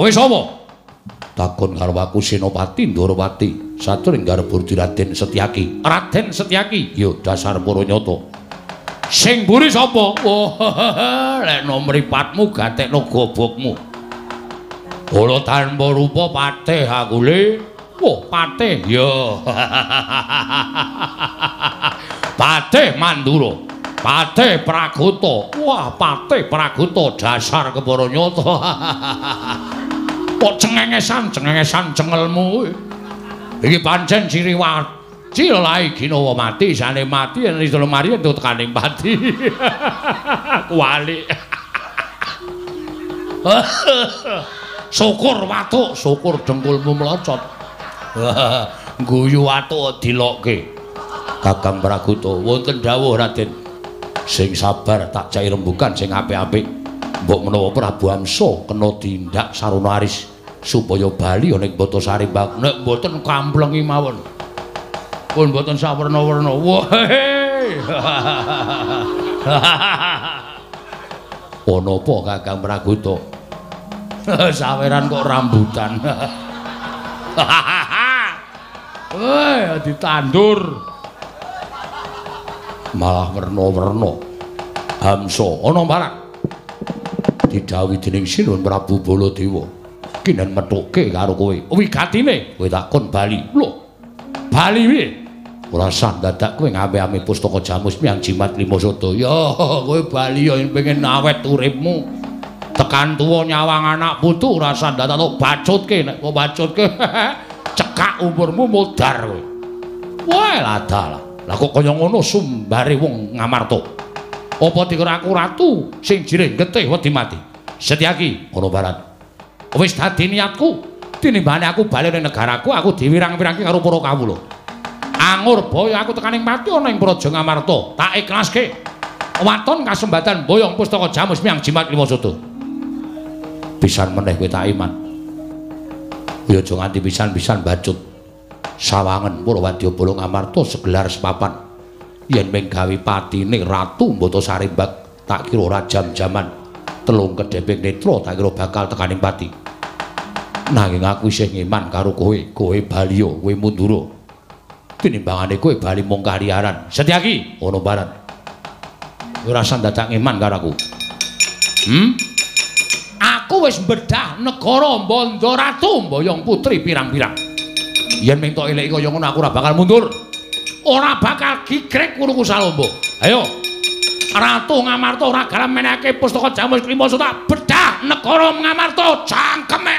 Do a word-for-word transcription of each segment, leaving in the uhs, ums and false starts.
Kowe sapa? Takon karo aku Senopati Ndarawati, satring garep Raden Setyaki. Raden Setyaki, yo dasar Puranyata. Sing mburi sapa? Oh, lek no mripatmu gatekno gobokmu. Ora tanpa rupa patih aku le. Wah, patih yo. Patih Mandura. Patih Praguta. Wah, Patih Praguta dasar Keparanyata. Kok cengengesan, cengengesan cengelmu. Iki pancen Siriwati. Cilai Ginawa mati, sane mati, yen iso mari entuk tekaning pati. Kuali. Syukur watuk, syukur dengkulmu melocot. Guyu watuk dilokke. Kakang Praguta, wonten dawuh Raden. Sing sabar tak cai rembugan sing apik-apik. Mbok menawa Prabu Amsa kena tindak sarana aris supaya bali ning Batasari Mbak. Nek mboten kamplengi mawon. Pun mboten sawerna-werna. Wah. Ono apa Kakang Praguta? Saweran kok rambutan. Weh, ditandur. Malah werna-werna. Hamsa ana marang. Didhawuhi dening Sinun Prabu Baladewa. Kinen methuke karo kowe. Wigatine kowe takon bali. Lho. Bali piye? Ora sah dadak kowe ngambe-ambe pustaka Jamus Miang Jimat Lima Sada. Ya, kowe bali ya pengen awet uripmu. Tekan tuwa nyawang anak putu ora sah dadak tok bacutke nek kok bacutke cekak umurmu modar kowe. Wah, ladalah. Lah kok kaya ngono sumbare wong Ngamarta. Apa dikira aku ratu sing jireh getih wedi mati. Setyaki ana barat. Wis dadi niatku. Tinimbane aku bali ning negaraku, aku diwirang-wirangi karo para kawula. Angur boyo aku tekaning pati ana ing Praja Ngamarta. Tak ikhlaske. Waton kasembatan boyong pustaka Jamus Miang Jimat Lima Sada. Pisan meneh kowe tak iman. Kowe aja nganti pisan-pisan bacut. Sawangen para wadyabala Ngamarta segelar sepapan. Yen mung gawe patine Ratu Batasari Mbak, tak kira ora jam-jaman. Telung kedheping netra tak kira bakal tekaning pati. Nanging aku isih ngiman karo kowe, kowe baliya, kowe mundura. Tinimbangane kowe bali mung kaliaran. Setyaki ana barat. Ora usah dadak ngiman karo aku. Hmm? Aku wis mbedah negara Banda Ratu Mboyong Putri pirang-pirang. Yen mung tok eleki kaya ngono aku ora bakal mundur. Ora bakal gigrek kuruku Salomba. Ayo. Ratu Ngamarta ora gelem menehake pustaka Jamus Lima Sada. Bedah negara Ngamarta cangkeme.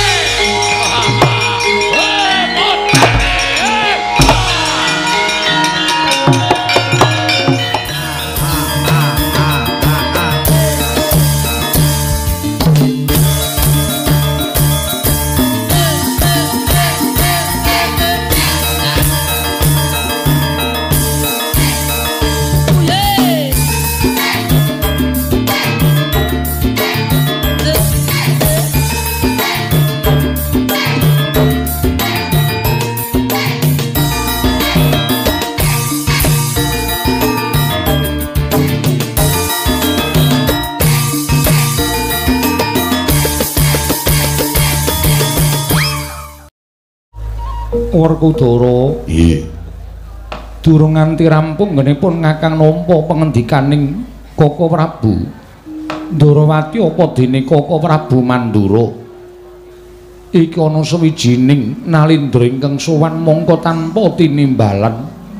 Werkudara. Nggih. Durung nganti rampung nggenipun ngakang nampa pengendikaning Kaka Prabu Ndarawati apa dene Kaka Prabu Mandura. Iki ana sawijining nalindra ingkang sowan mongko tanpa tinimbalan.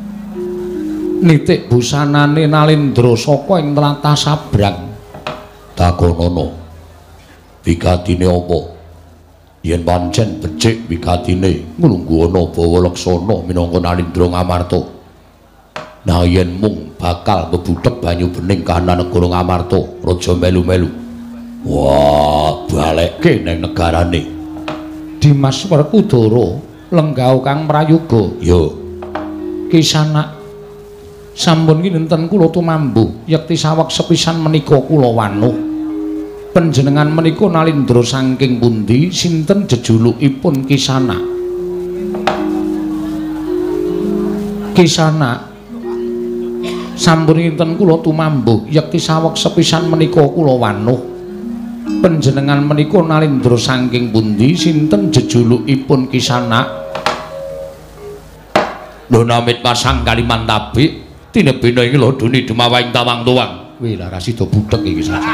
Nitik busanane nalindra saka ing tlatah Sabrang. Takonono. Wigatine apa? Yen pancen becik wigatine nglungguh ana bawa laksana minangka nalindra Ngamarta. Nah yen mung bakal kebudhek banyu bening kahanan negara Ngamarta, raja melu-melu. Wah, balekke ning negarane. Dimas Werkudara, lenggah kang prayoga. Yo. Kisanak sampun kinten kula tumambuh yekti saweg sepisan menika kula wanuh. Panjenengan menika nalindra saking pundi? Sinten jejulukipun Kisanak? Kisanak sampun kinten kula tumambuh yekti saweg sepisan menika kula wanuh. Panjenengan menika nalindra saking pundi? Sinten jejulukipun Kisanak? Lho namit pasang kaliman tabik tinebena iki lho duni dumawahing tawang tuwang. Wih lara sida budhek iki saja.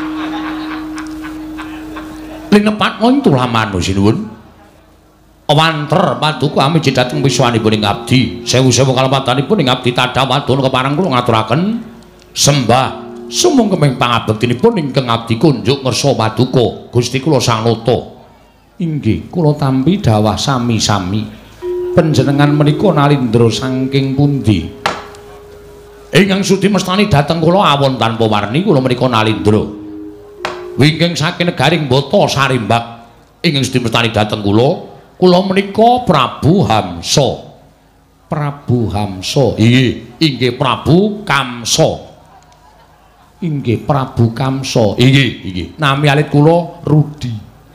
Linepat ngono tulamanu sinuwun. Wanter paduka amiji dhateng wiswanipun ing abdi. Sewu-sewu kalepatanipun ing abdi tadhah wadon kepareng kula ngaturaken sembah sumung kemeng pangabektinipun ingkang abdi kunjuk ngersa paduka Gusti kula Sang Nata. Inggih, kula tampi dawah sami-sami. Panjenengan menika nalindra saking pundi? Ingkang sudi mestani dhateng kula awon tanpa warni kula menika nalindra. Wingking saking negaring Bata Sarimbak ingkang sudi mestani dhateng kula kula menika Prabu Hamsa. Prabu Hamsa. Inggih, inggih Prabu Kamsa. Inggih Prabu Kamsa. Inggih, inggih. Nami alit kula Rudi.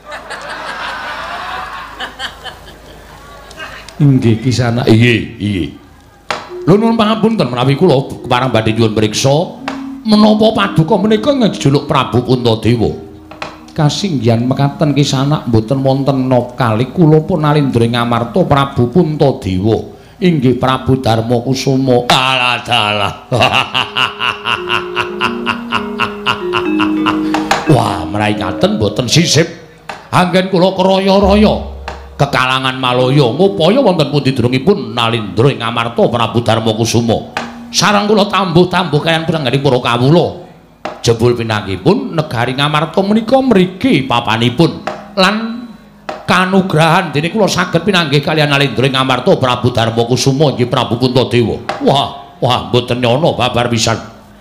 Inggih Kisanak. Inggih, inggih. Lho nuwun pangapunten menawi kula kepareng badhe nyuwun priksa menapa paduka menika ngejuluk Prabu Puntadewa. Kasinggihan mekaten Kisanak mboten wonten napa kalih kula pun nalindra ngamarta Prabu Puntadewa inggih Prabu Darma Kusuma. Alah dalah. Wah, menawi ngaten mboten sisip. Anggen kula keraya-raya kekalangan Malaya ngupaya wonten pundi durungipun nalindra ngamarta Prabu Darma Kusuma. Sareng kula tambuh-tambuh kaliyan pirang-pirang para kawula. Jebul pinanggipun negari Ngamarta menika mriki papanipun lan kanugrahan dene kula saged pinanggih kaliyan nalindra Ngamarta Prabu Darma Kusuma inggih Prabu Puntadewa. Wah, wah mboten nyono babar pisan.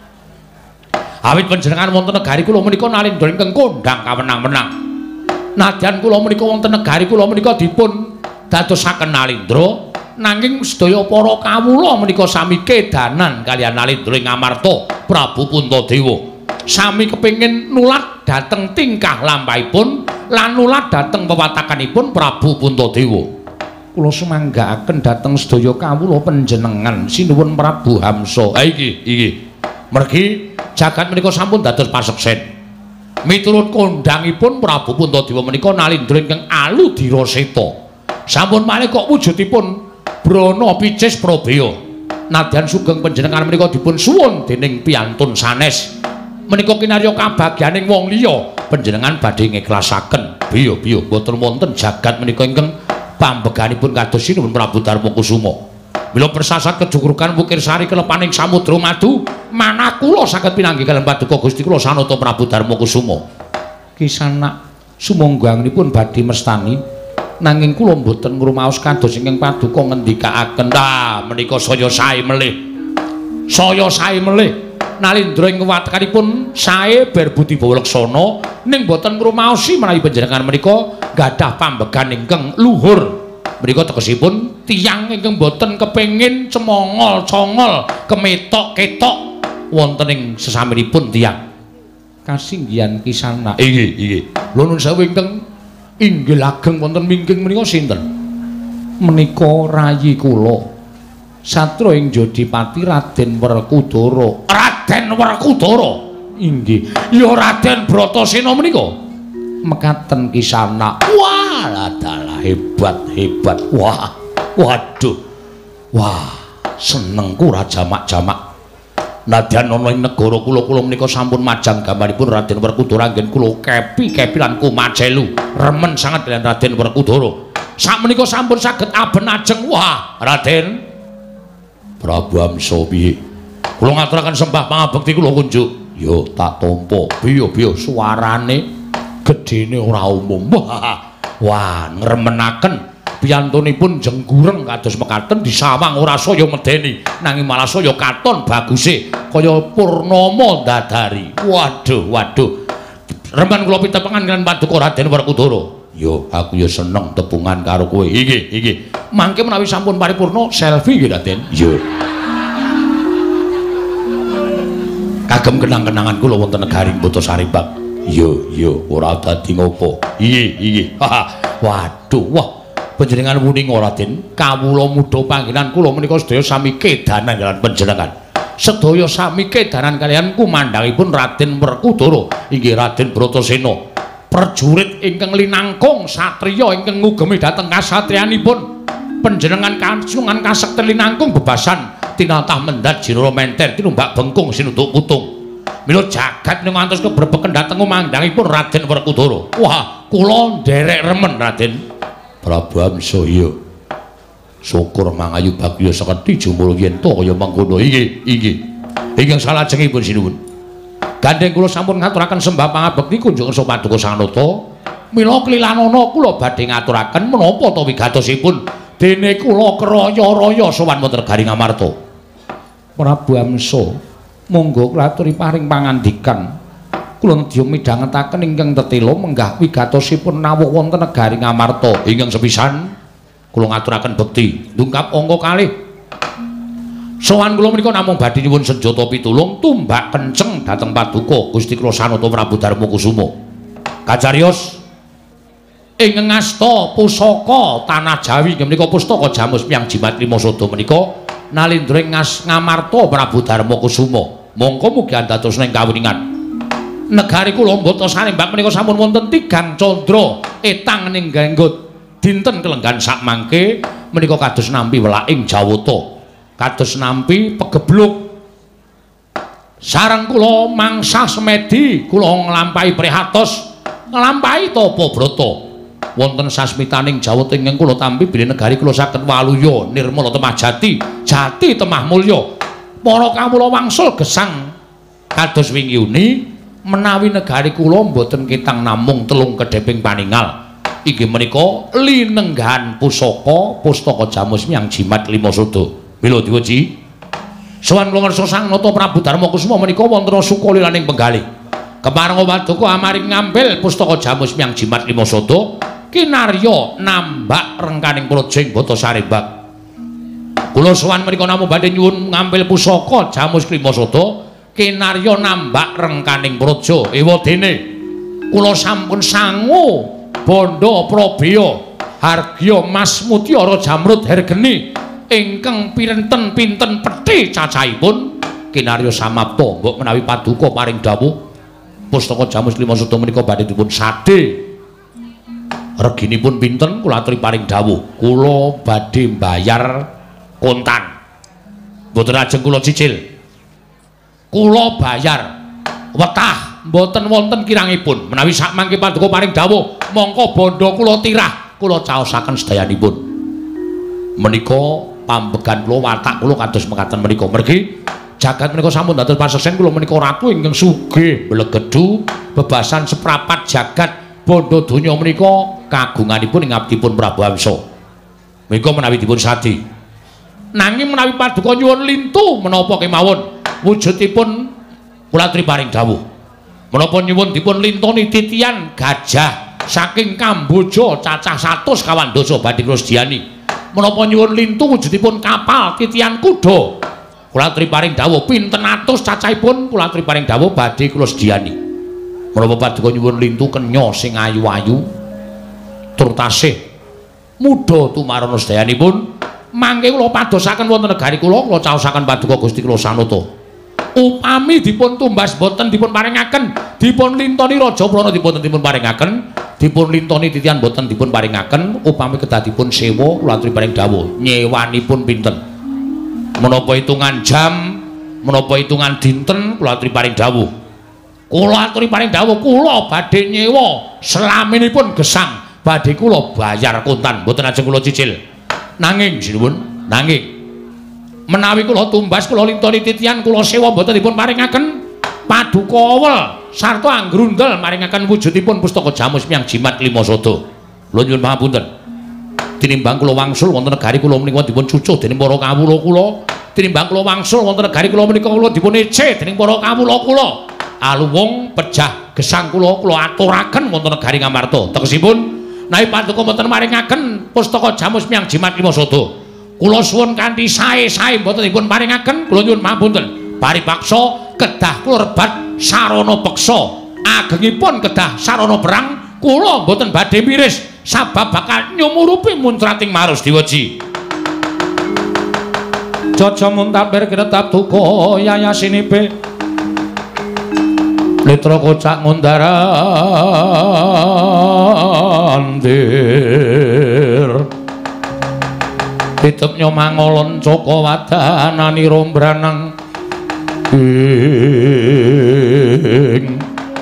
Awit panjenengan wonten negari kula menika nalindra ingkang kondhang kawenang-wenang. Nadyan kula menika wonten negari kula menika dipun dadosaken nalindra nanging sedaya para kawula menika sami kedanan kaliyan nalindra Ngamarta Prabu Puntadewa. Sami kepingin nulat dhateng tingkah lampahipun lan nulat dhateng pewatakanipun Prabu Puntadewa. Kula sumanggaaken dhateng sedaya kawula panjenengan sinuwun Prabu Hamsa. Ha iki, iki. Mergi jagat menika sampun dados paseksen. Miturut kondhangipun Prabu Puntadewa menika nalindra ingkang aludira seta. Sampun malih kok wujudipun brana picis probaya. Nadyan sugeng panjenengan menika dipun suwun dening piyantun sanes. Menika kinarya kabagyaning wong liya panjenengan badhe ngiklasaken. Biya-biya boten wonten jagat menika ingkang pambeganipun kados sinuwun Prabu Darma Kusuma. Mila persasat kejugrukan Wukir Sari kelepaning Samudra Madu, manah kula saged pinanggih kaliyan paduka Gusti kula Sang Nata Prabu Darma Kusuma. Kisanak sumangganipun badhe mestani nanging kula mboten ngrumaos kados ingkang paduka ngendikaaken. Ah, menika saya sae melih. Saya sae melih. Nalindra ing watakanipun sae ber budi bawaleksana ning boten ngrumaosi menawi panjenengan menika gadah pambegan ingkang luhur. Menika tegesipun tiyang ingkang boten kepengin cemongol-congol kemetok-ketok wonten ing sesaminipun tiyang. Kasinggihan Kisanak. Inggih, inggih. Lho nuwun sewu ingkang inggih lageng wonten mingking menika sinten? Menika rayi kula. Satru ing Jodipati Raden Werkudara. Raden Werkudara. Inggih. Ya Raden Bratasena menika. Mekaten Kisanak. Wah, dalah hebat, hebat. Wah. Waduh. Wah, senengku ra jamak-jamak. Nadyan ana ing negara kula kula menika sampun majang gambaripun Raden Werkudara anggen kula kepi-kepi lan kumacelu. Remen sanget kaliyan Raden Werkudara. Sak menika sampun saged aben ajeng. Wah, Raden Prabu Hamsa piye? Kula ngaturaken sembah pangabekti kula kunjuk. Yo tak tampa. Biya-biya suarane gedene ora umum. Wah, wah ngremenaken piyantunipun jenggureng kados mekaten disawang ora saya medeni nanging malah saya katon baguse kaya purnama dadari. Waduh, waduh. Remen kula pitepengan kaliyan paduka Raden Werkudara. Yo, aku yo seneng tepungan karo kowe. Iki, iki. Mangke menawi sampun paripurna selfie nggih, Raden. Yo. Kagem kenang-kenangan kula wonten negaring Bata Sarimbak. Yo, yo, ora dadi ngopo. Iki, iki. Waduh, wah. Panjenengan muni Raden, kawula mudha panggenan kula menika sedaya sami kedanan kaliyan panjenengan. Sedaya sami kedanan kaliyan kumandhangipun Raden Werkudara inggih Raden Bratasena. prajurit ingkang linangkung satriya ingkang ngugemi dhateng kasatriyanipun panjenengan kasungan kasekti linangkung bebasan tinatah mendat jiro menter tinumbak bengkung sinunduk putung mila jagat ning ngantos kebrebeken dhateng umandangipun Raden Werkudara. Wah, kula nderek remen Raden. Prabu Amsaya. Syukur mangayu bagya seketi jumul yen to kaya mangkono. Inggih, inggih. Ingkang salajengipun sinuwun. Gandeng kula sampun ngaturaken sembah pangabekti kunjungan Paduka Sanata. Mila klilanana kula badhe ngaturaken menapa ta wigatosipun dene kula kraya-raya sowan wonten Garing Amarta. Prabu Amsa, monggo kula aturi paring pangandikan. Kula nedya midhangetaken ingkang tetela menggah wigatosipun nawuh wonten Garing Amarta. Ingkang sepisan kula ngaturaken bekti ndungkap angka kalih. Sowan kula menika namung badhe nyuwun senjata pitulung tumbak kenceng dhateng Paduka Gusti Kula Sanata Prabu Darmakusuma. Kajarios ing ngasta pusaka tanah Jawi inggih menika pustaka Jamus Myang Jimat Lima Sada menika nalindring ngas ngamarta Prabu Darmakusuma. Mongko mugi andados ing kawuningan. Negari kula Mbata Sarembak menika sampun wonten tigang candra etang ning ganggut dinten kelenggan sak mangke menika kados nampi welaking Jawata. Kados nampi pegebluk sareng kula mangsa semedi kula nglampahi prihatos nglampahi tapa brata wonten sasmitaning Jawata ingkang kula tampi bilih negari kula saged waluya nirmala temah jati jati temah mulya para kawula wangsul gesang kados wingi uni menawi negari kula mboten kitang namung telung kedheping paningal inggih menika linenggahan pusaka pustaka Jamus Myang Jimat Lima Sada. Mila diweji sowan kula ngarsa Sang Nata Prabu Darmakusuma menika wonten sukalilaning penggalih kemareng Paduka amaring ngambil pustaka Jamus Myang Jimat Lima Sada kinarya nambak rengkaning projeng Bata Sarembak. Kula sowan menika namung badhe nyuwun ngambil pusaka Jamus Lima Sada kinarya nambak rengkaning praja ewadene kula sampun sangu bondo Prabeya hargya Mas Mutiara Jamrut Hergeni ingkang pinten pinten pethi cacahipun kinarya samapta mbok menawi Paduka paring dawuh pustaka Jamus Lima Sada menika badhe dipun sadhe reginipun pinten kula aturi paring dawuh kula badhe mbayar kontan mboten ajeng kula cicil kula bayar wetah mboten wonten kirangipun menawi sak mangke Paduka paring dawuh mongko bondo kula tirah kula caosaken sedayanipun menika pambegan kula watak kula kados mekaten menika mergi jagat menika sampun dados paseksen kula menika ratu ingkang sugih blegedhu bebasan seprapat jagat bondo donya menika kagunganipun ing abdipun Prabu Amsa menika menawi dipun sadi nanging menawi Paduka nyuwun lintu menapa kemawon wujudipun kula aturi paring dawuh menapa nyuwun dipun lintoni titian gajah saking Kamboja cacah satus kawan dasa badhe kula sediyani menapa nyuwun lintu wujudipun kapal titian kuda kula aturi paring dawuh pinten atus cacahipun kula aturi paring dawuh badhe kula sediyani menapa Paduka nyuwun lintu kenya sing ayu-ayu tur tasih muda tumarana sedayanipun mangke kula padosaken wonten negari kula kula caosaken Paduka Gusti Kula Sanata upami dipun tumbas boten dipun paringaken dipun lintoni Raja Prana dipun dipun paringaken dipun lintoni titian boten dipun paringaken upami kedah dipun sewa kula aturi paring dawuh nyewanipun pinten menapa hitungan jam menapa hitungan dinten kula aturi paring dawuh kula aturi paring dawuh kula badhe nyewa selaminipun gesang badhe kula bayar kontan boten ajeng kula cicil nanging sinuwun nanging menawi kula tumbas kula lintoni titian kula sewa boten dipun paringaken Paduka awel sarta anggrundel maringaken wujudipun pustaka Jamus Myang Jimat Lima Sada. Kula nyuwun pangapunten. Tinimbang kula wangsul wonten negari kula menika dipun cucuh dening para kawula kula, tinimbang kula wangsul wonten negari kula menika kula dipun ece dening para kawula kula. Aluwung pejah gesang kula kula aturaken wonten negari Ngamarta. Tegesipun nawi Paduka boten maringaken pustaka Jamus Myang Jimat Lima Sada. Kula suwun kanthi sae-sae boten dipun paringaken, kula nyuwun pangapunten. Paripaksa kedah kula rebat sarana peksa agengipun kedah sarana perang kula mboten badhe miris sabab bakal nyumurupi muntrating marus diweji Jaja muntabir kiretap duka yayasinipe Netra kocak ngondarandir Hitep nyomangolon Joko wadanani rombranang ing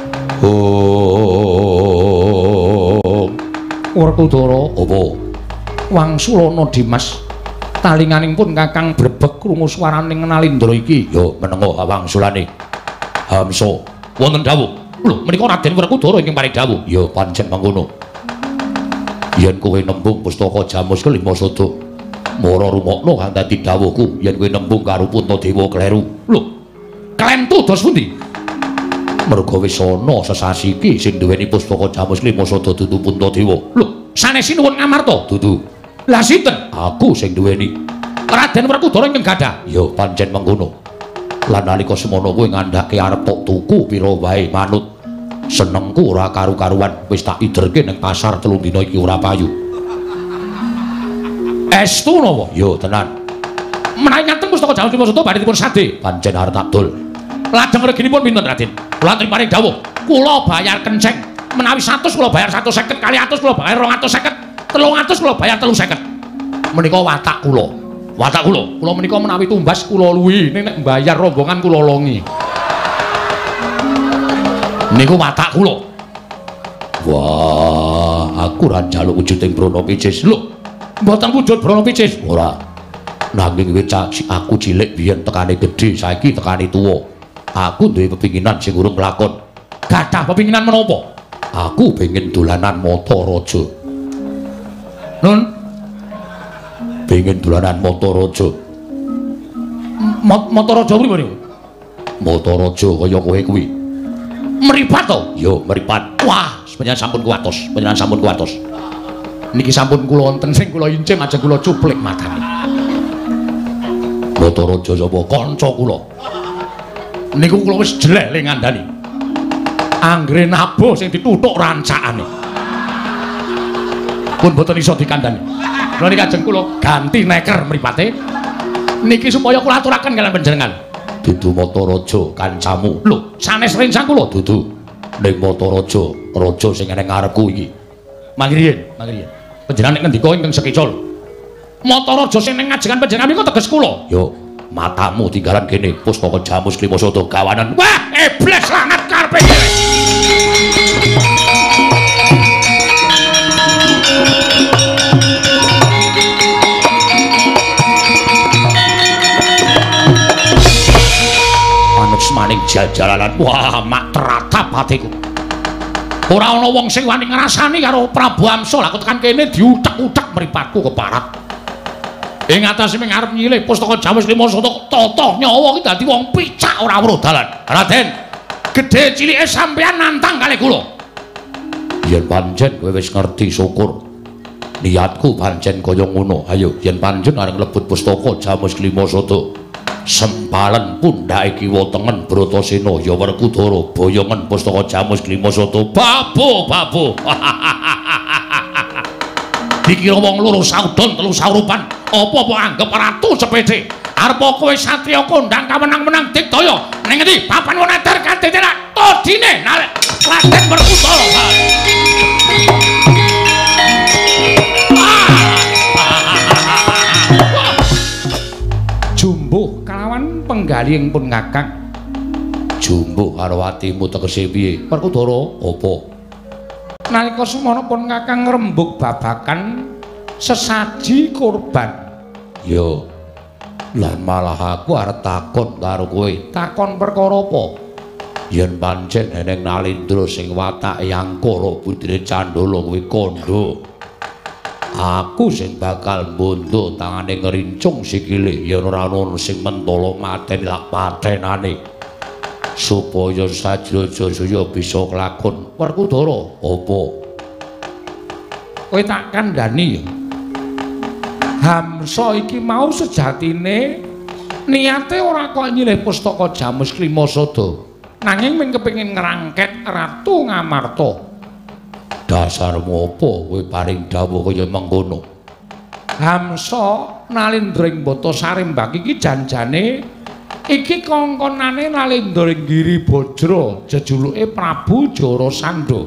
oh Werkudara apa Wangsulana Dimas talinganing pun Kakang brebeg krungu swaraning Nalindra iki ya menenga wangsulane Hamsa wonten dawuh lho menika Raden Werkudara ingkang paring dawuh ya pancen mangkono yen kowe nembung pustaka Jamus kelima sada mara rumokno kang dadi dawuhku yen kowe nembung karo Puntadewa kleru lho klentu dos pundi merga wis ana sesasi iki sing duweni pustaka Jamus kelima sada dudu Puntadewa lho sanes nuwun ngamarta dudu lah sinten aku sing duweni Raden Werkudara ingkang gadah ya pancen mangkono lan nalika semono kowe ngandhake arep tok tuku pira wae manut senengku ora karu-karuan wis tak iderke ning pasar telung dina iki ora payu estu napa ya tenan menawi ngaten pustaka Jamus lima sada badhe dipun sade pancen arep tak dol lajeng reginipun pinten Raden kula aturi paring dawuh kula bayar kenceng menawi seratus kula bayar seratus seket kali atus kula bayar rong atus seket telung atus kula bayar telung seket menika watak kula watak kula kula menika menawi tumbas kula luwi ning nek mbayar rombongan kula longi niku watak kula wah aku ra njaluk wujuding Brana Picis lho mboten wujud Brana Picis ora nanging wis aku cilik biyen tekane gedhe saiki tekane tuwa aku duwe pepinginan sing urung lakon gadah pepinginan menapa aku pengen dolanan mata raja nun pengen dolanan mata raja mata raja pripun niku mata raja kaya kowe kuwi mripat to yo mripat wah panjenengan sampun kuwatos panjenengan sampun kuwatos niki sampun kula wonten sing kula incim ajeng kula cuplik matane mata raja sapa kanca kula niku kula wis jelek le ngandani anggere nabo sing dituthuk rancakane pun boten iso dikandani lha niki ajeng kula ganti neker mripate niki supaya kula aturaken kalian panjenengan dudu Mataraja kancamu lho sanes rencang kula dudu ning Mataraja raja sing ana ngarepku iki mangriyen mangriyen panjenengan nek ngendika ingkang sekecul Mataraja sing ning ngajengan panjenengan niku teges kula yo matamu tinggalan kene pustaka Jamus lima sada gawanan wah iblis langat karepe maning jal-jalanan wah mak teratap hatiku ora ana wong sing wani ngrasani karo Prabu Amsa lha tekan kene diutek-utek mripatku keparat ing atase ming arep nyilih pustaka Jamus lima sada tata nyawa iki dadi wong picak ora weruh dalan Raden gedhe cilike sampeyan nantang kalih kula yen pancen kowe wis ngerti syukur niatku pancen kaya ngono ayo yen pancen arep mlebet pustaka Jamus lima sada sempalan pundhake kiwa tengen Bratasena ya Werkudara boyongen pustaka Jamus lima sada babu babu dikira wong loro saudon telu saurupan apa-apa anggap ratu sepede arep kowe satriya kondang kamenang-menang digdaya ning ngendi papan moneter kadhetera todine Raden Werkudara jumbuh kalawan penggaling pun Kakang jumbuh karo atimu tegese piye Werkudara apa nalika semono pun Kakang ngrembug babakan sesaji korban yo lan malah aku arep takon karo kowe takon perkara apa yen pancen eneng Nalindra sing watake angkara putrine Candala kuwi kandha aku sing bakal mbondo tangane ngerincung sikile yen ora ana sing mentala mateni lak patenane supaya Sajrajaya bisa kelakon Werkudara apa kowe tak kandhani ya Hamsa iki mau sejatine niate ora kok nyilih pustaka Jamus lima sada nanging mung kepengin ngrangket Ratu Ngamarta dasarmu apa kowe paring dawuh kaya mengkono Hamsa Nalindra ing Batasarimbak iki janjane Iki kongkonane Nalendra Giri Bajra jejuluke Prabu Jarasandha.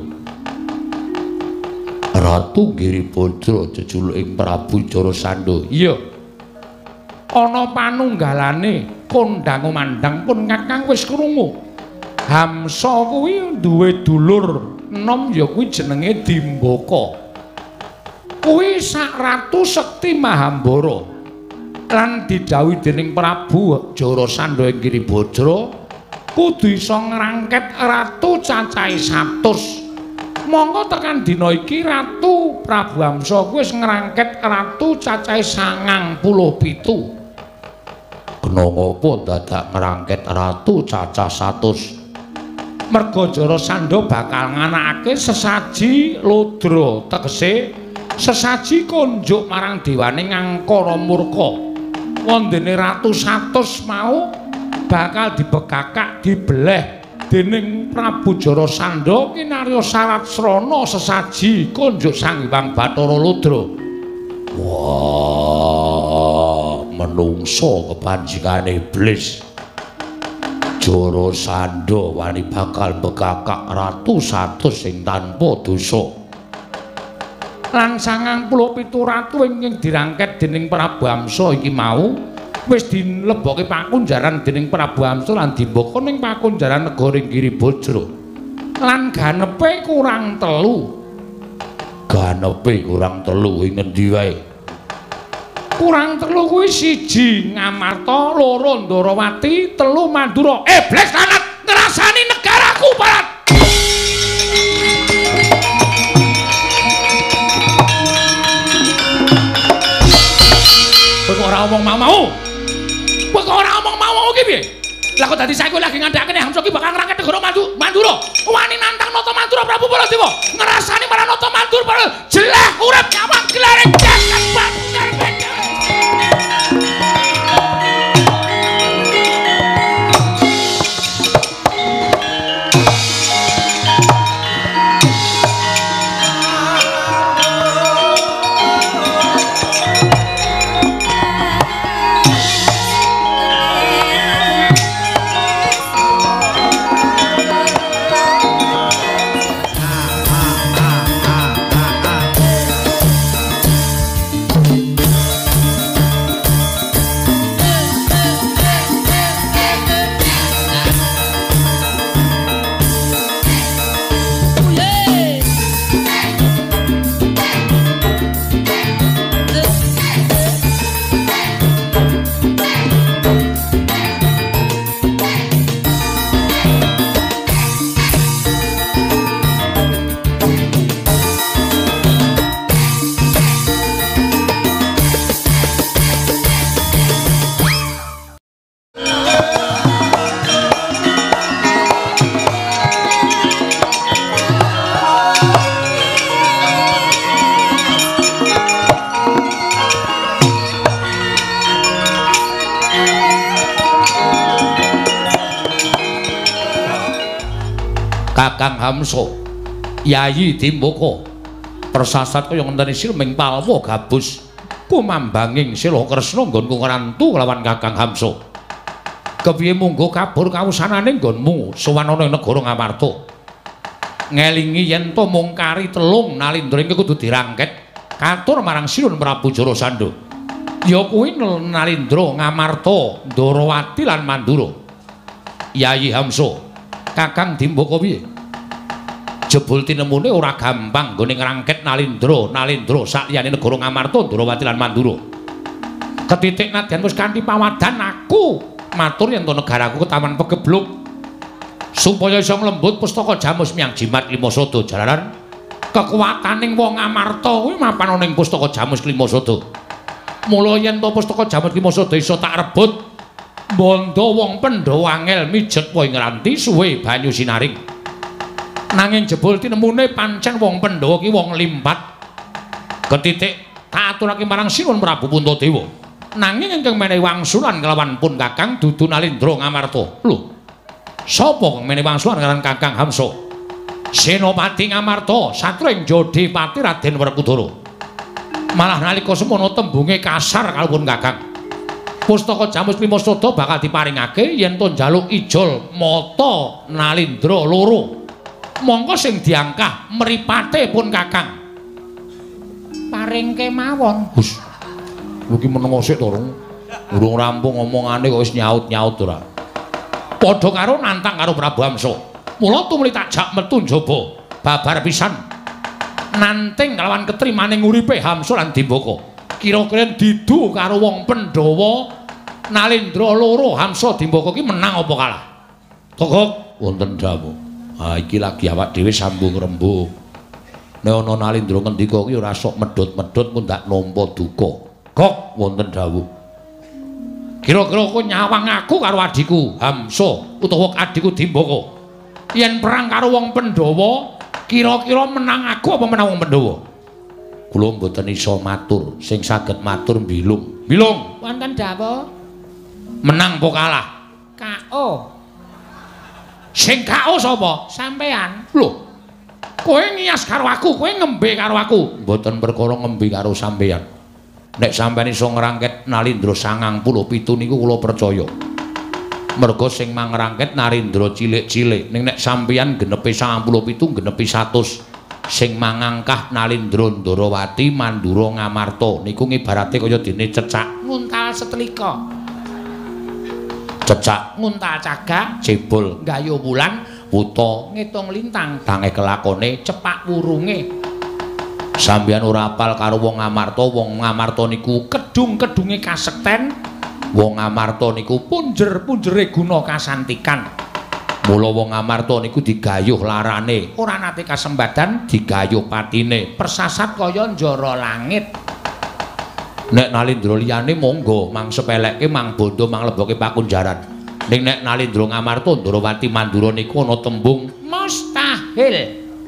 Ratu Giri Bajra jejuluke Prabu Jarasandha. Iya. Ana panunggalane kondang mandang pun Kakang wis krungu. Hamsa kuwi duwe dulur enom ya kuwi jenenge Dimbaka. Kuwi sak ratu sekti Mahambara. Lan didhawuhi dening Prabu Jarasandha ing Giri Bajra kudu isa ngrangket ratu cacahe satus. Monggo tekan dina iki Ratu Prabu Hamsa kuwi wis ngrangket ratu cacahe sangang puluh pitu. Kena ngapa dadak ngrangket ratu cacah satus? Merga Jarasandha bakal nganakake sesaji Lodra, tegese sesaji konjuk marang dewane Ngangkara Murka. Wondene ratu satus mau bakal dibekakak dibeleh dening Prabu Jarasandha kinarya syarat srana sesaji konjuk Sang Hyang Bathara Lodra. Wah, menungso kepanjingane iblis. Jarasandha wani bakal bekakak ratu satus sing tanpa dosa. Lan sangang puluh pitu ratu ingkang dirangket dening Prabu Hamsa iki mau wis dilebokke pakunjaran dening Prabu Hamsa lan Dimbaka ning pakunjaran negara Giri Bajra. Lan ganepe kurang telu. Ganepe kurang telu ing ngendi wae? Kurang telu kuwi siji Ngamarta, loro Ndarawati, telu Mandura. Iblis lanat ngrasani negaraku barat. Kowe kok ora omong mau-mau? Kowe kok ora omong mau ki piye? Lah kok dadi saiki lagi ngandhakne Hamsa ki bakal ngrangket negara Mandura. Wani nantang Nata Mandura Prabu Baladewa. Ngrasani marang Nata Mandura jelah urip nyawang gelareng jagat bandar beda. Kakang Hamsa, Yayi Dimbaka, persasat kaya ngenteni silming palwa gabus kumambanging sila Kresna nggonku ngrantu kelawan Kakang Hamsa. Kepiye munggo kabur kawusanane nggonmu sowan ana ing negara Ngamarta. Ngelingi yen to mung kari telung Nalendra iki kudu dirangket katur marang Silun Prabu Jarasandha. Ya kuwi Nalendra, Ngamarta, Ndarawati lan Mandura. Yayi Hamsa, Kakang Dimbaka piye? Jebul tinemune ora gampang nggone ngrangket Nalendra, Nalendra sakliyane negara Ngamarta, Ndarawati lan Mandura. Ketitik nadyan wis kanthi pawadan aku matur yen to negaraku ketaman pegebluk supaya iso nglembut pustaka Jamus Miang Jimat Klimasada jalaran kekuwataning wong Ngamarta kuwi mapan ana ing pustaka Jamus Klimasada. Mula yen to pustaka Jamus Klimasada iso tak rebut bondo wong Pandhawa angel mijet wae ngranti suwe banyu sinaring. Nanging jebul tinemune pancen wong Pandhawa ki wong limpat. Ketitik tak aturake marang Sinuwun Prabu Puntadewa. Nanging ingkang menehi wangsulan kelawan pun Kakang dudu Nalendra Ngamarta. Lho, sapa kang menehi wangsulan kelawan Kakang Hamsa? Senopati Ngamarta, Satring Jodipati Raden Werkudara. Malah nalika semono tembunge kasar kalipun Kakang. Pustaka Jamus Limasada bakal diparingake yen to njaluk ijol mata Nalindra loro. Monggo sing diangkah mripate pun Kakang. Paringke mawon. Hus. Iki menengo sik to, Rung. Urung rampung omongane kok wis nyaut-nyaut ora. Padha karo nantang karo Prabu Hamsa. Mula tumuli tak jak metu njaba babar pisan. Nanting kelawan ketrimaning uripe Hamsa lan Dimbaka. Kira-kira didu karo wong Pandhawa Nalindra loro Hamsa Dimbaka ki menang apa kalah? Togok wonten dawuh. Ah iki lagi awak dhewe sambung rembug. Nek ana Nalindra ngendika ki ora sok medhot-medhot pun tak nampa duka. Gok wonten dawuh. Kira-kira kowe nyawang aku karo adiku Hamsa utawa adiku Dimbaka. Yen perang karo wong Pandhawa, kira-kira menang aku apa menang wong Pandhawa? Kula mboten iso matur, sing saged matur mbilung. Mbilung. Wonten dawuh menang apa kalah? K O. Sing K O sapa? Sampean. Lho. Kowe ngias karo aku, kowe ngembe karo aku. Mboten perkara ngembe karo sampean. Nek sampean iso ngrangket Nalindra sangang puluh pitu niku kula percaya. Merga sing mangrangket Nalindra cilik-cilik, ning nek sampean genepi sangang puluh pitu genepi seratus. Sing mangangkah Nalindra Ndarawati Mandura Ngamarta niku ngibarate kaya dene cecak nguntal setlika. Cecak nguntal cagak, cebol gayuh wulan, wuta ngitung lintang, tange kelakone cepak wurunge. Sampeyan ora apal karo wong Ngamarta, wong Ngamarta niku kedung-kedunge kasekten, wong Ngamarta niku punjer-punjere guna kasantikan. Mula wong Ngamarta niku digayuh larane, ora nate kasembadan, digayuh patine, persasat kaya njara langit. Nek Nalindra liyane monggo mang sepeleke mang bondo mang leboke pakunjaran. Ning nek Nalindra Ngamarta Ndarawati Mandura niku ana tembung mustahil.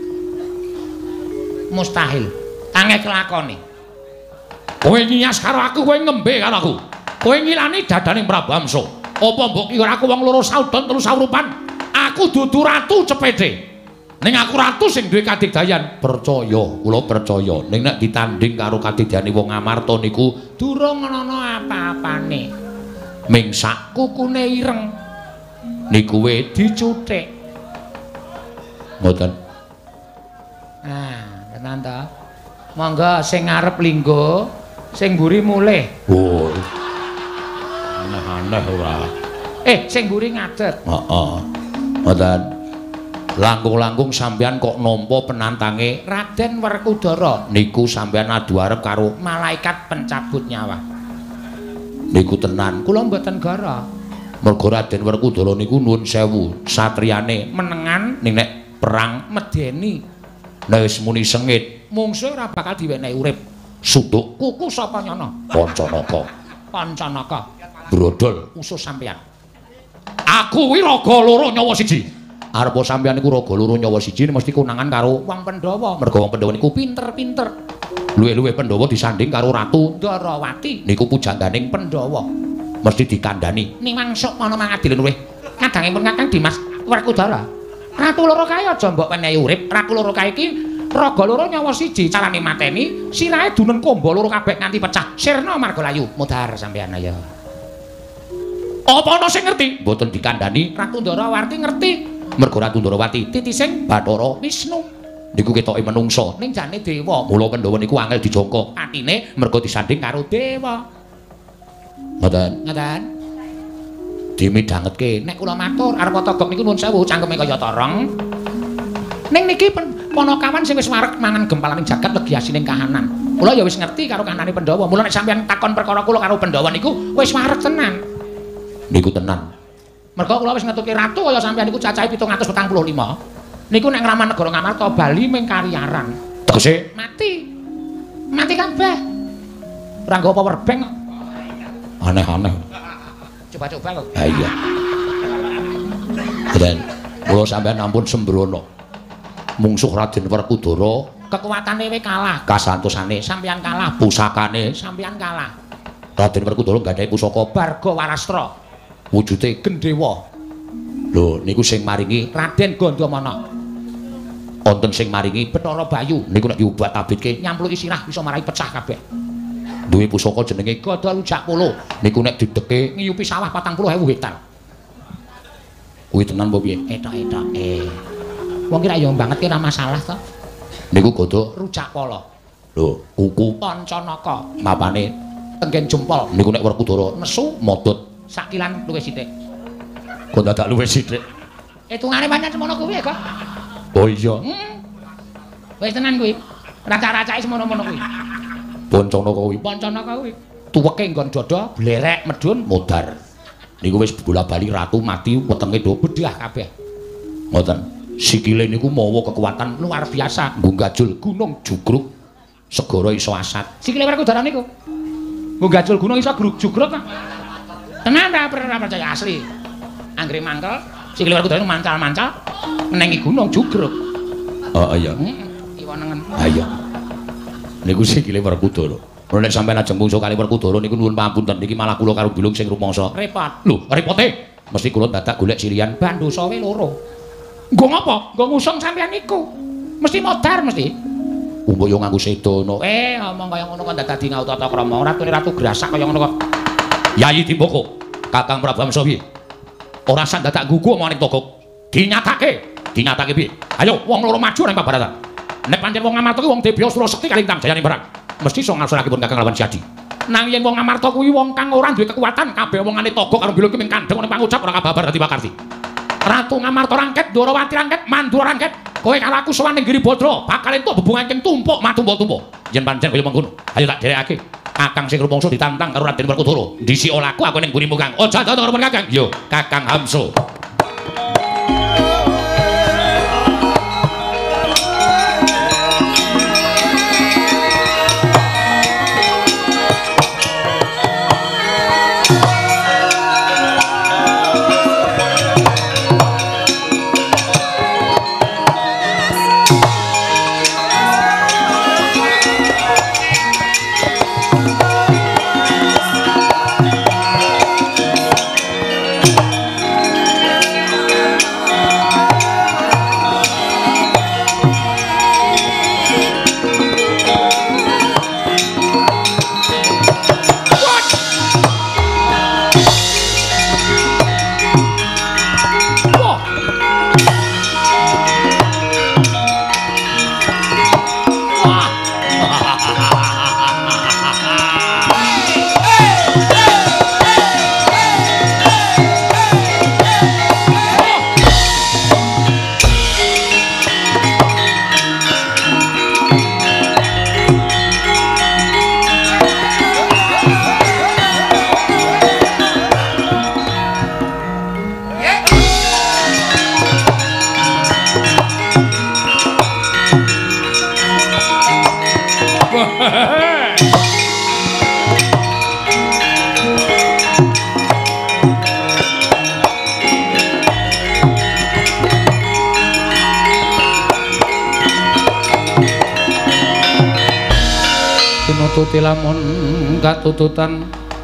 Mustahil. Tange kelakone. Kowe nyias karo aku, kowe ngembe karo aku. Kowe ngilani dadaning Prabu Hamsa. Apa mbok kira aku wong loro saudon telu saurupan? Aku dudu ratu cepete. Ning aku ratu sing duwe kadigdayan. Percaya, kula percaya. Ning nek ditanding karo kadigdayane wong Ngamarta niku durung ana apa-apane. Ming sak kukune ireng. Niku we dicuthik. Mboten. Ah, tenan ta. Monggo sing ngarep linggo, sing mburi mulih. Oh. Aneh-aneh ora. Eh, sing mburi ngadeg. Heeh. Mboten. Langkung-langkung sampeyan kok nampa penantange Raden Werkudara. Niku sampeyan adu arep karo malaikat pencabut nyawa. Niku tenan. Kula mboten gara. Merga Raden Werkudara niku nuwun sewu, satriyane menengan ning nek perang medeni. Nek wis muni sengit, mungsuh ora bakal diwenehi urip. Suduk kuku sapa nyono? Pancanaka. Pancanaka. Brodol usus sampeyan. Aku kuwi raga loro nyawa siji. Arep sampeyan niku raga loro nyawa siji mesti konangan karo wong Pandhawa. Merga wong Pandhawa niku pinter-pinter. Luwih-luwih Pandhawa disanding karo Ratu Ndarawati. Niku pujangganing Pandhawa. Mesti dikandhani. Niwangsuk ana mangadil luwih. Kadangipun Kakang Dimas Werkudara. Ratu loro kae aja mbok wenehi urip. Ratu loro kae iki raga loro nyawa siji, carane mateni, sirahe dunen kombo loro kabeh nganti pecah. Sirna Margalayu, mudhar sampeyan ya. Apa ana sing ngerti? Mboten dikandhani. Ratu Ndarawati ngerti. Mergo Ratu Ndarawati titising Bathara Wisnu. Niku ketoke menungsa. Ning jane dewa. Mula Pandhawa niku angel dijangka. Patine mergo disanding karo dewa. Ngoten. Ngoten. Dimidhangetke. Nek kula matur arep togok niku nuwun sewu cangkeme kaya torong. Ning niki Panakawan sing wis wareg mangan gempalaning jagat legiasining kahanan. Kula ya wis ngerti karo kahanane Pandhawa. Mula nek sampeyan takon perkara kula karo Pandhawa niku wis wareg tenan. Niku tenan. Merga kula wis ngetuki ratu kaya sampeyan niku cacahe pitung atus petang puluh lima. Niku nek ngramah negara Ngamarta Bali ming kariaran. Tegese mati. Mati kabeh. Ora nggo power bank kok. Aneh-aneh. Coba-coba kok. Ha iya. Dan kula sampeyan ampun sembrono. Mungsuh Raden Werkudara kekuatane we kalah, kasantosane sampeyan kalah, pusakane sampeyan kalah. Raden Werkudara gadhahi pusaka Barga Warastra. Wujude Gendhewa. Lho niku sing maringi Raden Gandamana. Wonten sing maringi Bathara Bayu. Niku nek diobat abitke nyampluki sirah bisa marai pecah kabeh. duwe pusaka jenenge Gada Rujak Polo. Niku nek dideke ngiyupi sawah patang puluh ewu hektar. Kuwi tenan apa piye? Etok-etoke. Wong ki ra yo banget ki ra masalah to. Niku Gada Rujak Polo. Lho, kuku Pancanaka. Mapane tenggen jempol. Niku nek Werkudara nesu modot sakilan luwih sithik. Kok dadak luwih sithik? Hitungane pancen semono kuwi kok. Oh iya. Hmm. Wis tenan kuwi. Raca-racake semono-mono kuwi. Pancanaka kuwi, Pancanaka kuwi. Tuweke nggon dada, blerek medhun modar. Niku wis bola-bali ratu mati wetenge do bedah kabeh. Ngoten. Sikile niku mawa kekuatan luar biasa, nggugajul gunung jugruk. Segara iso asat. Sikile Werkudara niku. Nggugajul gunung iso jugruk kok. Tenan ta percaya asli. Anggere mangkel, sikile Werkudara mancal-mancal nengi gunung jugruk. Oh iya. Heeh. Iwa nengen. Ha iya. Niku sikile Werkudara. Nek sampeyan ajeng mungsuh kali Werkudara niku nuwun pamunten iki malah kula karo Bilung sing rumangsa. Repot. Lho, repote. Mesti kula dadak golek silian Bandosa we loro. Nggo ngapa? Nggo ngusung sampeyan niku. Mesti modar mesti. Umpuk yo nganggo sedono. Eh, ngomong kaya ngono kok dadak di ngautata krama. Ratune ratu grasak kaya ngono kok. Yayi Timboko, Kakang Prabu Amsa piye? Ora sak dadak gugu omongane Togok. Dinyatake. Dinyatake piye? Ayo wong loro maju nang pabaratan. Nek pancen wong Amarta kuwi wong Debya Sura Sekti kaling tamjayane perang. Mesti iso ngasulakipun Kakang lawan Jadi. Nang yen wong Amarta kuwi wong kang ora duwe kekuatan, kabeh omongane Togok karo Bilung ki mung kandheng ning pangucap ora kababar dadi pakarti. Ratu Ngamarta rangket, Dwarawati rangket, Mandura rangket. Kowe karo aku sowan ning Giribadra, bakal entuk bebungan keng tumpuk matumpuk-tumpuk. Yen pancen kaya mengkono, ayo tak derekake. Kakang sing rumangsa ditantang karo Raden Werkudara. Dhisik olaku aku ning mburimu Kang. Aja ado karo Kakang. Yo, Kakang Hamso. Tuti lamun katututan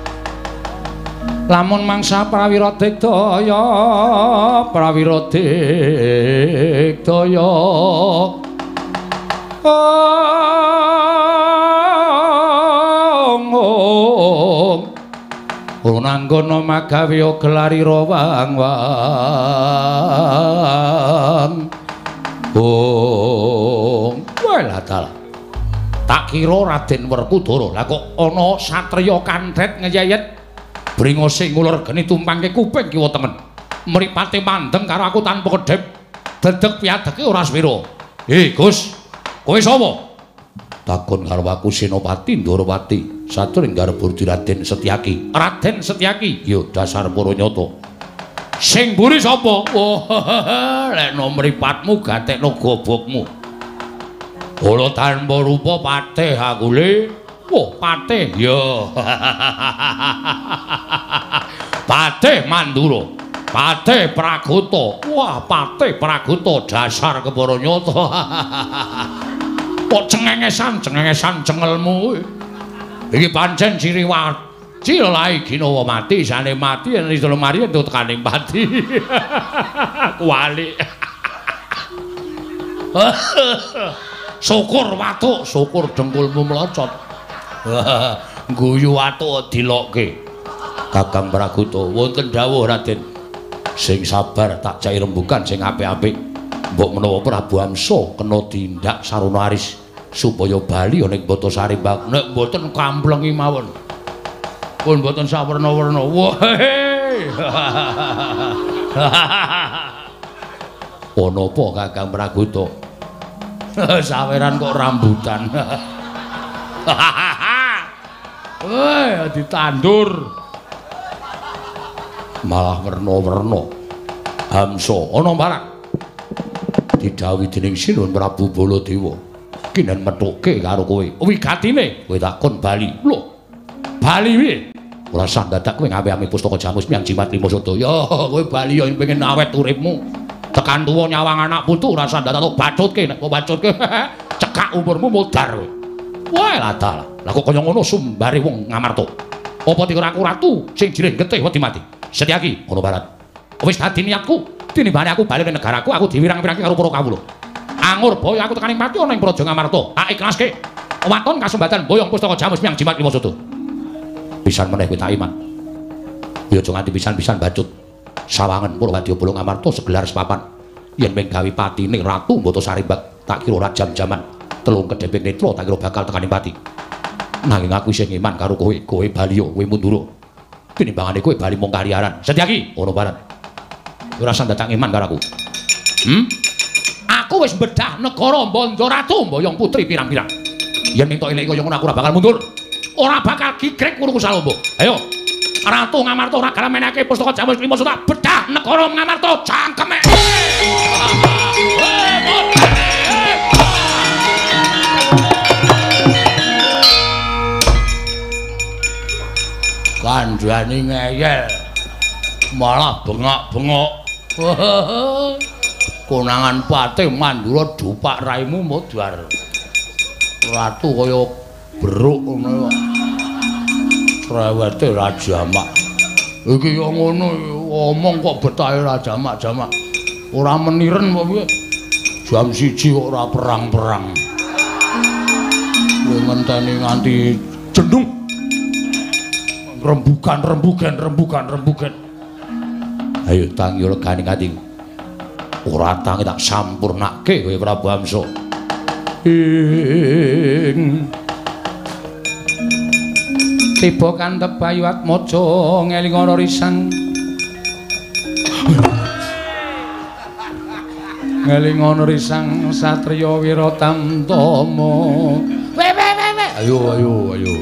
lamun mangsa prawira digdaya prawira digdaya ong runanggana magawe gelarira wang-wang ong walah tak kira Raden Werkudara lah kok ana satriya kantret ngeyayet bringose ngulur geni tumpangke kuping kiwa temen mripate mandeng karo aku tanpa kedhep dedeg piadeke ora swira. He Gus, kowe sapa? Takon karo aku Senopati Ndarawati satring garepur Raden Setyaki. Raden Setyaki yo dasar para nyata. Sing mburi sapa? Oh, lek no mripatmu gatekno gobokmu. Ora tanpa rupa patih aku le. Wah, patih ya. Patih Mandura. Patih Pragata. Wah, patih Pragata dasar kepara nyata. Kok cengengesan, cengengesan cengelmu. Iki pancen Siriwati lelahi Ginawa mati, sane mati yen iso lemari entuk tekaning pati. Kuali. Syukur watuk, syukur dengkulmu mlocot. Guyu atu dilokke. Kakang Praguta wonten dawuh Raden. Sing sabar tak cai rembugan sing apik-apik. Mbok menawa Prabu Amsa kena tindak saruna aris supaya bali ning Batasari Mbak. Nek mboten kamplengi mawon. Pun mboten sawerna-werna. Wah. Ono apa Kakang Praguta? Saweran kok rambutan. Weh, ditandur. Malah werna-werna. Hamsa ana barang. Didhawuhi dening Sinuhun Prabu Baladewa. Kinen methuke karo kowe. Wigatine kowe takon bali. Lho. Bali piye? Ora sah dadak kowe ngawe-ame pustaka Jamus Miang Jimat Lima Sadaya. Kowe bali ya pengen awet uripmu. Tekan tuwa nyawang anak putu ora sah dadak tok bacutke nek kok bacutke cekak umurmu modar kowe. Wah, ladal. Lah kok kaya ngono sumbare wong Ngamarta. Apa dikira aku ratu sing jiring getih wedi mati. Setyaki ana barat. Wis dadi niatku, tinimbane aku bali ning negaraku, aku diwirang-wirangi karo para kawula. Anggur boyo aku tekaning mati ana ing Praja Ngamarta. Tak ikhlaske. Waton kasumbatan boyong pustaka Jamus Miang Jimat Lima Sadaya. Pisan meneh kowe tak iman. Ya aja nganti pisan-pisan bacut. Sawangen Purwadya Bala Ngamarta segelar sepapan. Yen mung gawe patine Ratu Batasari Mbak, tak kira ora jam-jaman. Telung kedheping netra tak kira bakal tekaning pati. Nanging aku isih iman karo kowe, kowe bali yo, kowe mundur. Tinimbangane kowe bali mung kaliaran. Setyaki ana barat. Ora usah dadak iman karo aku. Hmm? Aku wis mbedah negara Banda Ratu Mboyong Putri pirang-pirang. Yen entuk elek kaya ngono aku ora bakal mundur. Ora bakal gigrek kurungku salombo. Ayo. Ratu Ngamarta ora gelem menake pustaka Jamus Lima Sadaya bedah negara Ngamarta cangkeme. Kandhane ngeyel malah bengok-bengok. Konangan Patih Mandura dupak raimu modar. Ratu kaya beruk ngono. Cerewete ra jamak. Iki yo ngono omong kok betahe ra jamak-jamak. Ora meniren apa piye? Jam siji kok ora perang-perang. Kowe ngenteni nganti jendung. Rembugan, rembugan, rembugan, rembugan. Ayo tangi legane ati. Ora tangi tak sampurnake kowe Prabu Amsa. Ing tiba kantep Bayu Atmaja ngeling ana risang. Ngeling ana risang satriya Wiratamtama. We we we we. Ayo ayo ayo.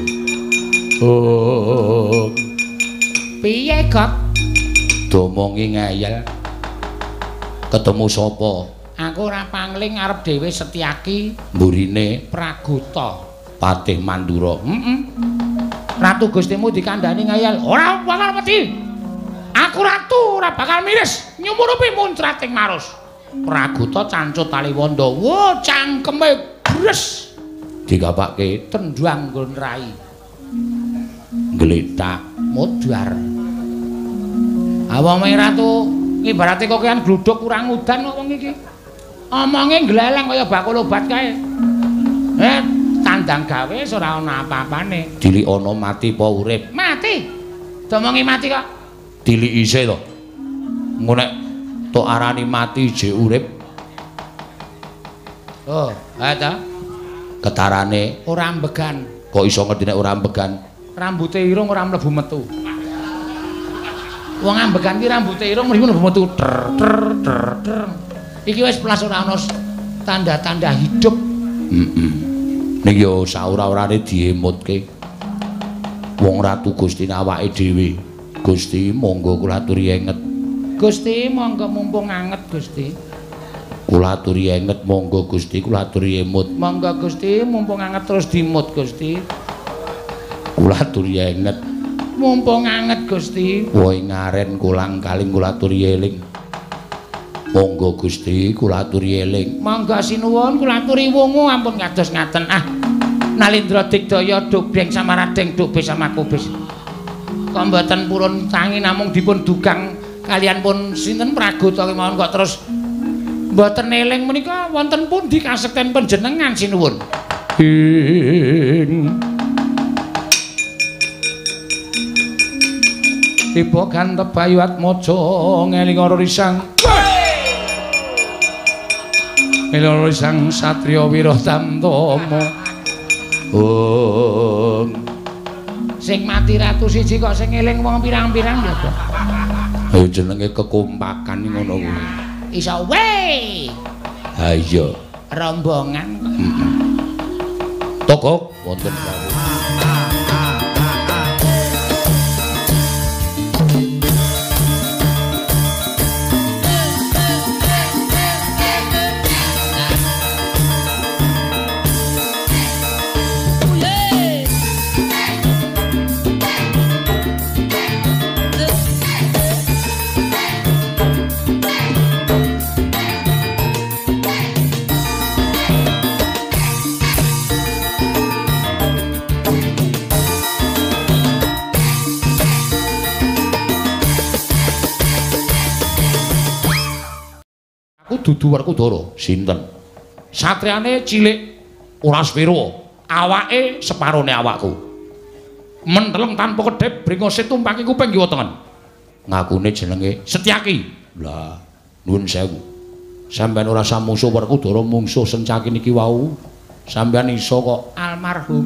Oh. Piye kok? Domongi ngeyel. Ketemu sapa? Aku ora pangling arep dhewe Setyaki. Mburine Praguta Patih Mandura. Heeh. Ratu Gustimu dikandhani ngeyel. Ora bakal wedi. Aku ratu ora bakal miris nyumurupi muncrating marus. Praguta cancut Taliwanda. Wo cangkeme bres. Digapake tendhuang nggon rai. Gletak modar. Awang ratu ibarate kok kean gluduk kurang udan kok wong iki. Omonge gleleng kaya bakul obat kae. Eh, tandang gawe ora ana apa-apane. Dilik ana mati apa urip? Mati. Domongi mati kok. Dilik isih to. Engko nek tok arani mati jek urip. Oh, ha ta. Ketarane ora ambegan. Kok iso ngerti nek ora ambegan? Rambute irung ora mlebu metu. Wong ambegan ki rambute irung mriku mlebu metu. Der der der der. Iki wis plas ora ana tanda-tanda hidup. Heeh. Ning yo saura-urane diemutke. Wong ratu Gustine awake dhewe. Gusti monggo kula aturi enget. Gusti monggo mumpung anget Gusti. Kula aturi enget monggo Gusti kula aturi emut. Monggo Gusti mumpung anget terus dimut Gusti. Kula aturi enget mumpung anget Gusti. Woi ngaren kulang kaling kula aturi eling. Monggo Gusti kula aturi eling. Monggo sinuwun kula aturi wungu ampun kados ngaten. Ah Nalindra Digdaya Dubreng Samaradeng Duk Bisa Makubis. Kok mboten purun tangi namung dipun dugang kalian pun sinten Praguta kemawon kok terus mboten eling menika wonten pundi kasekten panjenengan sinuwun? Ing tiba gantep Bayu Atmaja ngelingara risang ngelingara risang satriya Wiratama oh sing mati ratu siji kok sing eling wong pirang-pirang ya kok ayo jenenge kekompakan ngono kuwi iso we ha iya rombongan heeh toko wonten dudu Werkudara sinten satriane cilik ora swira awake separone awakku menteleng tanpa kedhep bringose tumpaki kuping kiwa tengen ngakune jenenge Setyaki lah nuwun sewu sampeyan ora samungsuh Werkudara mungsuh Sencaki niki wau sampeyan iso kok almarhum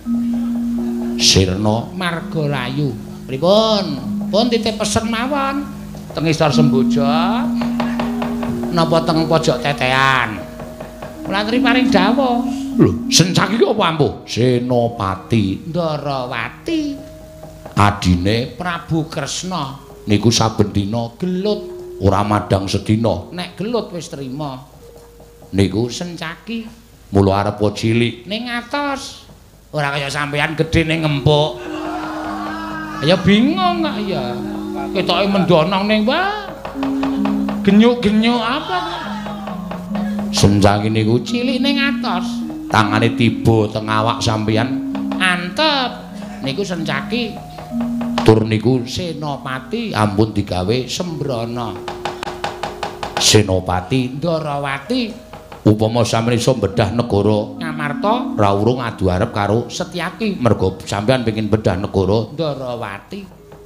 sirna Margalayu pripun pun titip pesen mawon teng Istar Semboja napa teng pojok tetean Mulatri paring dawuh lho Sencaki ki apa ampuh Senopati Ndarawati adine Prabu Kresna niku saben dina gelut ora madang sedina nek gelut wis trima niku Sencaki mula arep cilik ning atos ora kaya sampeyan gedhe ning ngempuk ya bingung kok ya ketoke mendonong ning wae genyuk-genyuk apa Sencaki niku cilik ning atos tangane tiba teng awak sampeyan antep niku Sencaki tur niku Senopati ampun digawe Sembrana Senopati Ndarawati upama sampeyan iso bedah negara Ngamarta ra urung adu arep karo Setyaki mergo sampeyan pengin bedah negara Ndarawati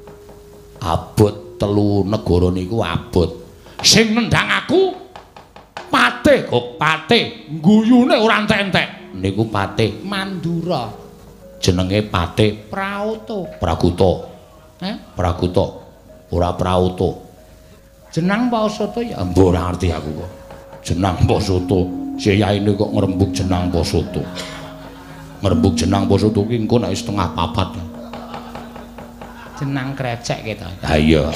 abot telu negara niku abot sing nendhang aku Patih kok Patih guyune ora entek-entek niku Patih Mandura jenenge Patih Prauto Praguta eh Praguta ora Prauto jeneng Pasoto ya mbok ora ngerti aku kok jeneng Pasoto siyaine kok ngrembug jeneng Pasoto ngrembug jeneng Pasoto ki engko nek setengah papat jeneng krecek kita ha iya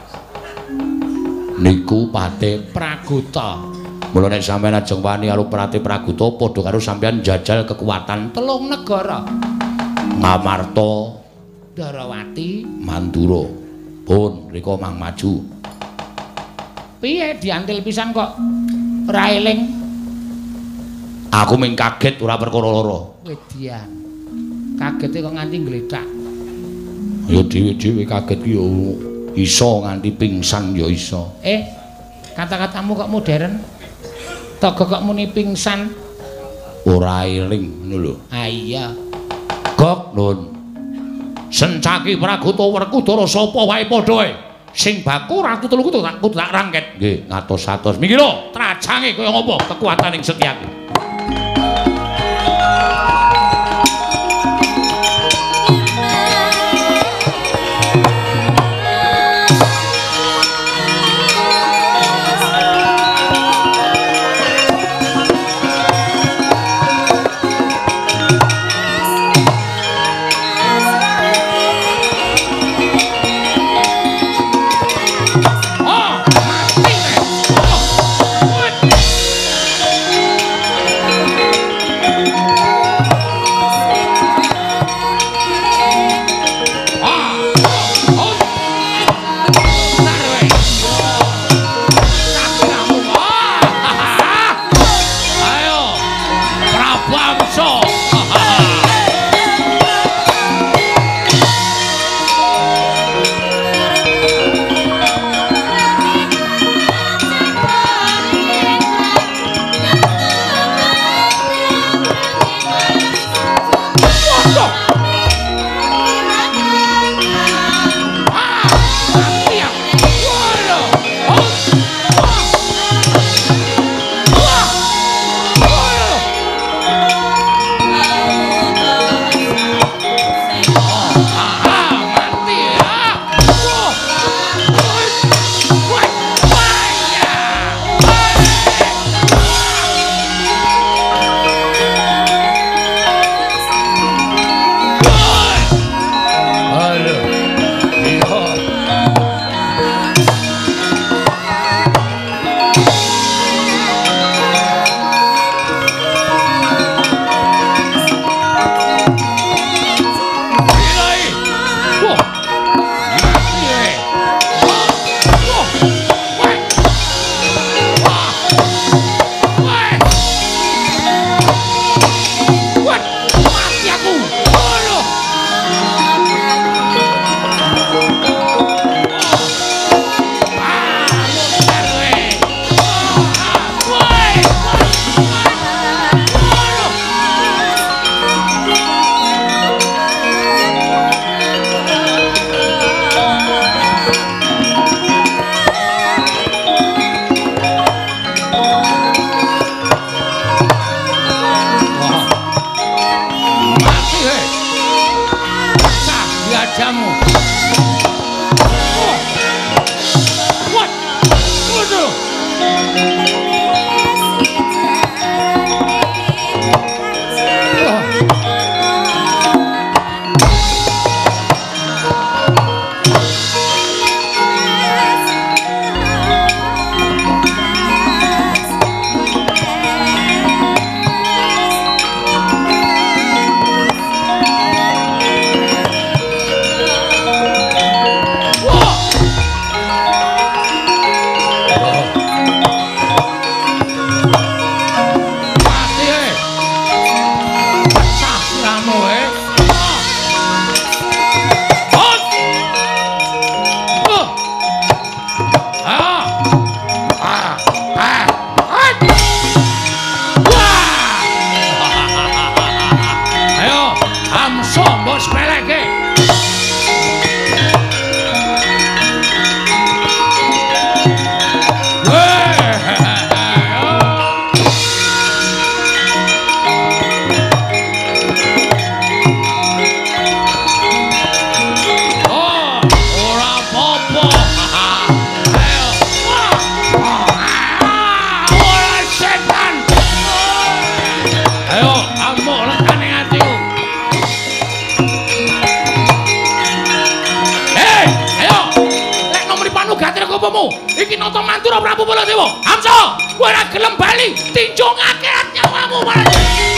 niku Patih Praguta mula nek sampeyan ajeng wani karo Patih Praguta padha karo sampeyan jajal kekuatan telung negara Ngamarta Ndarawati Mandura pun rika mang maju piye diantil pisan kok ora eling aku ming kaget ora perkara lara wedian kagete kok nganti ngledak ya dhewe-dhewe kaget ki yo iso nganti pingsan ya iso eh kata-katamu kok modern togo kok muni pingsan ora eling ngono lho ah iya gok nun Sencaki Praguta Werkudara sapa wae padha ae sing baku ratu telu kudu tak kudu tak rangket nggih ngatos-atos mikira trajange kaya ngapa kekuataning Setyaki Amso mbok sepeleke. Iki nata mantura Prabu Baladewa. Amsa, kowe ora gelem bali, tinjung akhirat nyawamu malah.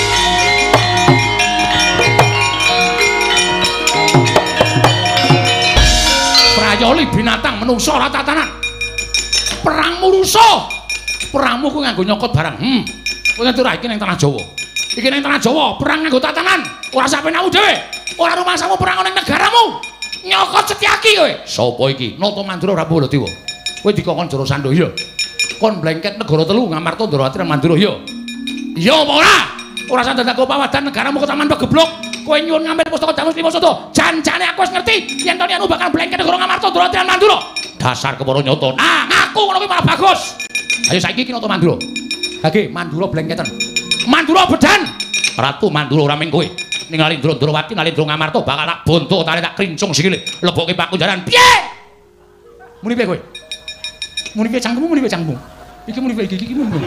Prayoli binatang menungso ora tatanan. Perangmu rusuh. Perangmu kuwi nganggo nyokot barang. Hmm. Kowe ora iki ning tanah Jawa. Iki ning tanah Jawa, perang nganggo tatanan. Ora sapenamu dhewe. Ora rumasamu perang ning negaramu. Nyokot Setyaki kowe. Sapa iki? Nata Mandura Prabu Baladewa. Kowe dikongkon Jara Sandhaya. Kon blengket negara telu Ngamarta Ndarawati lan Mandura ya. Iya apa ora? Ora sandadaku pawadan negaramu ketaman pegeblok. Kowe nyuwun ngambil pustaka Damus Lima Sada. Janjane aku wis ngerti yen to anu bakal blengket negara Ngamarta Ndarawati lan Mandura. Dasar kepara nyata. Nah, ngaku ngono kuwi malah bagus. Ayo saiki iki Nata Mandura. Hage Mandura blengketen. Mandura bedan. Ratu Mandura ora mung kowe. Ningali Ndara Ndarawati nalindra Ngamarta bakal tak bonto tali tak krincung sikile. Lebokke pakunjaran. Piye? Muni piye kowe? Muni piye cangkemmu, muni piye cangkemmu? Iki muni piye iki iki muni.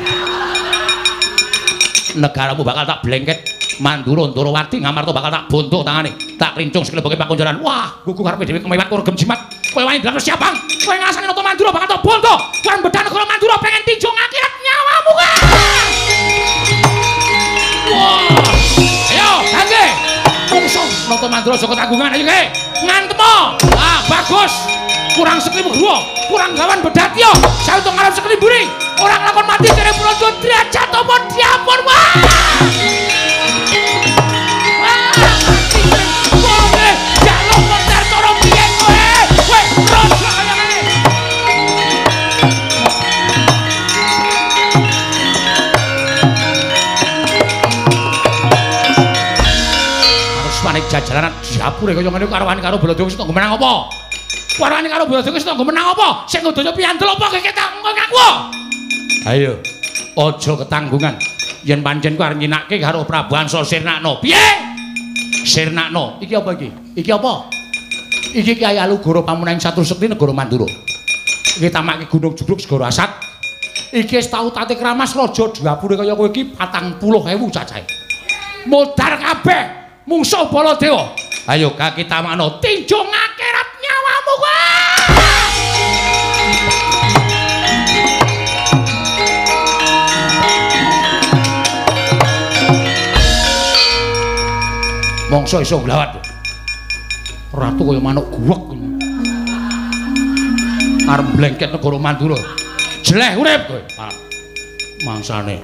Negaramu bakal tak blengket. Mandura Ndarawati Ngamarta bakal tak bonto tangane. Tak krincung sikile lebokke pakunjaran. Wah, gugu karepe dhewe kemewat karo gem jimat. Kowe wani dalan siapang. Kowe ngrasani Nata Mandura bakal tak bonto. Kan bedan negara Mandura pengen tinjung akhirat nyawamu ka. Wah. Ayo, Hage. Mungsuh Nata Mandura saka tanggungan ayo ge. Ngantemo. Ah, bagus. Kurang seklimu gruwa, kurang gawan bedatya. Sautung ngarep seklimburi. Orang lakon mati kene Praja derajat apa diampun wah. Kowe jaluk konter cara piye kowe? Kowe raja kaya ngene. Harus manik jajaran dapure kaya ngene karo wani karo Baladewa Sita menang apa? Warane karo Baladewa Sita menang apa? Sing ngdonya piandel apa keketak ngaku? Ayo, aja ketanggungan. Yen pancen ku arep nyinake karo Prabu Ansa Sirnakna. Piye? Sirnakna. Iki apa iki? Iki apa? Iki Kyai Alugoro Pamunaing Satru Sekti negara Mandura. Iki tamake Gunung Juruk Segara Asat. Iki wis tau tati kramas raja dapure kaya kowe iki patang puluh ewu cacahe. Modar kabeh mungsuh Baladewa. Ayo kaki tamakno tinjung akhirat nyawamu kowe. Mongso iso glawat. Ratu kaya manuk guwek. Arep blengket negara Mandura. Jeleh urip kowe. Mangsane.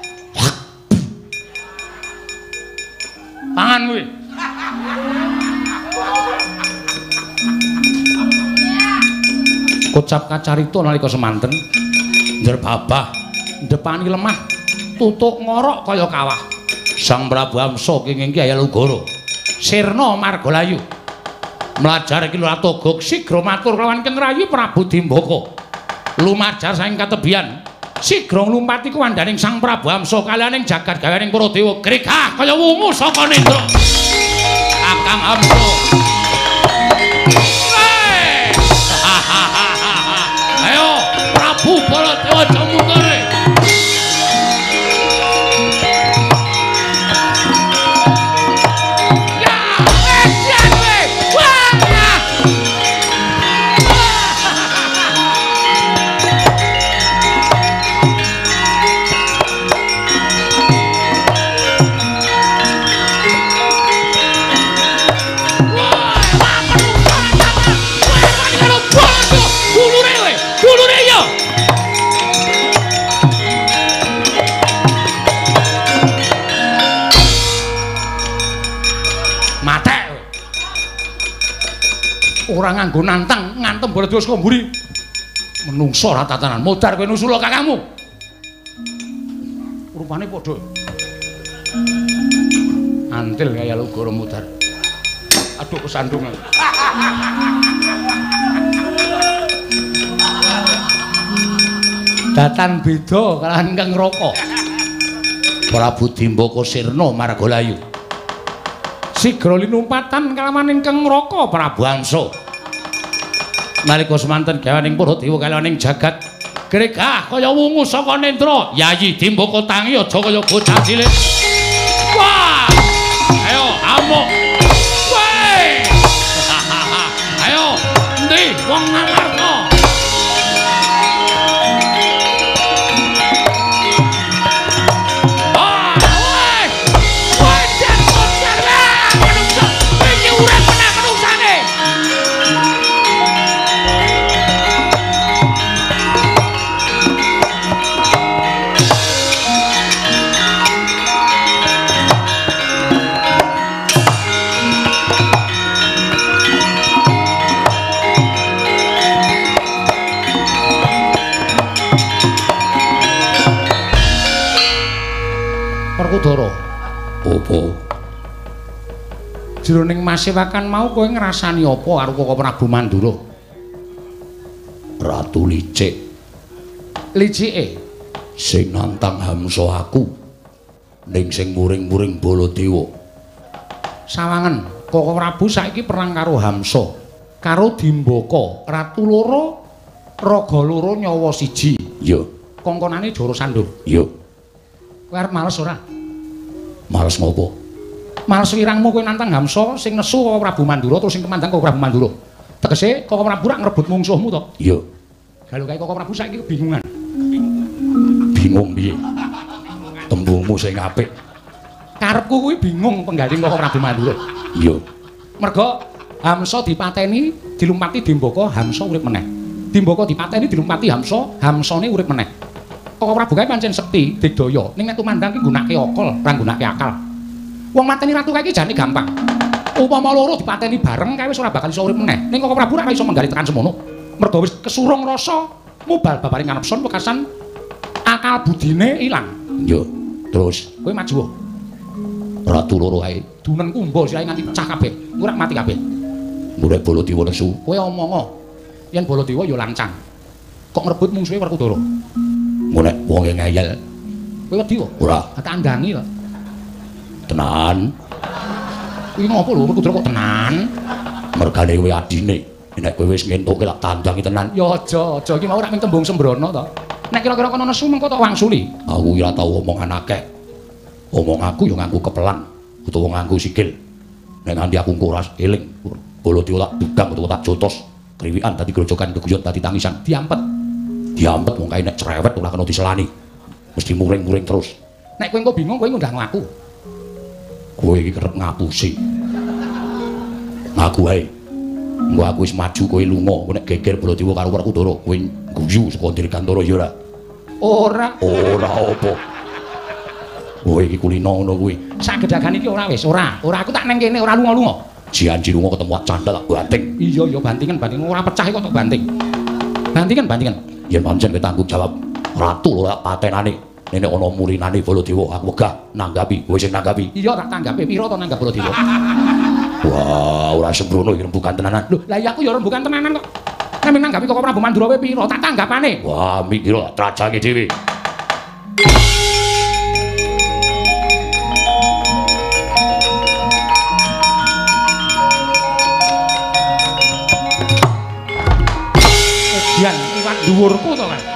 Pangan kowe. Kocap kacarita nalika semanten njer babah ndepani lemah tutuk ngorok kaya kawah. Sang Prabu Amsa kenging Kyai Alugoro Sirna Margalayu mlajar iki Ratu Gog sigra matur kelawan Keng Rayi Prabu Dimbaka lumajar saking katebian sigra nglumpati kuwandaning Sang Prabu Amsa kaliyaning jagat gawening para dewa gregah kaya wungu saka nendra Kakang Amsa. Ayo Prabu Baladewa Jamukare. Ora nganggo nantang ngantem Baladewa saka mburi. Menungso ora tatanan. Modar kowe nusula kakangmu. Rupane padha. Antil kaya lu goro mudar. Aduh kesandungan. Datan beda kalahan Kang Raka. Prabu Dimbaka Sirna Margalayu. Sigra linumpatan kalawan ingkang Raka Prabu Angsa. Nalika semanten gawaning para dewa kalawan ing jagat gregah kaya wungu saka nendra. Yayi Dimbaka tangi aja kaya bocah cilik. Wah! Ayo amuk. Weh! Ayo endi wong ngarepno? Doro. Apa? Jroning masewakan mau kowe ngrasani apa karo Koko Prabu Mandura? Ratu licik. Licike sing nantang Hamsa aku ning sing muring-muring Baladewa. Sawangen, Koko Prabu saiki perang karo Hamsa, karo Dimbaka, ratu loro, raga loro nyawa siji. Iya. Kongkonane Jara Sandha. Iya. Kowe arep males ora? Males ngopo? Males wirangmu kowe nantang Hamsa sing nesu Koko Prabu Mandura terus sing kemandang Koko Prabu Mandura. Tegese Koko Prabu rak ngrebut mungsuhmu to? Iya. Kalau kae Koko Prabu saiki kebingungan. Bingung piye? Tembungmu sing apik. Karepku kuwi bingung penggaling Koko Prabu Mandura. Iya. Merga Hamsa dipateni, dilumpati Dimbaka, Hamsa urip meneh. Dimbaka dipateni, dilumpati Hamsa, Hamsane urip meneh. Koko Prabu kae pancen sekti, digdaya. Ning nek tumandang ki nggunakake akal, ora nggunakake akal. Wong mateni ratu kae iki jane gampang. Upama loro dipateni bareng kae wis ora bakal iso urip meneh. Ning Koko Prabu ora iso menggali tekan semono. Merga wis kesurung rasa, mubal babaring nganepson wekasan akal budine ilang. Yo, terus kowe maju. Ratu loro kae dunen kumba sirahe nganti pecah kabeh. Ora mati kabeh. Murid Baladewa nesu. Kowe omongo yen Baladewa ya lancang. Kok ngrebut mungsuhe Werkudara? Nek wong ngeyel. Kowe wedi kok? Ora. Tak andangi to. Tenan. Kuwi ngopo lho Werkudara kok tenan? Mergane kowe adine. Nek kowe wis ngentuke lak tandangi tenan. Ya aja, aja iki mau rak ming tembung sembrono to. Nek kira-kira kono nesu mengko tak wangsuli. Aku ora tau omongan akeh. Omong aku ya nganggo kepelan utawa nganggo sikil. Nek nganti aku engko ora eling, Baladewa tak dudang utawa tak jotos. Kriwikan dadi grojokan keguyon dadi tangisan. Diampet. Diampet wong kae nek cerewet ora kena diselani. Mesti muring-muring terus. Nek kowe engko bingung kowe ngundang aku. Kowe iki kerep ngapusi. Ngaku ae. Engko aku wis maju kowe lunga, kowe nek geger Baladewa karo Werkudara, kowe guyu saka Dirgantara ya ora. Ora. Ora apa. Kowe iki kulino ngono kuwi. Sagedhagan iki ora wis, ora. Ora aku tak neng kene ora lunga-lunga. Janji lunga ketemu candhal tak banting. Iya ya bantingan banting ora pecah kok tak banting. Bantingan bantingan. Yen pancen kowe tanggung jawab ratu lho patenane. Nek ana murinane Baladewa aku wegah nanggapi. Kowe sing nanggapi. Iya tak tanggapi. Pira to nanggap Baladewa? Wah, ora sembrono iki rembugan tenanan. Lho, lah iya aku ya rembugan tenanan kok. Nek nanggapi Koko Prabu Mandura kowe pira? Tak tanggapane. Wah, mikir trajange dhewe. Edian iwak dhuwurku to kan.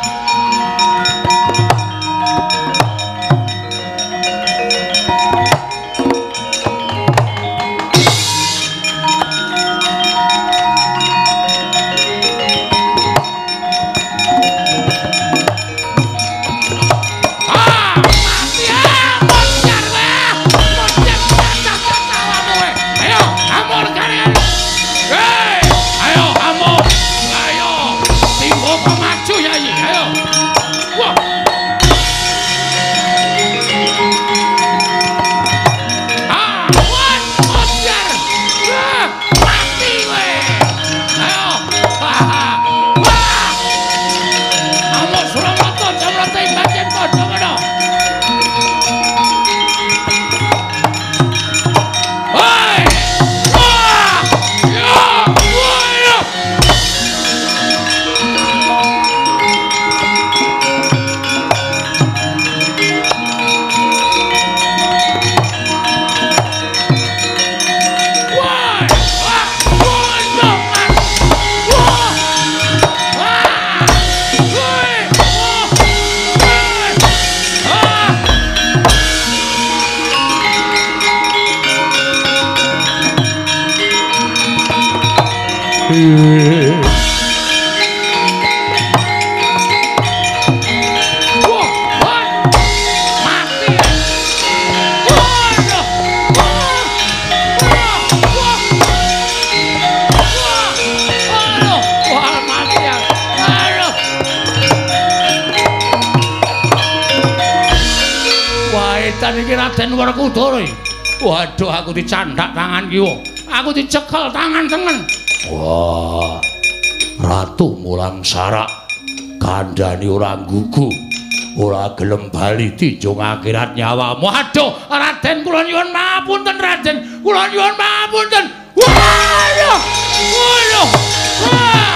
Iki Raden Werkudara. Waduh aku dicandhak tangan kiwa. Aku dicekel tangan tengen. Wah. Ratu Mulang Sarak kandhani ora gugu. Ora gelem bali dijung akhirat nyawamu. Aduh, Raden kula nyuwun mapunten Raden. Kula nyuwun mapunten. Waduh. Waduh. Wah.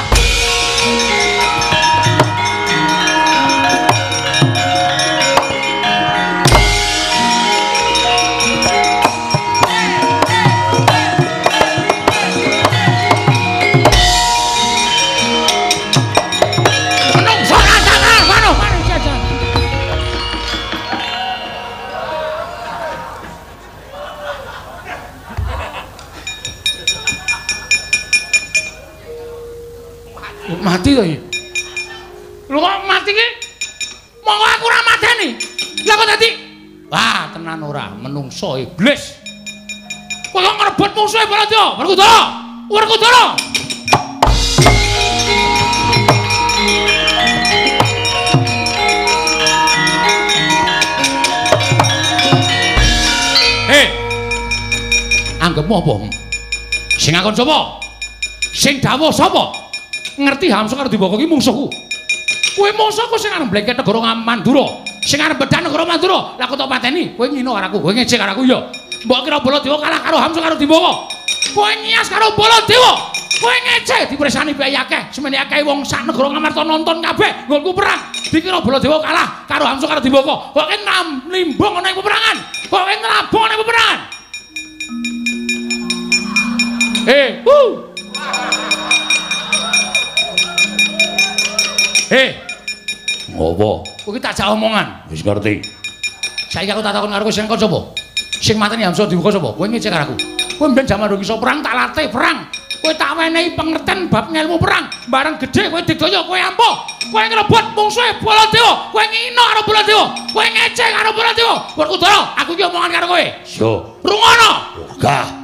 Mati to iki. Lho kok mati ki? Monggo aku ora mateni. Lah kok dadi? Wah, tenan ora, menungso iblis. Kok ngrebut musuhe Baladewa? Werkudara. Werkudara. Hei. Anggepmu apa? Sing ngakon sapa? Sing dawuh sapa? Ngerti Hamsa karo Dibaka ki mungsuhku. Kowe mungsuhku sing arep mbleket negara Mandura, sing arep bedah negara Mandura. Lah kok tak pateni, kowe ngino karo aku, kowe ngejek karo aku ya. Mbok kira Baladewa kalah karo Hamsa karo Dibaka. Kowe nyias karo Baladewa. Kowe ngejek dipresani bae akeh, semene akeh wong sak negara Ngamarta nonton kabeh nggonku perang. Dikira Baladewa kalah karo Hamsa karo Dibaka. Kok nam limbung ana ing peperangan. Kok ngrabung ana ing peperangan. Eh, uh. Hei. Ngopo? Kowe tak jak omongan. Wis ngerti. Saiki aku tak takon karo kowe sing kon sapa? Sing mateni Hamsa Dibaka sapa? Kowe ngecek karo aku. Kowe mben jaman durung iso perang tak latih perang. Kowe tak wenehi pengerten bab ngelmu perang. Bareng gedhe kowe digaya kowe ampuh. Kowe ngrebut mungsuhe Baladewa. Kowe ngino karo Baladewa. Kowe ngecek karo Baladewa. Werkudara, aku iki omongan karo kowe. Yo. Rungono. Gah.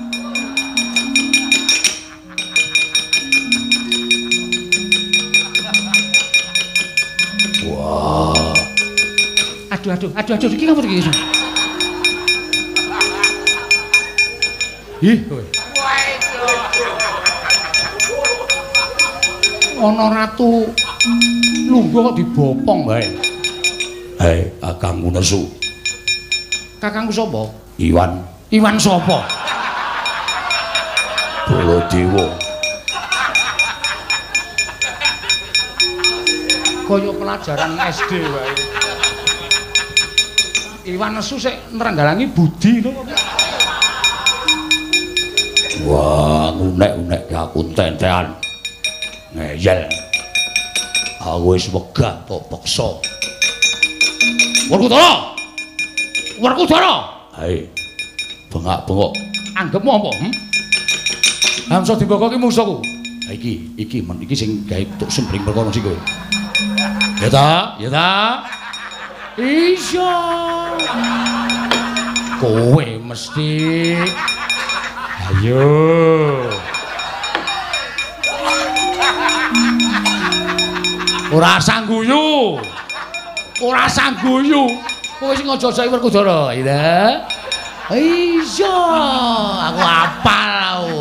Wah. Aduh aduh aduh aduh iki ngapa iki? Ih, kowe. Ana ratu lungguh kok dibopong bae. Hei, Kakangku nesu. Kakangku sapa? Iwan. Iwan sapa? Baladewa. Kaya pelajaran S D wae. Iwan nesu sik nrenggalangi budi lho. Wah, unek-unek aku tentean. Ngeyel. Aku wis wegah tok peksa. Werkudara. Werkudara. Hai. Bengak-bengok. Anggepmu apa? Hm? Hamsa Dibaka ki musuhku. Ha iki, iki men iki sing gawe tok sembring perkara sing kowe. Ya ta? Ya ta? Iya. Kowe mesti. Ayo. Ora sangguyu. Ora sangguyu. Kowe sing aja saiki Werkudara, ya. Iya, aku apal aku.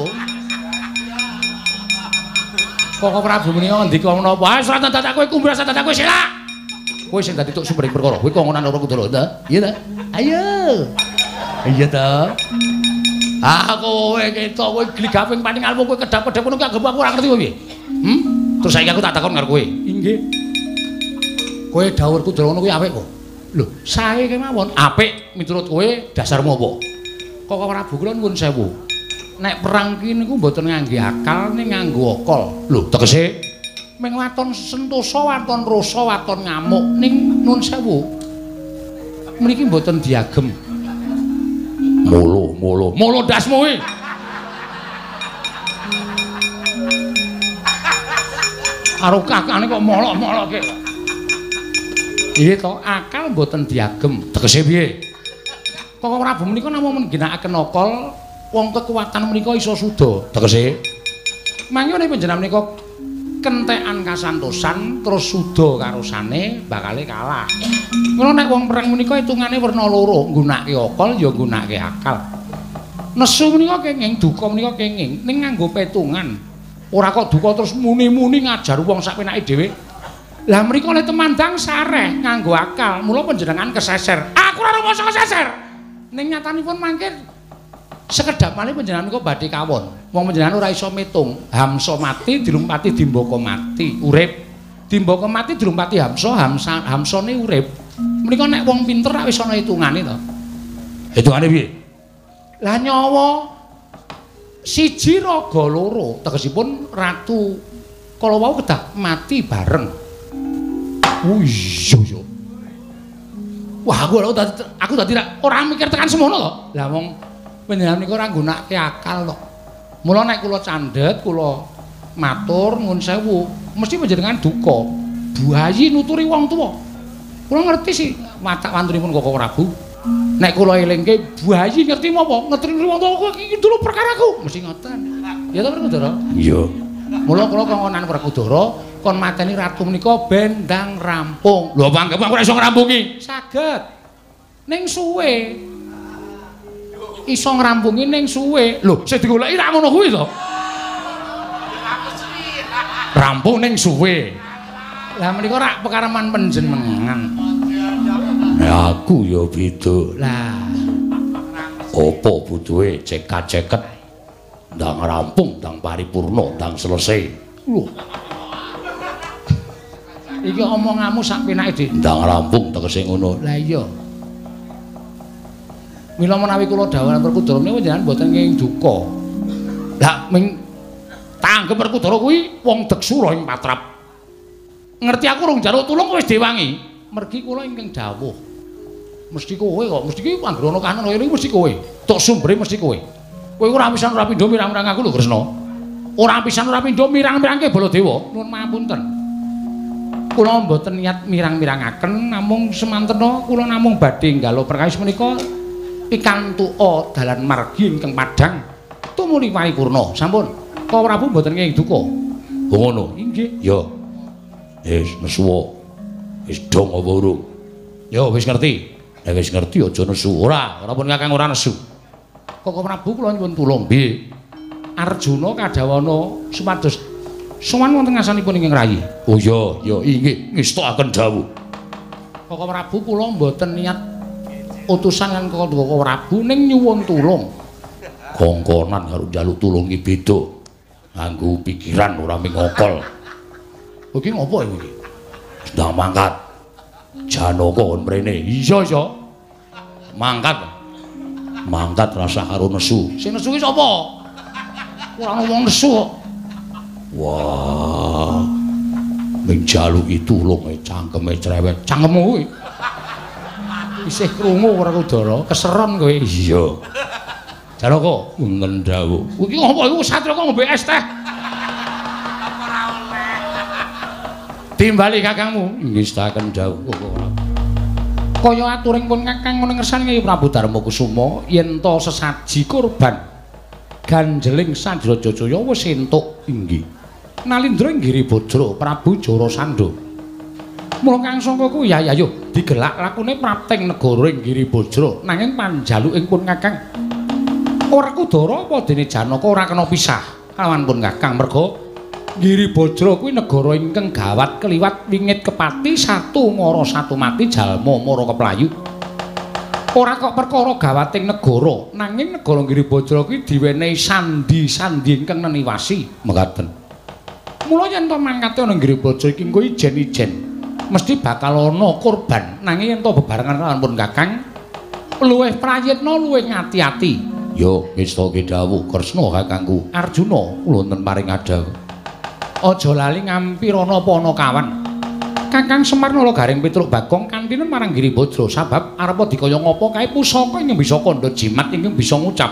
Kok Prabu menika ngendika menapa? Wis ora dadak kowe kumbra dadak kowe sila. Kowe sing dadi tuk sumber perkara. Kowe kongonan Werkudara ta? Iya ta? Ayo. Iya ta? Ah kowe ketok kowe gligaping paning almu kowe kedap-kedap ngono ki anggap aku ora ngerti kowe piye. Hm? Terus saiki aku tak takon karo kowe. Inggih. Kowe dawuh Werkudara ngono kuwi apik kok. Lho, sae kemawon. Apik miturut kowe dasarmu apa? Kok Prabu kula nuwun sewu. Nek perang ki niku mboten ngangge akal ning nganggo okol. Lho, tegese ming waton sentosa, waton rasa, waton ngamuk ning nuwun sewu. Mriki mboten diagem. Molo, molo, molo dasmu kuwi. Karo kakane kok molok-moloke. Nggih to, akal mboten diagem. Tegese piye? Koko Prabu menika namung ngginakaken akal, wong kekuatan menika iso suda. Tegese mangkene panjenengan menika kentekan kasantosan terus suda karosane bakale kalah. Ngono nek wong perang menika hitungane werna loro, nggunakake akal ya nggunakake akal. Nesu menika kenging, duka menika kenging, ning nganggo petungan. Ora kok duka terus muni-muni ngajar wong sakpenake dhewe. Lah mriku le temandang sareh nganggo akal, mula panjenengan keseser. Aku ora rumangsa keseser. Ning nyatanipun mangke sekedap malih panjenengan niku badhe kawon. Wong panjenengan ora iso mitung. Hamsa mati dilumpati Dimbaka mati, urip. Dimbaka mati dilumpati Hamsa, Hamsa Hamsane urip. Mriku nek wong pinter rak wis ana hitungane to. Hitungane piye? Lah nyawa siji raga loro, tegesipun ratu kala wau kedah mati bareng. Oh iya iya. Wah aku dadi aku dadi ora mikir tekan semono to. Lah wong panjenengan niku ora nggunakake akal to. Mula nek kula candhet, kula matur nuwun sewu, mesti panjenengan duka. Buayi nuturi wong tuwa. Kula ngerti sih watak wantunipun Koko Prabu. Nek kula elingke buayi ngerti apa? Ngerti wong tuwa iki dulu perkaraku, mesti ngoten. Ya to Werkudara? Iya. Mula kula kongonan Werkudara kon mateni ratu menika bendang rampung. Lho mangke aku ora iso ngrampungi. Saged. Ning suwe. Iso ngrampungi ning suwe. Lho, sing digoleki ra ngono kuwi to. Rampung ning suwe. Lah menika rak pekareman panjenengan. Ya aku ya beda. Lah. Apa butuhe cekat-ceket ndang rampung, ndang paripurna, ndang selesai. Lho. Iki omonganmu sak penake, Dik. Ndang rampung tegese ngono. Lah iya. Mila menawi kula dawuh Werkudara menika panjenengan mboten kenging duka. Lah ming tanggep Werkudara kuwi wong deksura ing patrap. Ngerti aku rung njaluk tulung wis diwangi. Mergi kula ingkang dawuh. Mesti kowe kok, mesti iki anggrana kanan kaya mesti kowe. Tok sumbere mesti kowe. Kowe ora pisan ora pindho mirang-mirang aku lho Kresna. Ora pisan ora pindho mirang-mirangke Baladewa. Nuwun pangapunten. Kula mboten niat mirang-mirangaken namung semantena kula namung badhe nggalo perkawis menika pikantuka dalan margi ingkang padhang tumuli paripurna. Sampun. Kala Prabu mboten kenging duka. Oh ngono. Nggih. Ya. Wis nesu. Wis dong apa urung? Ya wis ngerti. Nek wis ngerti aja nesu. Ora, ora pun Kakang ora nesu. Koko Prabu kula nyuwun tulung. Nggih. Arjuna Kadawana supados sowan wonten ngasanipun ingkang rayi. Oh iya, ya inggih ngestokaken dawuh. Koko Prabu kula mboten niat utusan kan Koko Prabu ning nyuwun tulung. Kongkonan karo njaluk tulung iki beda. Nganggo pikiran ora mingokol. Oh iki ngopo iki? Sedang mangkat. Janaka kon mrene. Iya, iya. Mangkat. Mangkat rasa karo nesu. Sing nesu ki sapa? Ora ngomong nesu kok. Wah. Ming jaluki tulunge cangkeme cerewet. Cangkemmu kuwi. Isih krungu Werkudara, keseron kowe. Iya. Janaka wonten dawuh. Iki ngopo iku Satraka ngombe es teh? Ora oleh. Timbali kakangmu. Ngestaken dawuh. Kaya aturing pun Kakang ngersani Prabu Darmakusuma yen to sesaji kurban ganjeling Sandrajajaya wis entuk inggih. Nalindra Giri Bajra Prabu Jarasandha. Mula kang sangka kuwi ya yo digelak lakune prapting negara ing Giri Bajra nanging panjaluking pun Kakang Werkudara apa dene Janaka ora kena pisah kalawan pun Kakang merga Giri Bajra kuwi negara ingkang gawat keliwat wingit kepati satu ngara satu mati jalma mara keplayu. Ora kok perkara gawating negara, nanging negara Giri Bajra kuwi diwenehi sandi-sandi ingkang neniwasi mekaten. Mula yen to mangkate ana Giri Bajra iki engko ijen-ijen, mesti bakal ana kurban. Nanging yen to bebarengan kalawan pun Kakang luwih prayitna luwih ngati-ati. Yo ngestake dawuh Kresna kakangku. Arjuna kula wonten paring adhawuh. Aja lali ngampirana apa ana kawan. Kakang Semar Nalagaring Pitruk Bagong kantinen marang Giri Bajra sabab arepa dikaya ngapa kae pusaka ingkang bisa kandha jimat ingkang bisa ngucap.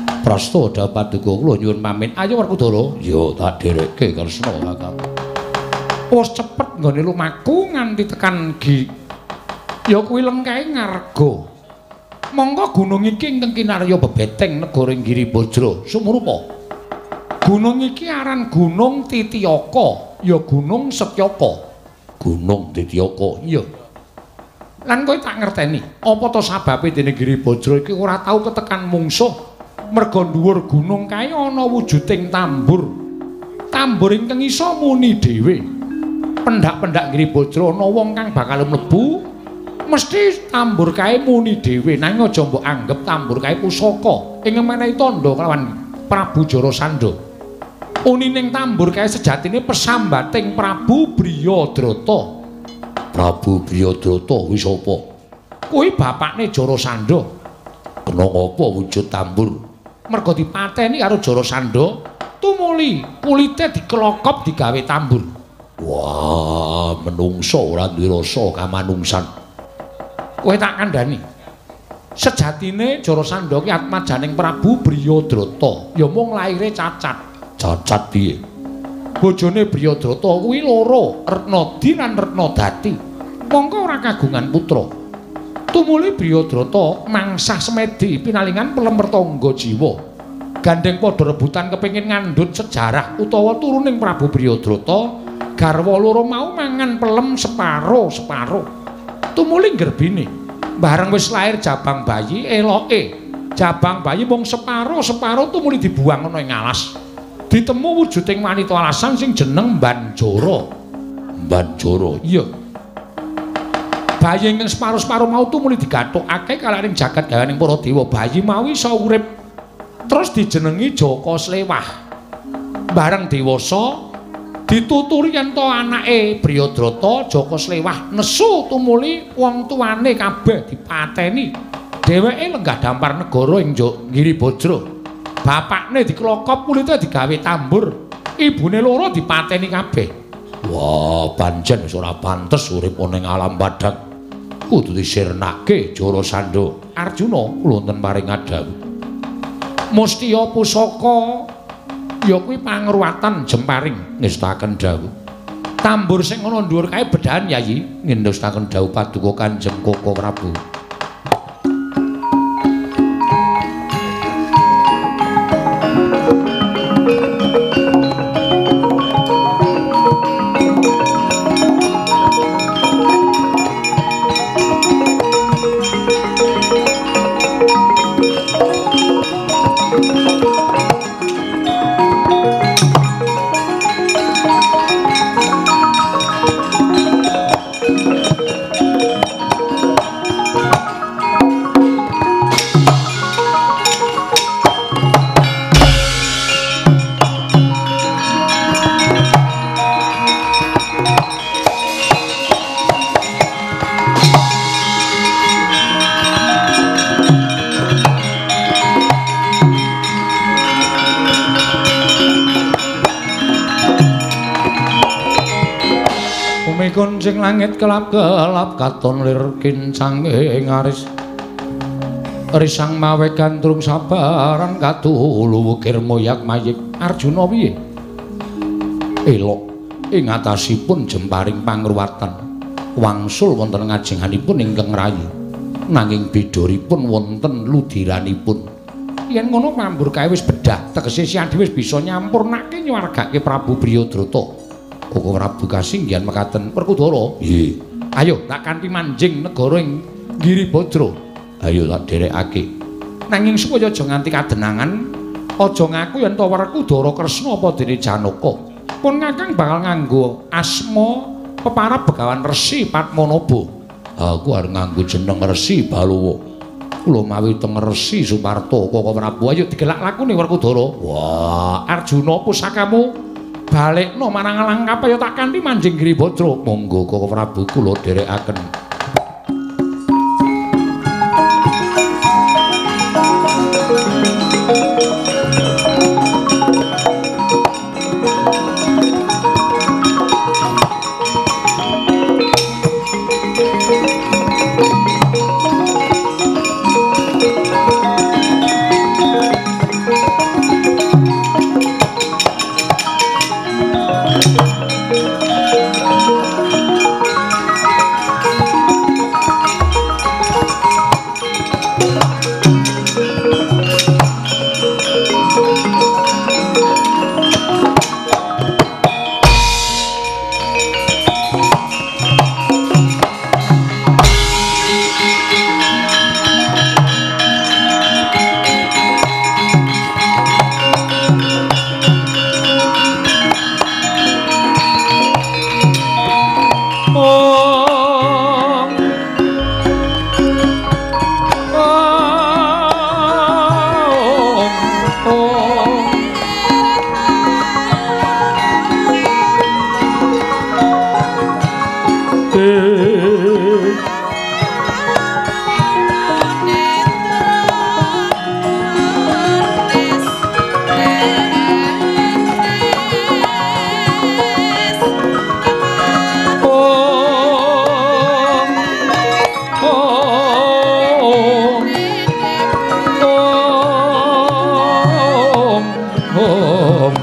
Prasta Dapaduka kula nyuwun pamit. Ayo Werkudara. Ya tak dherekke Kresna kakang. wis cepet nggone lumaku nganti tekan gi ya kuwi lengkahe ngarga. Monggo gunung iki ingkang kinarya bebeteng negara Giribajra sumurupa. Gunung iki aran Gunung Titiaka, ya Gunung Setyaka. Gunung Titiaka, iya. Lan kowe tak ngerteni, apa to sababe dene Giribajra iki ora tau ketekan mungsuh merga dhuwur gunung kae ana wujuding tambur. Tambur ingkang isa muni dhewe. Pendak-pendak Giribajra ana wong kang bakal mlebu mesti tambur kae muni dhewe, nanging aja mbok anggap tambur kae pusaka. Ing menehi tandha kelawan Prabu Jarasandha. Unining tambur kae sejatine pesambating Prabu Briyadrata. Prabu Briyadrata kuwi sapa? Kuwi bapakne Jarasandha. Kena ngapa wujud tambur? Merga dipateni karo Jarasandha, tumuli kulite dikelokop digawe tambur. Wah, menungso ora duwe rasa kamanungsan. Kowe tak kandhani. Sejatine Jarasandha ki atmajaning Prabu Briyadrata, ya mung laire cacat. Cacat piye? Bojone Briyadrata kuwi loro, Retnadi lan Retnadati. Mongko ora kagungan putra. Tumuli Briyadrata mangsah semedi pinalingan pelemertangga jiwa. Gandeng padha rebutan kepengin ngandhut sejarah utawa turuning Prabu Briyadrata, garwa loro mau mangan pelem separo-separo. Tumuli gerbine, bareng wis lair jabang bayi eloke. Jabang bayi mung separo-separo tumuli dibuang ana ing alas. Ditemu wujuding wanita alasan sing jeneng Banjara. Banjara, iya. Bayi ingkang separo-separo mau tumuli digathukake kalaring jagat gawaning para dewa. Bayi mau isa urip terus dijenengi Jaka Slewah. Bareng dewasa dituturi yen to anake Briyadrata Jaka Slewah nesu tumuli wong tuane kabeh dipateni. Dheweke lenggah dampar negara ing Giribajra. Bapakne dikelokop kulite digawe tambur. Ibune loro dipateni kabeh. Wah, pancen wis ora pantes urip ana ing alam padhang. Kudu disirnake Jarasandha. Arjuna wonten paring adawu. Mustia pusaka ya kuwi pangruwatan jemparing ngestaken dawuh. Tambur sing ana dhuwur kae bedhahan Yayi ngendosaken dawuh paduka Kanjeng Koko Prabu. Sing langit kelap-kelap katon lir kincang ing aris risang mawe gandrung sabaran katulu wukir moyak mayik. Arjuna piye? Elok ing atasipun jemparing pangruwatan wangsul wonten ngajenganipun ingkang rayi nanging bedoripun wonten ludiranipun. Yen ngono pambur kae wis bedah tegese si Adi wis bisa nyampurnake nyuwargake Prabu Briyadrata. Koko Prabu kasinggihan mekaten Werkudara. Nggih. Ayo tak kanthi manjing negara ing Giribajra. Ayo tak dherekake. Nanging supaya aja nganti kadenangan, aja ngaku yen to Werkudara Kresna apa dene Janaka. Pun Kakang bakal nganggo asma peparab Begawan Resi Padmanaba. Aku arep nganggo jeneng Resi Balawa. Kula mawi teng Resi Suparta Koko Prabu. Ayo digelak lakune Werkudara. Wah, Arjuna pusakamu balekno marang alang kaya tak kanthi manjing Giribajra. Monggo Koko Prabu kula dherekaken.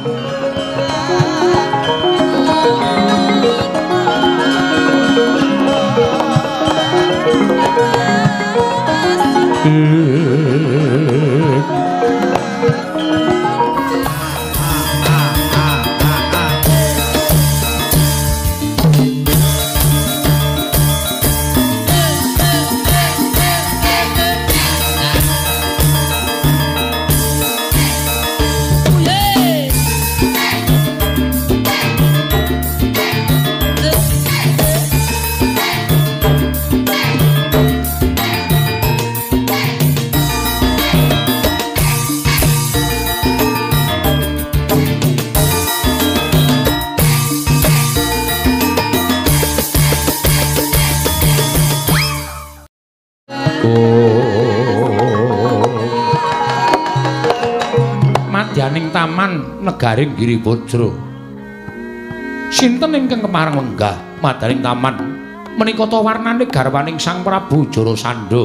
Negaring Giribajra. Sinten ingkang kemareng lenggah madaning taman menika ta warnane garwaning Sang Prabu Jarasandha.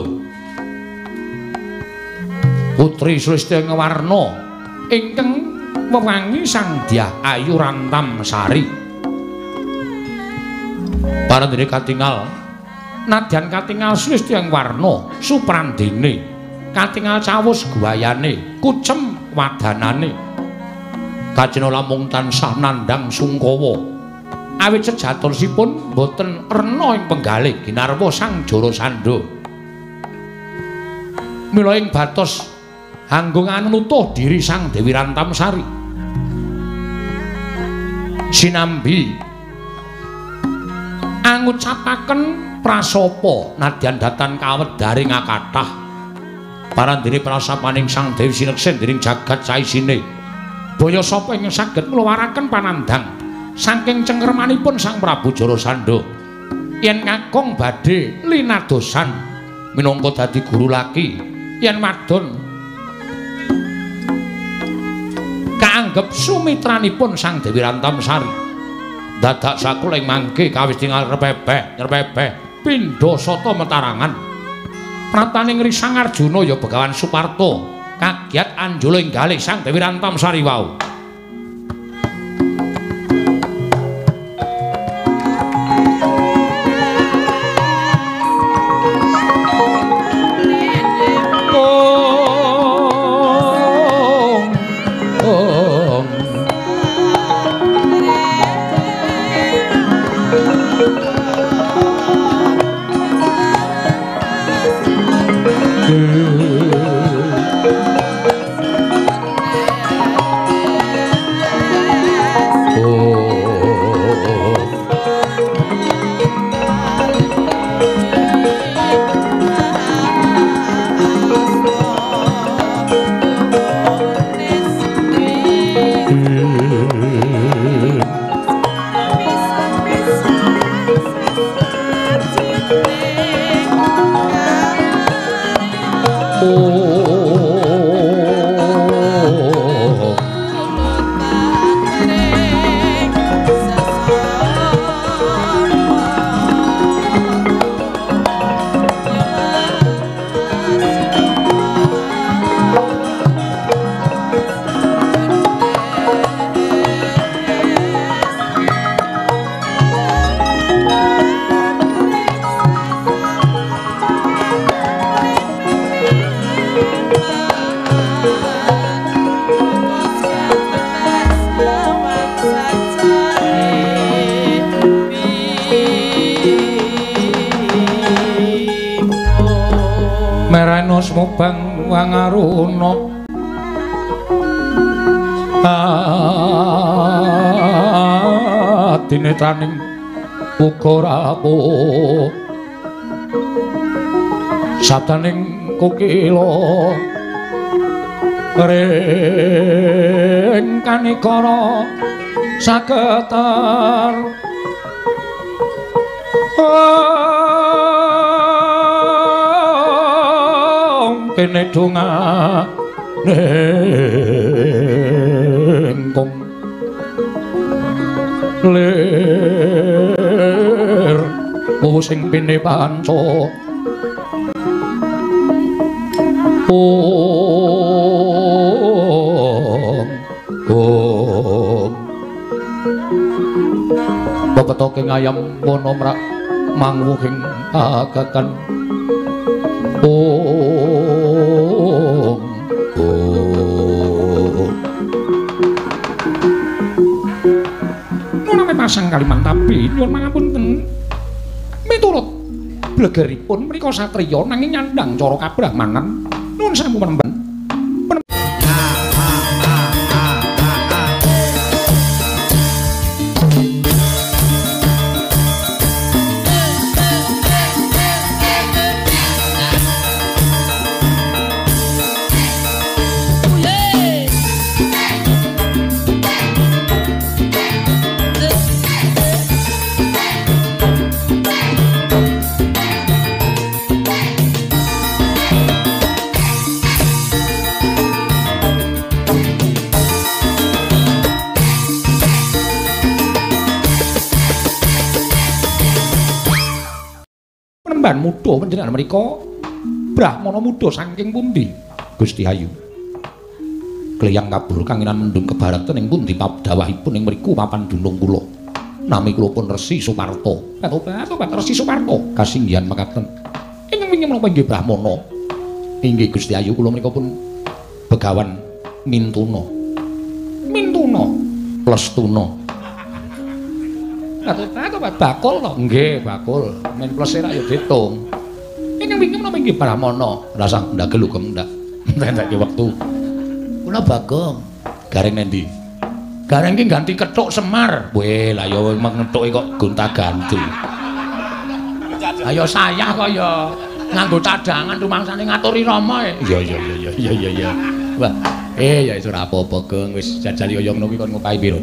Putri Sulistya Warna ingkang wewangi Sang Dyah Ayu Rantam Sari. Parandene katingal nadyan katingal Sulistya Warna suprandene katingal cawus guayane kucem wadanane Kajena lamung tansah nandhang sungkawa awit sejatosipun boten rena ing penggalih ginarwa Sang Jarasandha. Mila ing batos hanggo nganutuh diri Sang Dewi Rantamsari sinambi angucapaken prasapa nadyan datan kawedaring akathah parandene prasapaning Sang Dewi sineksen dening jagat saisine. Boyo sapa ingkang saged nglawaraken panandhang saking cengkremanipun Sang Prabu Jarasandha yen kakung badhe linadosan minangka dadi guru laki yen wadon kaanggep sumitranipun Sang Dewi Rantamsari dadak sakula ing mangke kawis tinggal repebeh repebeh pindha sata metarangan prataning Risang Arjuna ya Begawan Suparta kagiat anjula inggalih Sang Dewi Rantamsari wau. Meranos mubang wangaruna adine taning uga rapuh sabdaning kukila ring kanikara saketar kene dongane engkong lir wuwu sing pine panca oh oh Bebetoke ngayam wana mrak mangwuhing agakan Om Om Nuname pasang kaliman tapi nyuwun pangapunten miturut blegeripun mriko satriya nanging nyandang cara kabrahmanan nuwun sampun penemben Penemban muda panjenengan menika Brahmana muda saking pundi Gusti Ayu Kleyang kabur kanginan mendung kebaratan ing pundi pabdawahipun ing mriku papan dunung kula nami kula pun Resi Suparto tobat tobat Resi Suparto kasinggihan mekaten ingkang wingi menapa inggih Brahmana inggih Gusti Ayu kula menika pun begawan Mintuna Mintuna Plestuna Tobat tobat bakul to nggih bakul men plese ra ya ditung ingkang wingi menapa inggih Brahmana rasah ndagel ugem ndak entek wektu kula Bagong gareng nendi gareng ki ganti kethuk Semar weh lah ya mengethuke kok gonta-ganti ayo sayah kok ya nganggo cadangan rumangsane ngaturi Rama iya iya iya iya iya iya wah eh ya wis ora apa-apa Gong wis jajal yo ngono kuwi kon ngopahi piro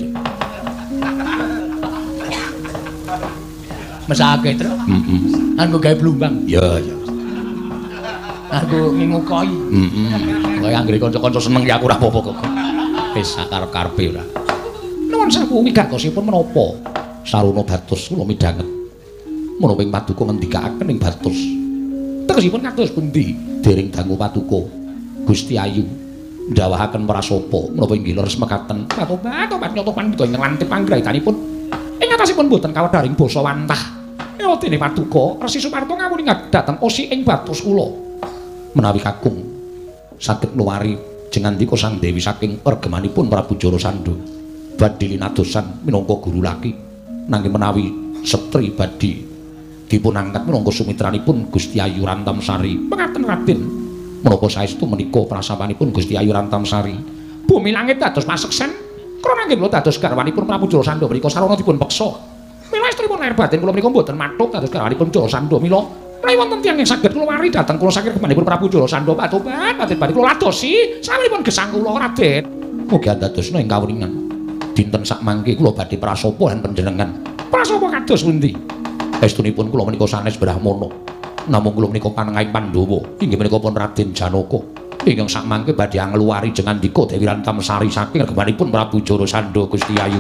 mesake tru heeh anggo gawe blumbang iya iya aku ngingukoi heeh kaya anggere kanca-kanca seneng ya aku ora apa-apa kok wis sakarep-karepe ora nuwun sewu wigatosipun menapa saruna Batus kula midhanget menapa ing paduka ngendikaaken ing Batus tegesipun kados pundi dering dangu paduka Gusti Ayu ndawahaken prasapa menapa inggih leres mekaten tobat tobat nyoto pandika ing lantip panggraitanipun ing atasipun boten kawedaring basa wantah ya dene paduka Resi Suparto ngawuni dhateng osi ing Batus kula menawi kakung saged nuwari jengandika Sang Dewi saking pergemanipun Prabu Jarasandha badhe linadosan minangka guru laki nanging menawi setri badhe dipunangkat minangka sumitranipun Gusti Ayu Rantamsari mekaten Raden menapa saestu menika prasawanipun Gusti Ayu Rantamsari bumi langit dados paseksen krana nggih kula dados garwanipun Prabu Jarasandha menika sarana dipun peksa mila estripun lahir batin kula menika mboten mathuk dados garwanipun Jarasandha mila menawi wonten tiyang ingkang saged kula wari dhateng kula saking remanipun Prabu Jarasandha patobat batin badhe kula ladosi sampun gesang kula Raden mugi andadosna ing kawringan dinten sak mangke kula badhe prasapa lan panjenengan prasapa kados pundi estunipun kula menika sanes Brahmana namung kula menika panengahing Pandhawa inggih menika pun Raden Janaka ingkang sak mangke badhe angluari jengandika Dewi Rantamsari saking remanipun Prabu Jarasandha Gusti Ayu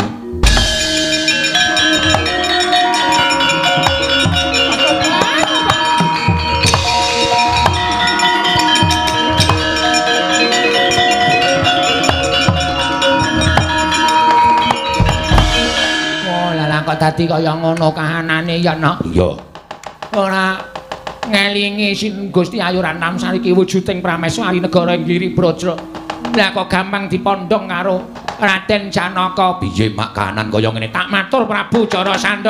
kok dadi kaya ngono kahanane ya no iya ora ngelingi sin Gusti Ayu Rantamsari ki wujuding prameswari negara Giri Braja lah kok gampang dipondhong karo Raden Janaka piye mak kahanan kaya ngene tak matur Prabu Jarasandha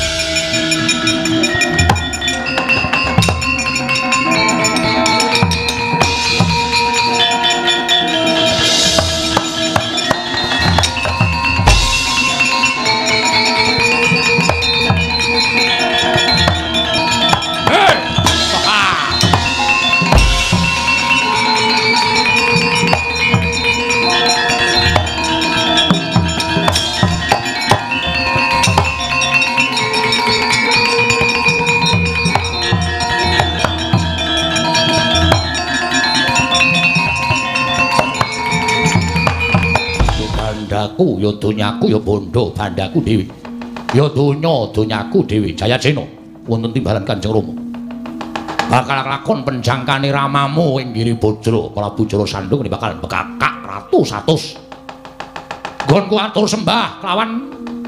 bandaku ya donyaku ya bondo bandaku dhewe ya donya donyaku dhewe Jayajena wonten timbalan Kanjeng Rama bakal lakon penjangkane ramamu ing Giri Bajra Prabu Jarasandha bakal bekakak ratu satus nggonku atur sembah kelawan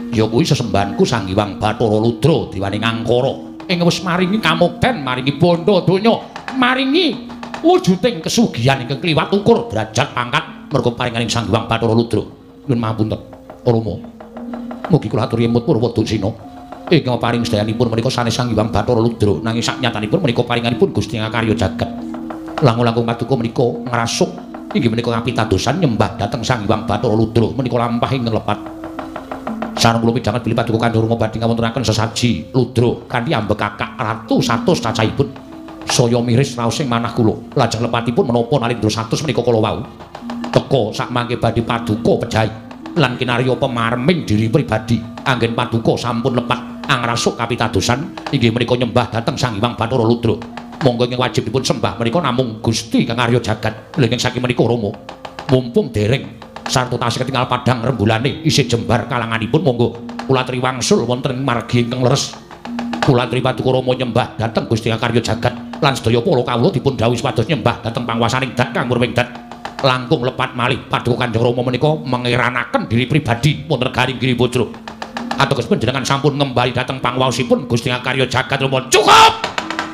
Ya kuwi sesembahanku Sang Hyang Bathara Ludra diwaning Angkara ing wis maringi kamukten, maringi bondo donya, maringi wujuding kesugihan ingkang kliwat ukur derajat pangkat merga paringaning Sang Hyang Bathara Ludra. Nuwun mapunten, Rama. Mugi kula aturi emut Purwa Dusina. Ingkang paring sedayanipun menika sanes Sang Hyang Bathara Ludra, nanging saknyatanipun menika paringanipun Gusti Ngakarya Jagat. Langkung-langkung paduka menika ngrasuk inggih menika ngapitadosan nyembah dhateng Sang Hyang Bathara Ludra menika lampah ing lepat. Sareng kula midhanget bilih paduka kandha Rama badhe ngawontenaken sesaji Ludra kanthi ambek kakak ratu satus cacahipun. Saya miris raos ing manah kula. Lajeng lepatipun menapa Nalendra satus menika kala wau. Teka sak mangke badhe paduka pejahi lan kinarya pemarming diri pribadi anggen paduka sampun lepat angrasuk kapitadosan inggih menika nyembah dhateng Sang Hyang Bathara Ludra. Monggo ing wajibipun sembah menika namung Gusti Kang Arya Jagat. Lha ing saking menika Rama mumpung dereng sarta tasih ketingal padhang rembulane isih jembar kalanganipun monggo kula aturi wangsul wonten ing margi ingkang leres. Kula aturi paduka Rama nyembah dhateng Gusti Kang Arya Jagat lan sedaya para kawula dipun dhawuhi supados nyembah dhateng pangwasaning dat kang murming dat. Langkung lepat malih paduka Kanjeng Rama menika mengiranaken diri pribadi wonten garing Giribajra. Ateges panjenengan sampun ngembali dhateng pangwaosipun Gusti Kang Arya Jagat Rama. Cukup.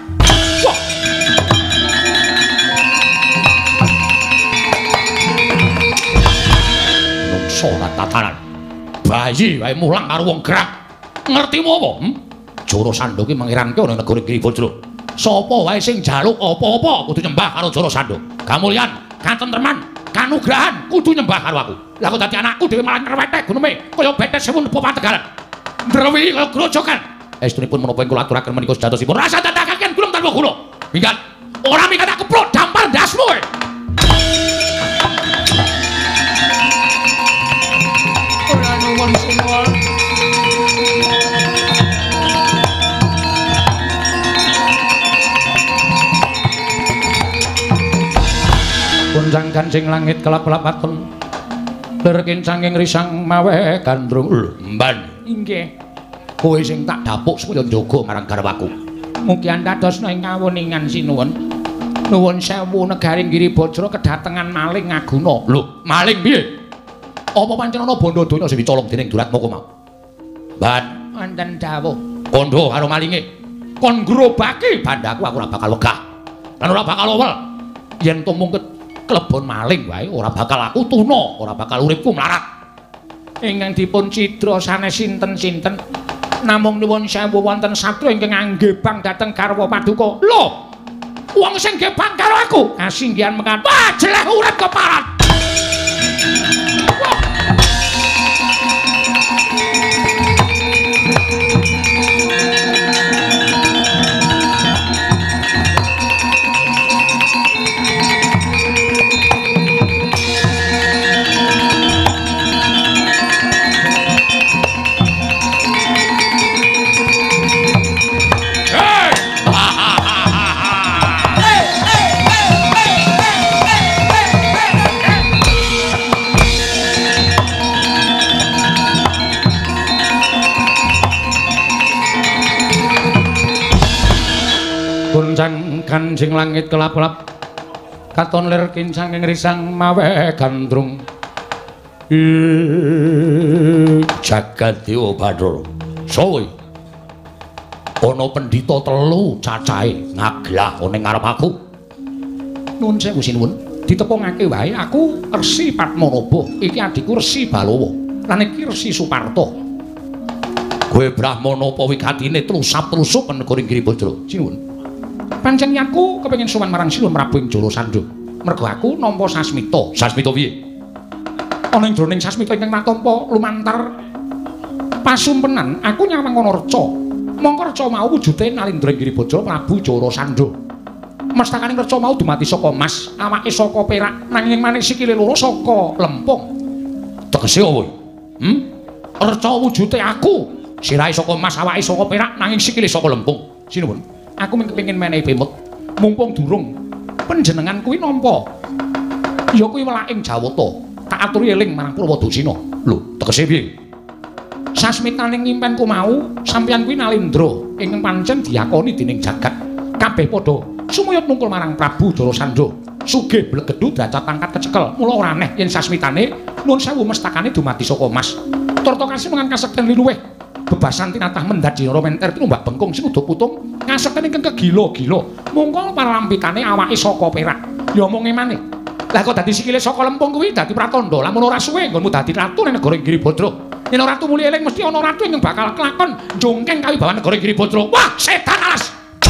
Ora tatanan bayi wae mulang karo wong gerak ngertimu apa hm? Jara Sandha ki mengiranke ana negara Giribajra sapa wae sing njaluk apa-apa kudu nyembah karo Jara Sandha. Kamulyan, katentreman, kanugrahan kudu nyembah karo aku. Lah kok dadi anakku dhewe malah ngrewethek guneme kaya betes sewu nepo pategalan ndrewi kaya grojogan. Estunipun menapa ing kula aturaken menika sejatosipun rasa dadakaken gulung tanpa gula minggat ora minggat tak keprok dampar ndasmu kowe. Nuwun sumul. Punjang kancing langit kelap-kelapaken lir kincanging risang mawe gandrung mban. Inggih. Kowe sing tak dapuk supaya njaga marang garwaku. Mugi antadosna ing kawuningan sinuwun. Nuwun sewu negaring Giribajra kedatengan maling ngaguna. Lho, maling piye? Apa pancen ana bondo donya sing dicolong dening Duratmaka mau? Ban, wonten dawuh. Kandha karo malinge. Kon grobaki bandaku aku ora bakal wegah. Lan ora bakal owel. Yen tumung klebon maling wae ora bakal aku tuna, ora bakal uripku mlarat. Ingkang dipun cidra sanes sinten-sinten. Namung nuwun sewu wonten satya ingkang anggebang dhateng garwa paduka. Lho, wong sing gebang karo aku kasinggihan mengkat. Wah, jeleh urip keparat. Kuncang kancing langit kelap-kelap katon lir kincang ing risang mawe gandrung jagat Dewa Bathara. Sowe ana pendhita telu cacahe ngaglah ana ing ngarep aku. Nuwun sewu sinuwun, ditepungake wae aku Resi Padmanaba, iki adikku Resi Balawa, lan iki Resi Suparta. Kowe Brahmana apa wigatine trusap-trusuk negara Giribajra. Sinuwun. Pancen aku kepengin sowan marang Sinuwun Prabu ing Jara Sandha. Merga aku nampa sasmita. Sasmita piye? Ana ing jroning sasmita ingkang matampa lumantar pasumpenan aku nyawang ana reca. Mongko reca mau wujude Nalendra Giribajra Prabu Jara Sandha. Mestakaning reca mau dumati saka emas, awake saka perak, nanging maneh sikile loro saka lempung. Tegese apa? Hm? Reca wujude aku, sirahe saka emas, awake saka perak, nanging sikile saka lempung. Sinuwun. Aku kepengin menehi pemut mumpung durung panjenengan kuwi nampa ya kuwi welaking Jawata tak aturi eling marang Purwadasina. Lho, tegese piye? Sasmitaning ngimpenku mau sampeyan kuwi Nalendra ingkang pancen diakoni dening jagat kabeh padha sumuyut nungkul marang Prabu Jara Sandha. Sugih blegedhu derajat pangkat kecekel. Mula ora aneh yen sasmitane nuwun sewu mestakane dumati saka emas. Turta kasih mengan kasekten liluweh. Bebasan tinatah mendadi romenter tinumbak bengkung sing udo putung ngasekten ingkang kegila-gila. Mungko parampitane awake saka perak. Ya omonge maneh. Lah kok dadi sikile saka lempung kuwi dadi pratandha lamun ora suwe nggonmu dadi ratu ning negara Giribadra. Yen ora ratu muli eling mesti ana ratu ingkang bakal kelakon njungkeng kawibawan negara Giribadra. Wah, setan alas.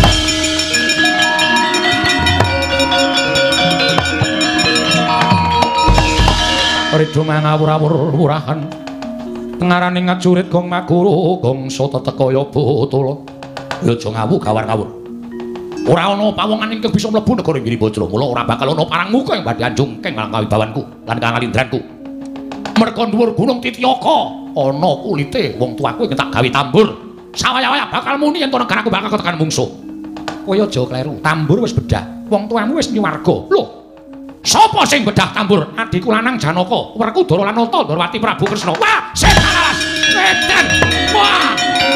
Ridho mangawur-awur wurahan. Tengaraning ngajurit gong maguru gong sota tekaya botolo. Ya aja ngawu gawar-gawur. Ora ana pawongan ingkang bisa mlebu negara Giribadra. Mula ora bakal ana parangmuka ing badhe anjungkeng marang kawibawanku lan kangalindranku. Merga dhuwur gunung Tityaka ana kulite wong tuaku ingkang tak gawe tambur. Sawaya-waya bakal muni yen to negaraku bakal tekan mungsuh. Kowe aja kleru. Tambur wis bedah. Wong tuamu wis nyuwarga. Lho, sapa sing bedah tambur? Adhiku lanang Janaka, Werkudara lan Nata Ndrawati Prabu Kresna. Wah, setan alas. Setan. Wah.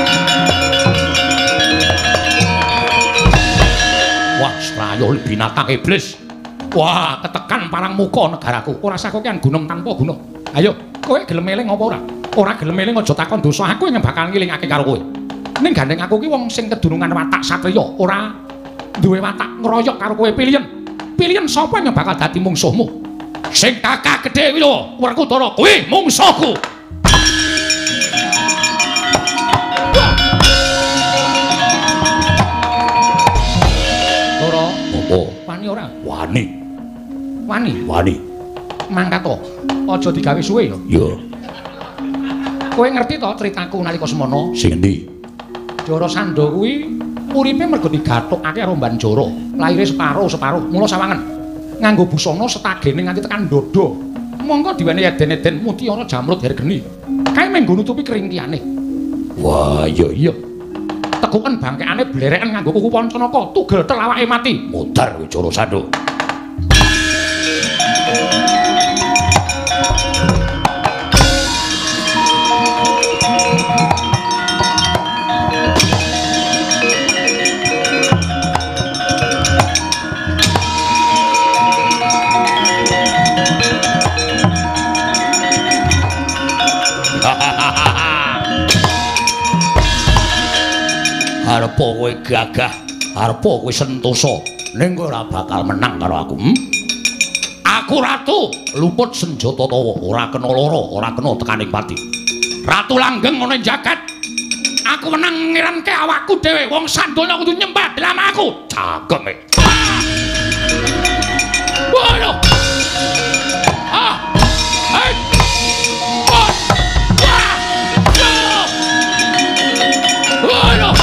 Wah, straya binatang iblis. Wah, ketekan parang muka negaraku. Ora sakokean gunung tanpa gunung. Ayo, kowe gelem eling apa ora? Ora gelem eling aja takon dosa aku yang bakal ngilingake karo kowe. Ning gandeng aku ki wong sing kedurungan watak satriya, ora duwe watak ngeroyok karo kowe pilihan. Pilihan sapa yang bakal dadi mungsuhmu? Sing kakak gedhe kuwi lho, Werkudara, kuwi mungsuhku. Dara, apa? Wani ora? Wani. Wani? Wani. Mangkat to. Aja digawe suwe lho. Iya. Kowe ngerti to critaku nalika semana? Sing endi? Jara Sanda kuwi uripe mergo digathukake karo Banjara. Laire separo-separo, mula sawangen. Nganggo busana setagene nganti tekan dada. Monggo diweni eden-eden mutiara jamrut hergeni. Kae menggo nutupi keringkiyane. Wah, iya iya. Tekuken bangkekane blereken nganggo kuku Pancanaka, tugel tel awake mati. Mudar kuwi Jara Sanda. Arepa kowe gagah, arepa kowe sentosa, ning kowe ora bakal menang karo aku. Hmm? Aku ratu, luput senjata tawa, ora kena lara, ora kena tekaning pati. Ratu langgeng ana jagat. Aku menang ngiranke awakku dhewe, wong sandonya kudu nyembah dalam aku. Cageme. Waduh. Ah. Hei. Oh. Wah. Waduh.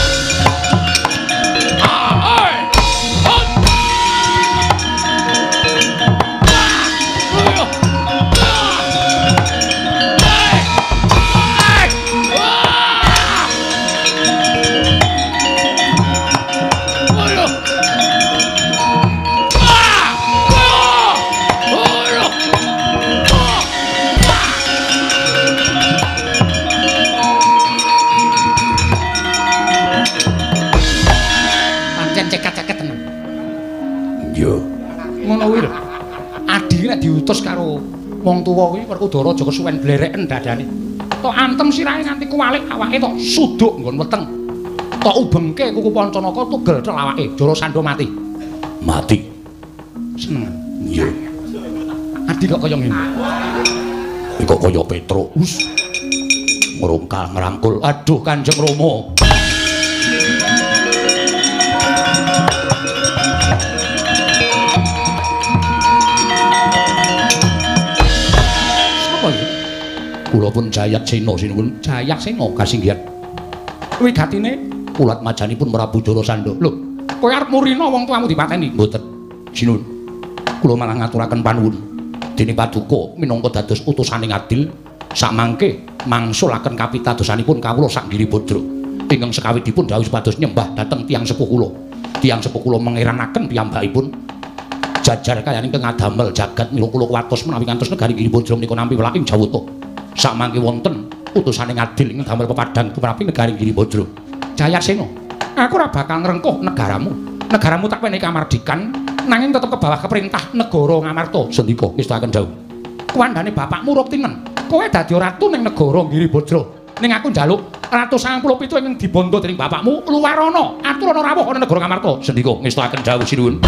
Ngono kuwi lho. Adi nek diutus karo wong tuwa kuwi Werkudara aja kesuwen blereken dadane. Tok antem sirahe nganti kuwalik awake tok suduk nggon weteng. Tok ubengke kuku Pancanaka tugel tel awake. Jara Sanda mati. Mati. Seneng. Iya. Adi kok kaya ngene. Kok kaya Petrus. Ngrungkal ngrangkul. Aduh Kanjeng Rama. Kula pun Jayat Sena sinuwun. Jayat Sena kasinggihan. Kuwi gatine kulat majanipun Prabu Jara Sanda. Lho, kowe arep murina wong tuamu dipateni? Mboten. Sinuwun. Kula malah ngaturaken panuwun dening Paduka minangka dados utusaning adil samangke mangsulaken kapitadosanipun kawula sak Giribadra. Ingkang sekawitipun dawuh supados nyembah dhateng tiyang sepuh kula. Tiyang sepuh kula mengeranaken piyambakipun jajar kayaning ngadamel jagat mila kula kuwatos menawi ngantos negari Giribadra menika nampi welaking jawata. Samangke wonten utusaning adil ing damel pepadang tumrapi negari Giribadra. Jayasena, aku ora bakal ngrengkuh negaramu. Negaramu tak wenehi kamardikan nanging tetep ke bawah keperintah negara Ngamarta. Sendika istakaken dawuh. Kuwandane bapakmu Ruktinen kowe dadi ratu ning negara Giribajra. Ning aku njaluk ratu sangang puluh pitu ing dibondo dening bapakmu luwar ana atur ana rawuh ana negara Ngamarta. Sendika ngestakaken dawuh sinuwun.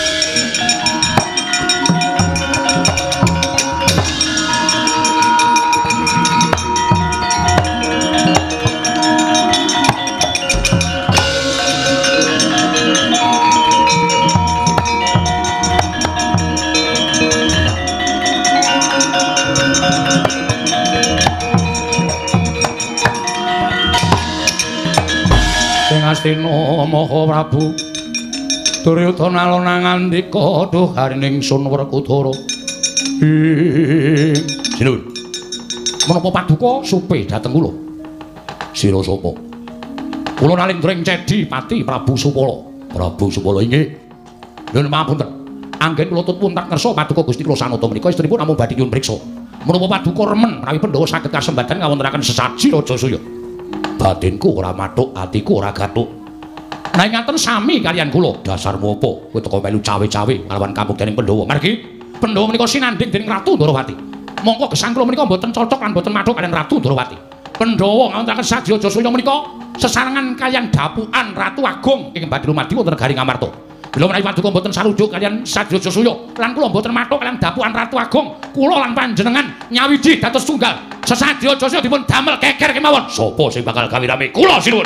Astina Maha Prabu Duryudana alona ngandika duh harining sun Werkudara. Sinuwun. Menapa paduka supe dhateng kula? Sira sapa? Kula Nalindring Cedi Pati Prabu Supala. Prabu Supala inggih. Nyuwun pamunten. Anggen kula tutpun tak ngersa paduka Gusti kula sanata menika istrinipun namung badhe nyuwun priksa. Menapa paduka remen menawi Pandhawa saged kasembadan ngawontenaken sesaji Rajasuya? Batinku ora mathuk, atiku ora gathuk. Nanging ngaten sami kaliyan kula. Dasarmu apa? Kowe teko melu cawe-cawe nglawan kamuktening Pandhawa. Margi Pandhawa menika sinandhing dening Ratu Ndarawati. Mongko gesang kula menika mboten cocok lan mboten mathuk kaliyan Ratu Ndarawati. Pandhawa ngawontenaken sesaji Rajasuya menika sesarengan kaliyan dapukan Ratu Agung ing badhe rumadi wonten negari Ngamarta. Bila menawi paduka mboten sarujuk kaliyan sesaji Rajasuya lan kula mboten mathuk kaliyan dapukan Ratu Agung, kula lan panjenengan nyawiji dados tunggal. Sesaji Rajasuya dipun damel keker kemawon. Sapa sing bakal gawe rame? Kula sinuwun.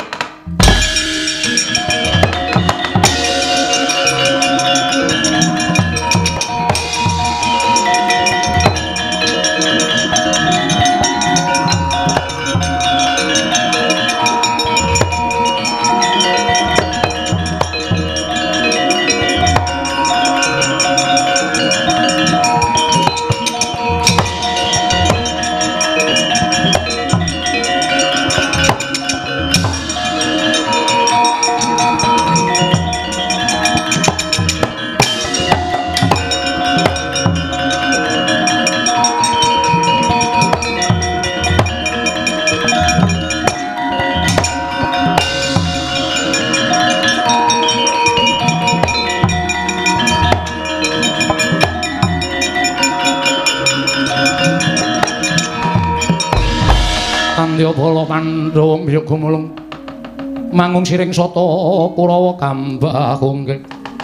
Kandya bala Pandhawa mbiyak gumulung mangung siring sata Kurawa gambah kongke.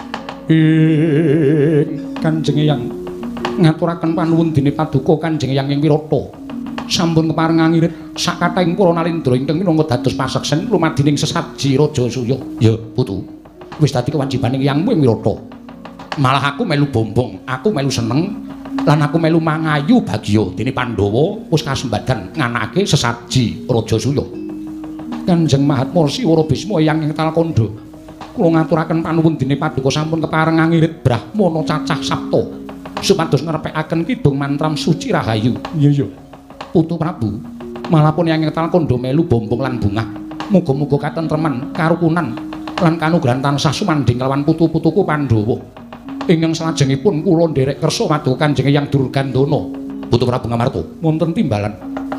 Ing Kanjeng Eyang ngaturaken panuwun dene paduka Kanjeng Eyang ing Wirata. Sampun keparengan ngirit sakathahing para nalindra ingkang minangka dados paseksen lumadining sesaji Rajasuya. Ya, Putu. Wis dadi kewajibaning Eyangmu ing Wirata. Malah aku melu bombong, aku melu seneng. Lan aku melu mangayu bagya dene Pandhawa wis kasembadan nganakake sesaji Rajasuya. Kanjeng Mahatmarsi Wara Bisma Eyang ing Talkanda. Kula ngaturaken panuwun dene paduka sampun keparengan ngirit Brahmana cacah sapta supados ngrepekaken kidung mantram suci rahayu. Iya iya. Putu Prabu, malapun Eyang ing Talkanda melu bombong lan bungah. Muga-muga katentreman, karukunan lan kanugrahan tansah sumandhing kelawan putu-putuku Pandhawa. Ingkang salajengipun kula nderek kersa paduka Kanjeng Eyang Durgandana. Putu Prabu Ngamarta. Wonten timbalan.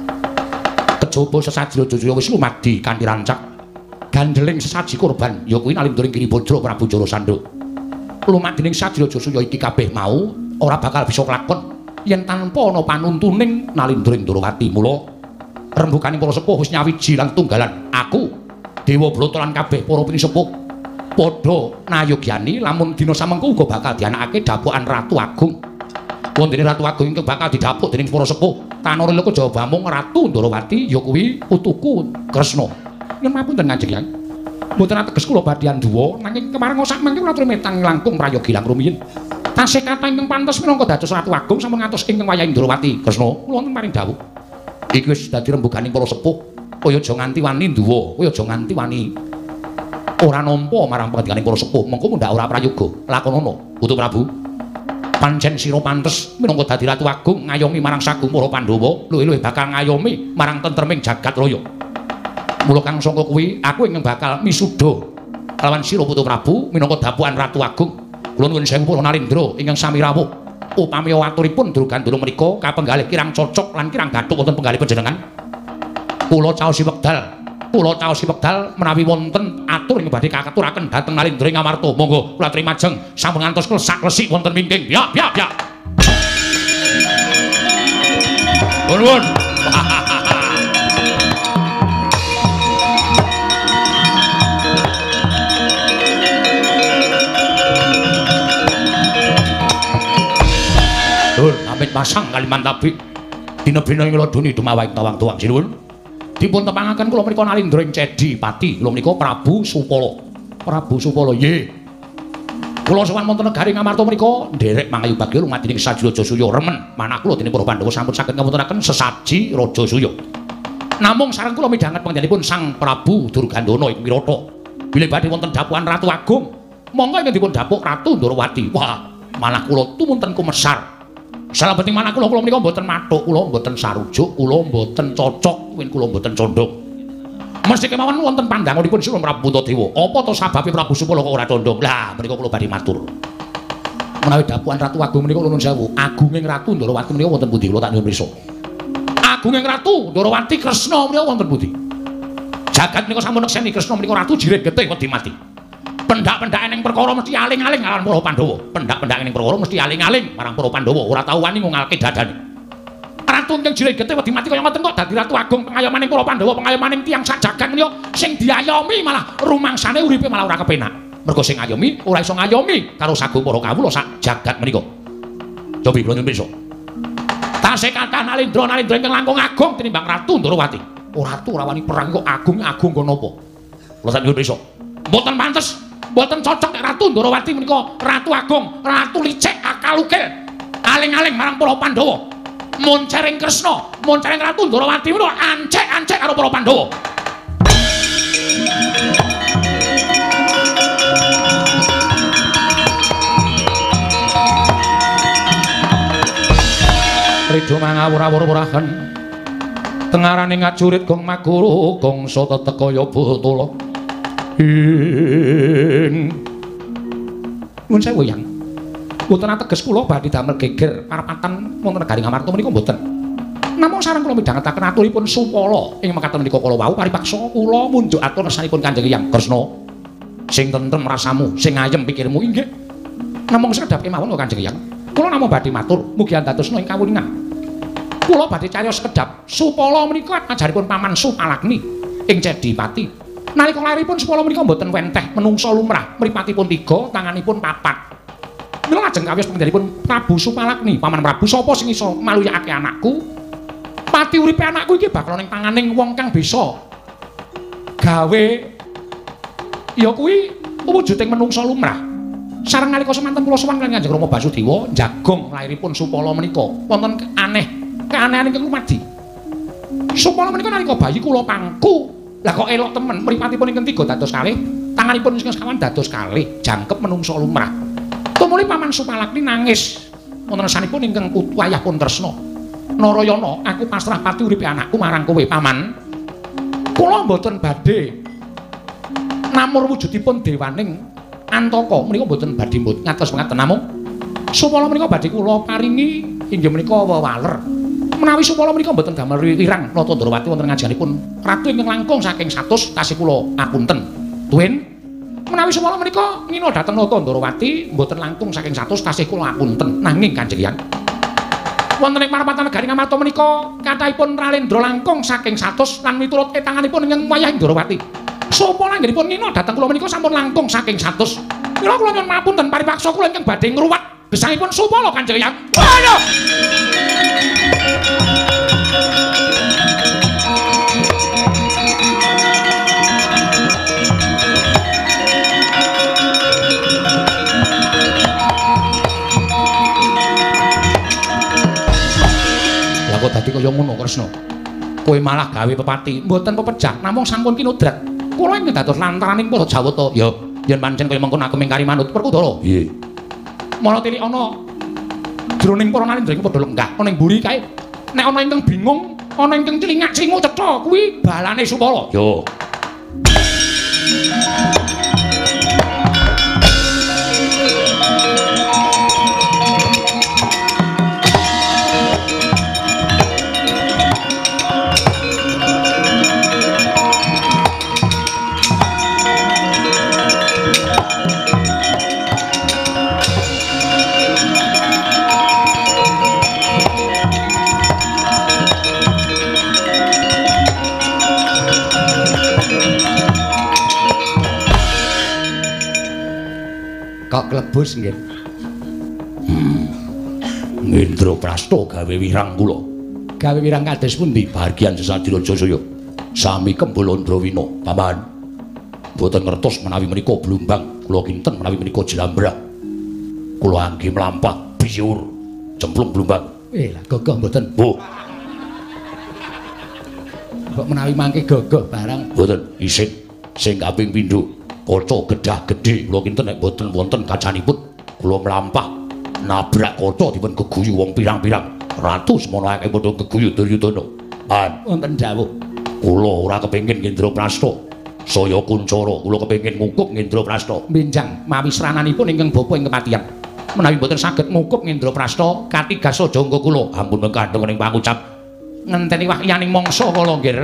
Kejaba sesaji Rajasuya wis lumadi kanthi rancak. Gandeling sesaji korban ya kuwi Nalindring Giribajra Prabu Jarasandha. Lumadining sesaji Rajasuya iki kabeh mau ora bakal bisa kelakon yen tanpa ana panuntuning Nalindring Ndarawati. Mula rembukaning para sepuh wis nyawiji lan tunggalan. Aku Dewa Brata lan kabeh para pinisepuh padha nayogyani lamun dina samengko uga bakal dianakake dapukan Ratu Agung. Wondene Ratu Agung ingkang bakal didapuk dening para sepuh Tanara Leka Jawa Bamung Ratu Ndarawati ya kuwi putuku Kresna. Yen mapunten Kanjeng Yang. Mboten ateges kula badhean duwa nanging kemareng sak mangke kula aturi metang langkung prayogi lang rumiyin. Tasih kathah ingkang pantes minangka dados Ratu Agung sampun ngantos ingkang wayahing Ndarawati Kresna. Kula wonten maring dawuh. Iki wis dadi rembuganing para sepuh. Kaya aja nganti wani duwa, kaya aja nganti wani ora nampa marang pangandikaning para sepuh, mengko ndak ora prayoga. Lakonono, Putu Prabu. Pancen sira pantes minangka dadi Ratu Agung ngayomi marang sagung para Pandhawa, luwih-luwih bakal ngayomi marang tentreming jagat raya. Mula kang sangka kuwi, aku ingkang bakal misuda kalawan sira Putu Prabu minangka dapukan Ratu Agung. Kula nuwun sewu para narendra ingkang sami rawuh. Upami waturipun Durgandana menika kapenggalih kirang cocok lan kirang gathuk wonten penggalih panjenengan. Kula caosi wekdal Kula caosi wekdal menawi wonten atur ing badhe kakaturaken dhateng Nalindring Ngamarta. Monggo kula aturi majeng sampun ngantos klesak-klesik wonten wingking. Ya, ya, ya. Nuwun. pasang kaliman tabi dinebina ing ladoni dumawaing tawang tuwang sinuwun dipun tepangaken kula menika Nalindra ing Cedi Pati kula menika Prabu Supala Prabu Supala nggih kula sowan wonten negari Ngamarta menika nderek mangayu bagya lumadining saji Raja Suya remen manah kula dening para Pandhawa sampun saged ngawontenaken sesaji Raja Suya namung sareng kula midhanget panggenipun Sang Prabu Durgandana ing Wirata bilih badhe wonten dapukan Ratu Agung monggo ingkang dipun dapuk Ratu Ndarawati wah malah kula tumunten kumesar salebeting manah kula kula menika mboten mathuk kula mboten sarujuk kula mboten cocok win kula mboten condong mesti kemawon wonten pandanganipun Sira Prabu Puntadewa apa to sababe Prabu Supala kok ora condong lah menika kula badhe matur menawi dapukan Ratu Agung menika nuwun sewu agunging Ratu Ndarawati menika wonten pundi kula tak nyuwun pirsa agunging Ratu Ndarawati Kresna menika wonten pundi jagat menika sampun nekseni Kresna menika ratu jiret getih wedi mati pendak-pendake ning perkara mesti aling-aling marang para Pandhawa pendak-pendake ning perkara mesti aling-aling marang para Pandhawa ora tau wani ngungalke dadane ratu ingkang jiret getih wedi mati kaya ngoten kok dadi Ratu Agung pengayomaning para Pandhawa pengayomaning tiyang sak jagat menika sing diayomi malah rumangsane uripe malah ora kepenak mergo sing ngayomi ora iso ngayomi karo sagung para kawula sak jagat menika cobi kula nyuwun pirsa tasih kathah Nalindra Nalindra ingkang langkung agung tinimbang Ratu Ndarawati ora ratu ora wani perang kok agung agung kok napa kula sak nyuwun pirsa mboten pantes mboten cocok nek Ratu Ndarawati menika Ratu Agung ratu licik akal ukil aling-aling marang para Pandhawa moncering Kresna moncering Ratu Ndarawati menika ancek-ancek karo para Pandhawa Ridho mangawur-awur-wurahan tengarane ngajurit gong maguru gongso teteka ya Batara ing nuwun sewu yang mboten ateges kula badhe damel geger parapatan wonten negari Ngamarta menika mboten namung sareng kula midhangetaken aturipun Supala ing mekaten menika kala wau paripaksa kula munjuk atur resanipun Kanjeng Hyang Kresna sing tentrem rasamu sing ayem pikirmu inggih namung sekedhap kemawon kok Kanjeng Hyang kula namung badhe matur mugi antosna ing kawuningan kula badhe cariyos sekedhap Supala menika ajaripun Paman Supalagni ing Cedi Pati nalika lairipun Supala menika mboten wenteh menungsa lumrah mripatipun tiga tanganipun papat mila lajeng kawis penggalipun Prabu Supalagni Paman Prabu sapa sing iso maluyakake anakku pati uripe anakku iki bakal ning tanganing wong kang bisa gawe ya kuwi wujuding menungsa lumrah sareng nalika semanten kula sowan kaliyan Kanjeng Rama Basudewa njagong lairipun Supala menika wonten aneh keanehan ingkang lumadi Supala menika nalika bayi kula pangku lah kok elok temen mripatipun ingkang tiga dados kalih tanganipun ingkang sekawan dados kalih jangkep menungsa lumrah tumuli Paman Supalagni nangis wonten rasanipun ingkang wayahipun tresna Narayana aku pasrah pati uripe anakku marang kowe Paman kula mboten badhe namur wujudipun dewaning Antaka menika mboten badhe mbut ngatos ngaten namung Supala menika badhe kula paringi inggih menika wewaler menawi Supala menika mboten damel wirang Nata Ndarawati wonten ngajianipun ratu ingkang langkung saking satus tasih kula apunten tuwin menawi Supala menika ngina dhateng Nata Ndarawati mboten langkung saking satus tasih kula apunten nanging Kanjeng Hyang wonten ing marapatan negari Ngamarta menika kathahipun Nalindra langkung saking satus lan miturut etanganipun ingkang wayahing Ndarawati Supala anggenipun ngina dhateng kula menika sampun langkung saking satus mila kula nyuwun mapunten paripaksa kula ingkang badhe ngruwat gesangipun Supala Kanjeng Hyang ayo kok dadi kaya ngono Kresna kowe malah gawe pepati mboten pepejah namung sampun kinudrat kula ing dados lantaraning para Jawata ya yen pancen kaya mengkon aku mingkari manut Werkudara nggih mala tilik ana jroning para Nalindra iku padha lenggah ana ing mburi kae nek ana ingkang bingung ana ingkang celingak singu cetha kuwi balane Supala yo kok klebus nggih. Hmm. Indra Prasta gawe wirang kula. Gawe wirang kados pundi? Bahagian sesadira Jayasaya. Sami Kembala Ndrawina, Paman. Boten ngertos menawi menika Blumbang, kula kinten menawi menika Jlambrah. Kula angge mlampah biyur cemplung Blumbang. Eh, lah gagah mboten. Oh. Kok menawi mangke gagah barang. Boten isin sing kaping pindho kaca gedah gedhe kula kinten nek boten wonten kacanipun kula mlampah nabrak kaca dipun geguyu wong pirang-pirang ratu semono akeh padha geguyu Duryudana. An Wonten dawuh. Kula ora kepengin Indra Prasta saya Kuncara kula kepengin ngukuk Indra Prasta. Benjang mawi srananipun ingkang bapa ing kematian. Menawi boten saged ngukuk Indra Prasta katigas jangga kula Ampun mengkandheng ning pangucap ngenteni wahyaning mangsa kala nggih.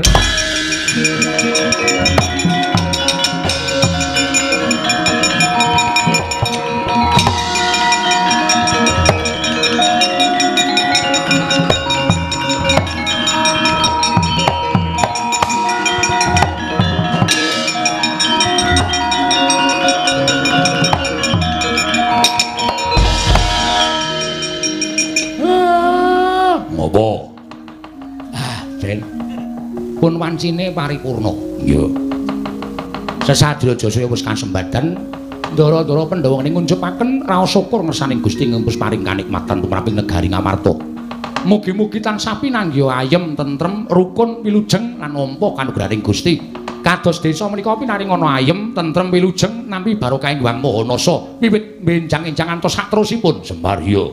Ngopo? Den. Pun wancine paripurna. Iya. Sesadira Jayasaya wis kasembadan, ndara-ndara Pandhawa ning ngunjupaken raos syukur ngersaning Gusti ngempus paring kanikmatan tumraping negari Ngamarta. Mugi-mugi tansah pinanggih ayem, tentrem, rukun, wilujeng lan nampa kanugrahaning Gusti. Kados desa menika pinaring ana ayem, tentrem, wilujeng nampi barokahing Hyang Mahanasa wiwit benjang-enjang antos saterusipun. Sembarya.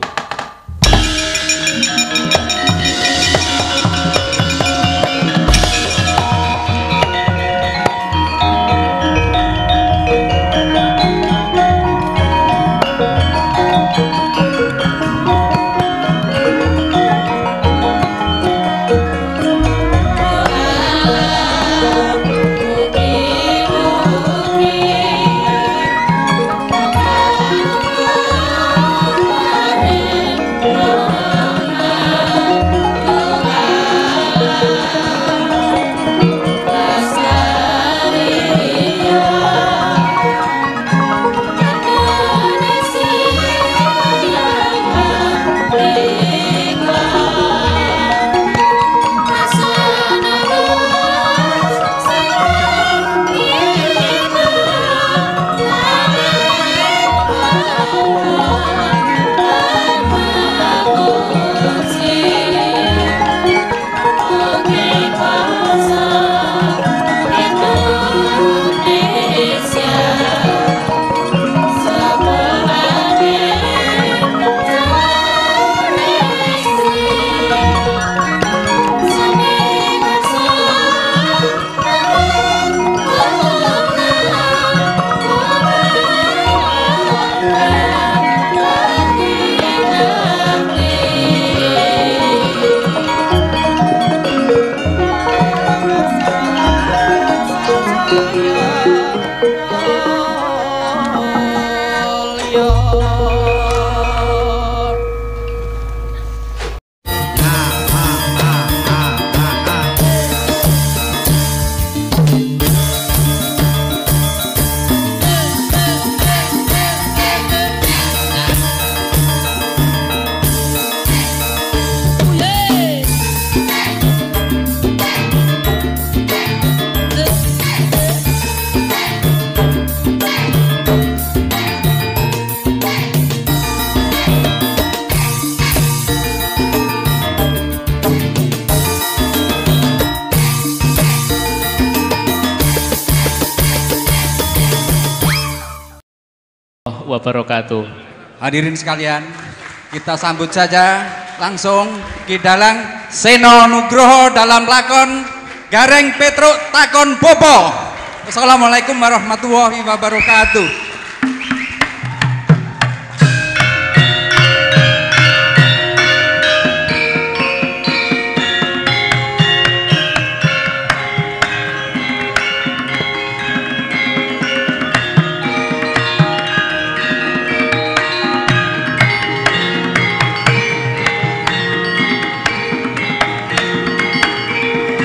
Wabarakatuh. Hadirin sekalian, kita sambut saja langsung Ki Dalang Seno Nugroho dalam lakon Gareng Petruk Takon Bopo. Assalamualaikum warahmatullahi wabarakatuh.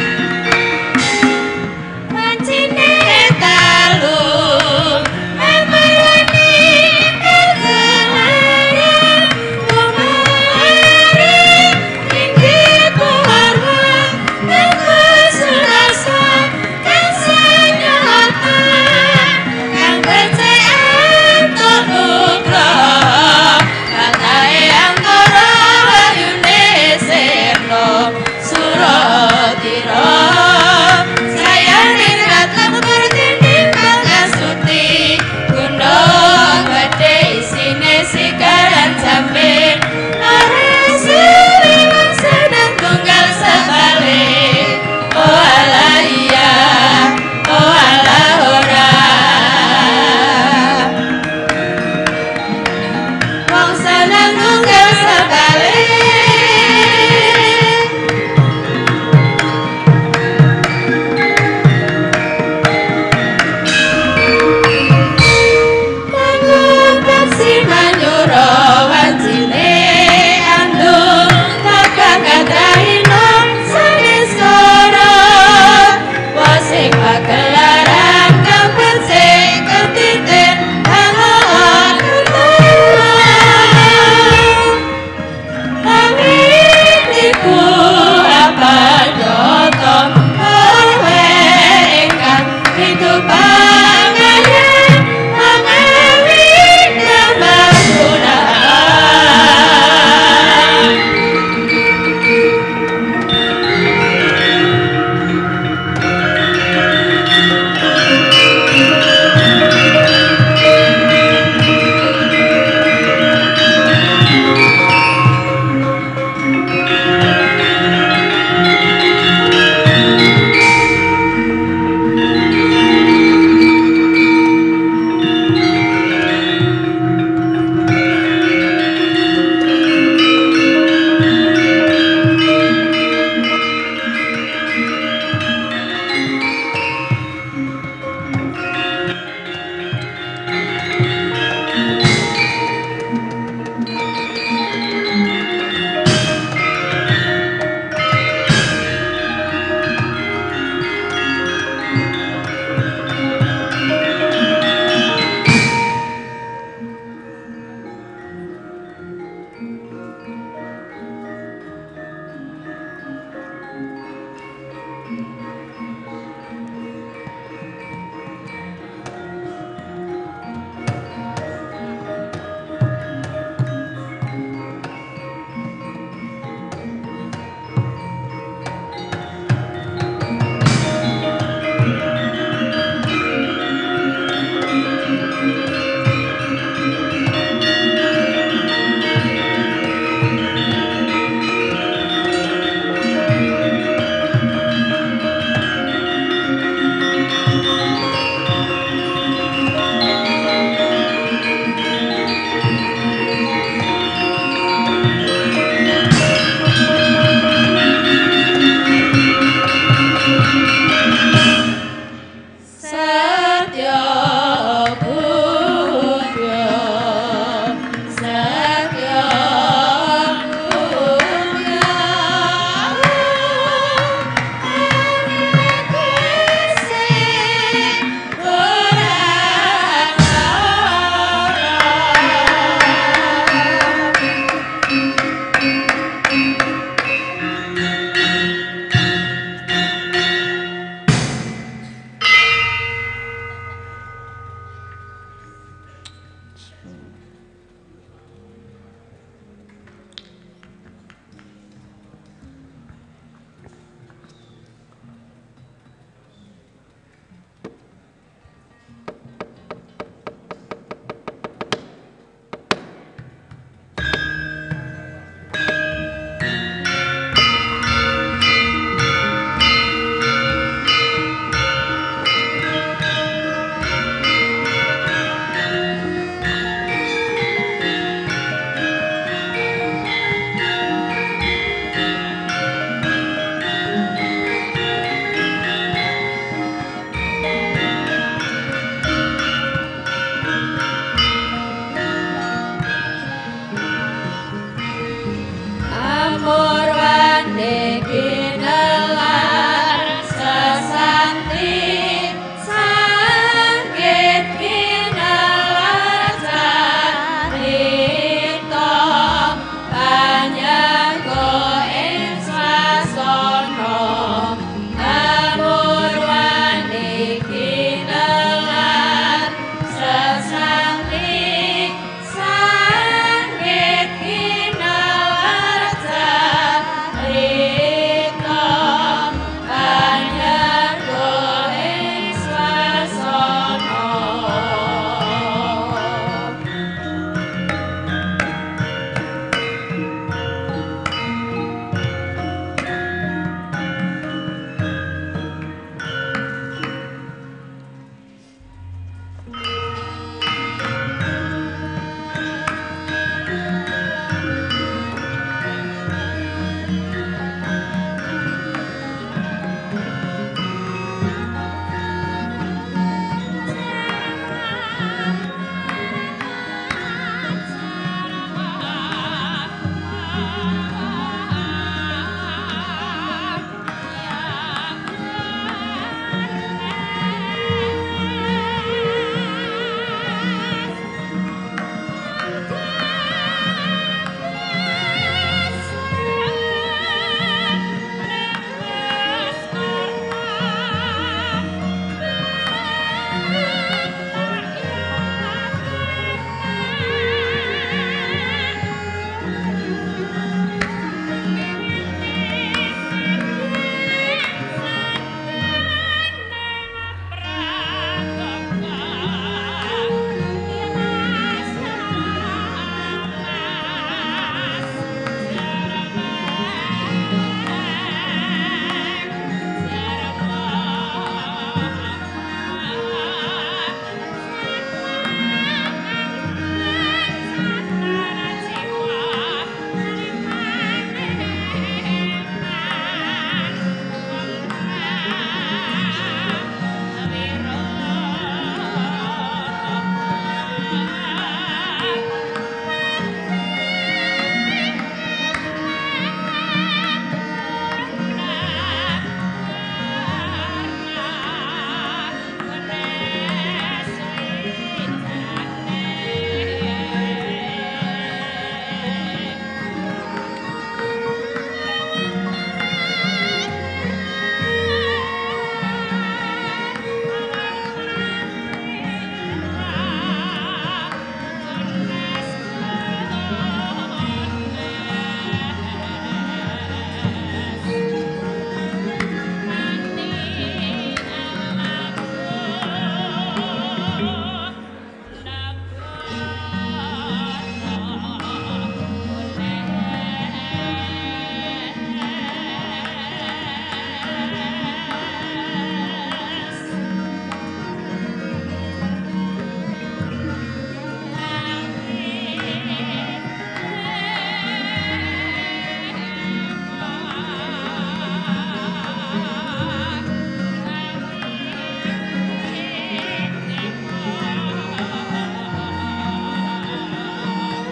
Pancine talu, memang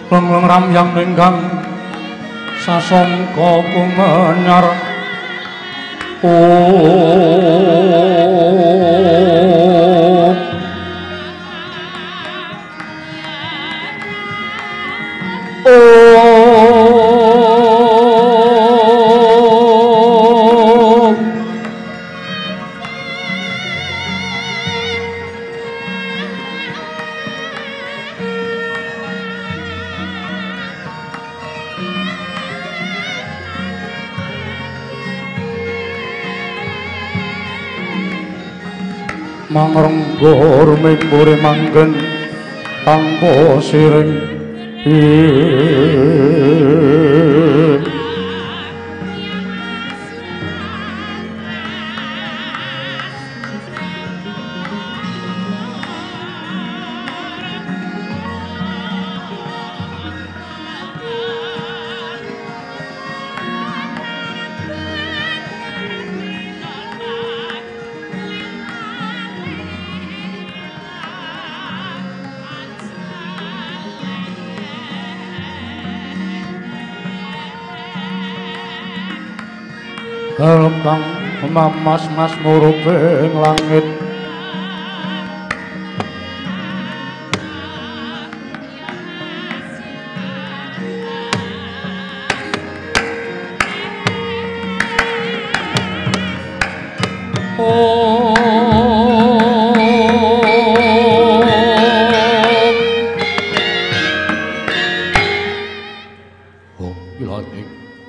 lengleng ramyang ninggang sasangka kumenyar oh mangrenggur mimpuri manggen tanpa siring kang mamas-mas muruping langit oh oh ilahi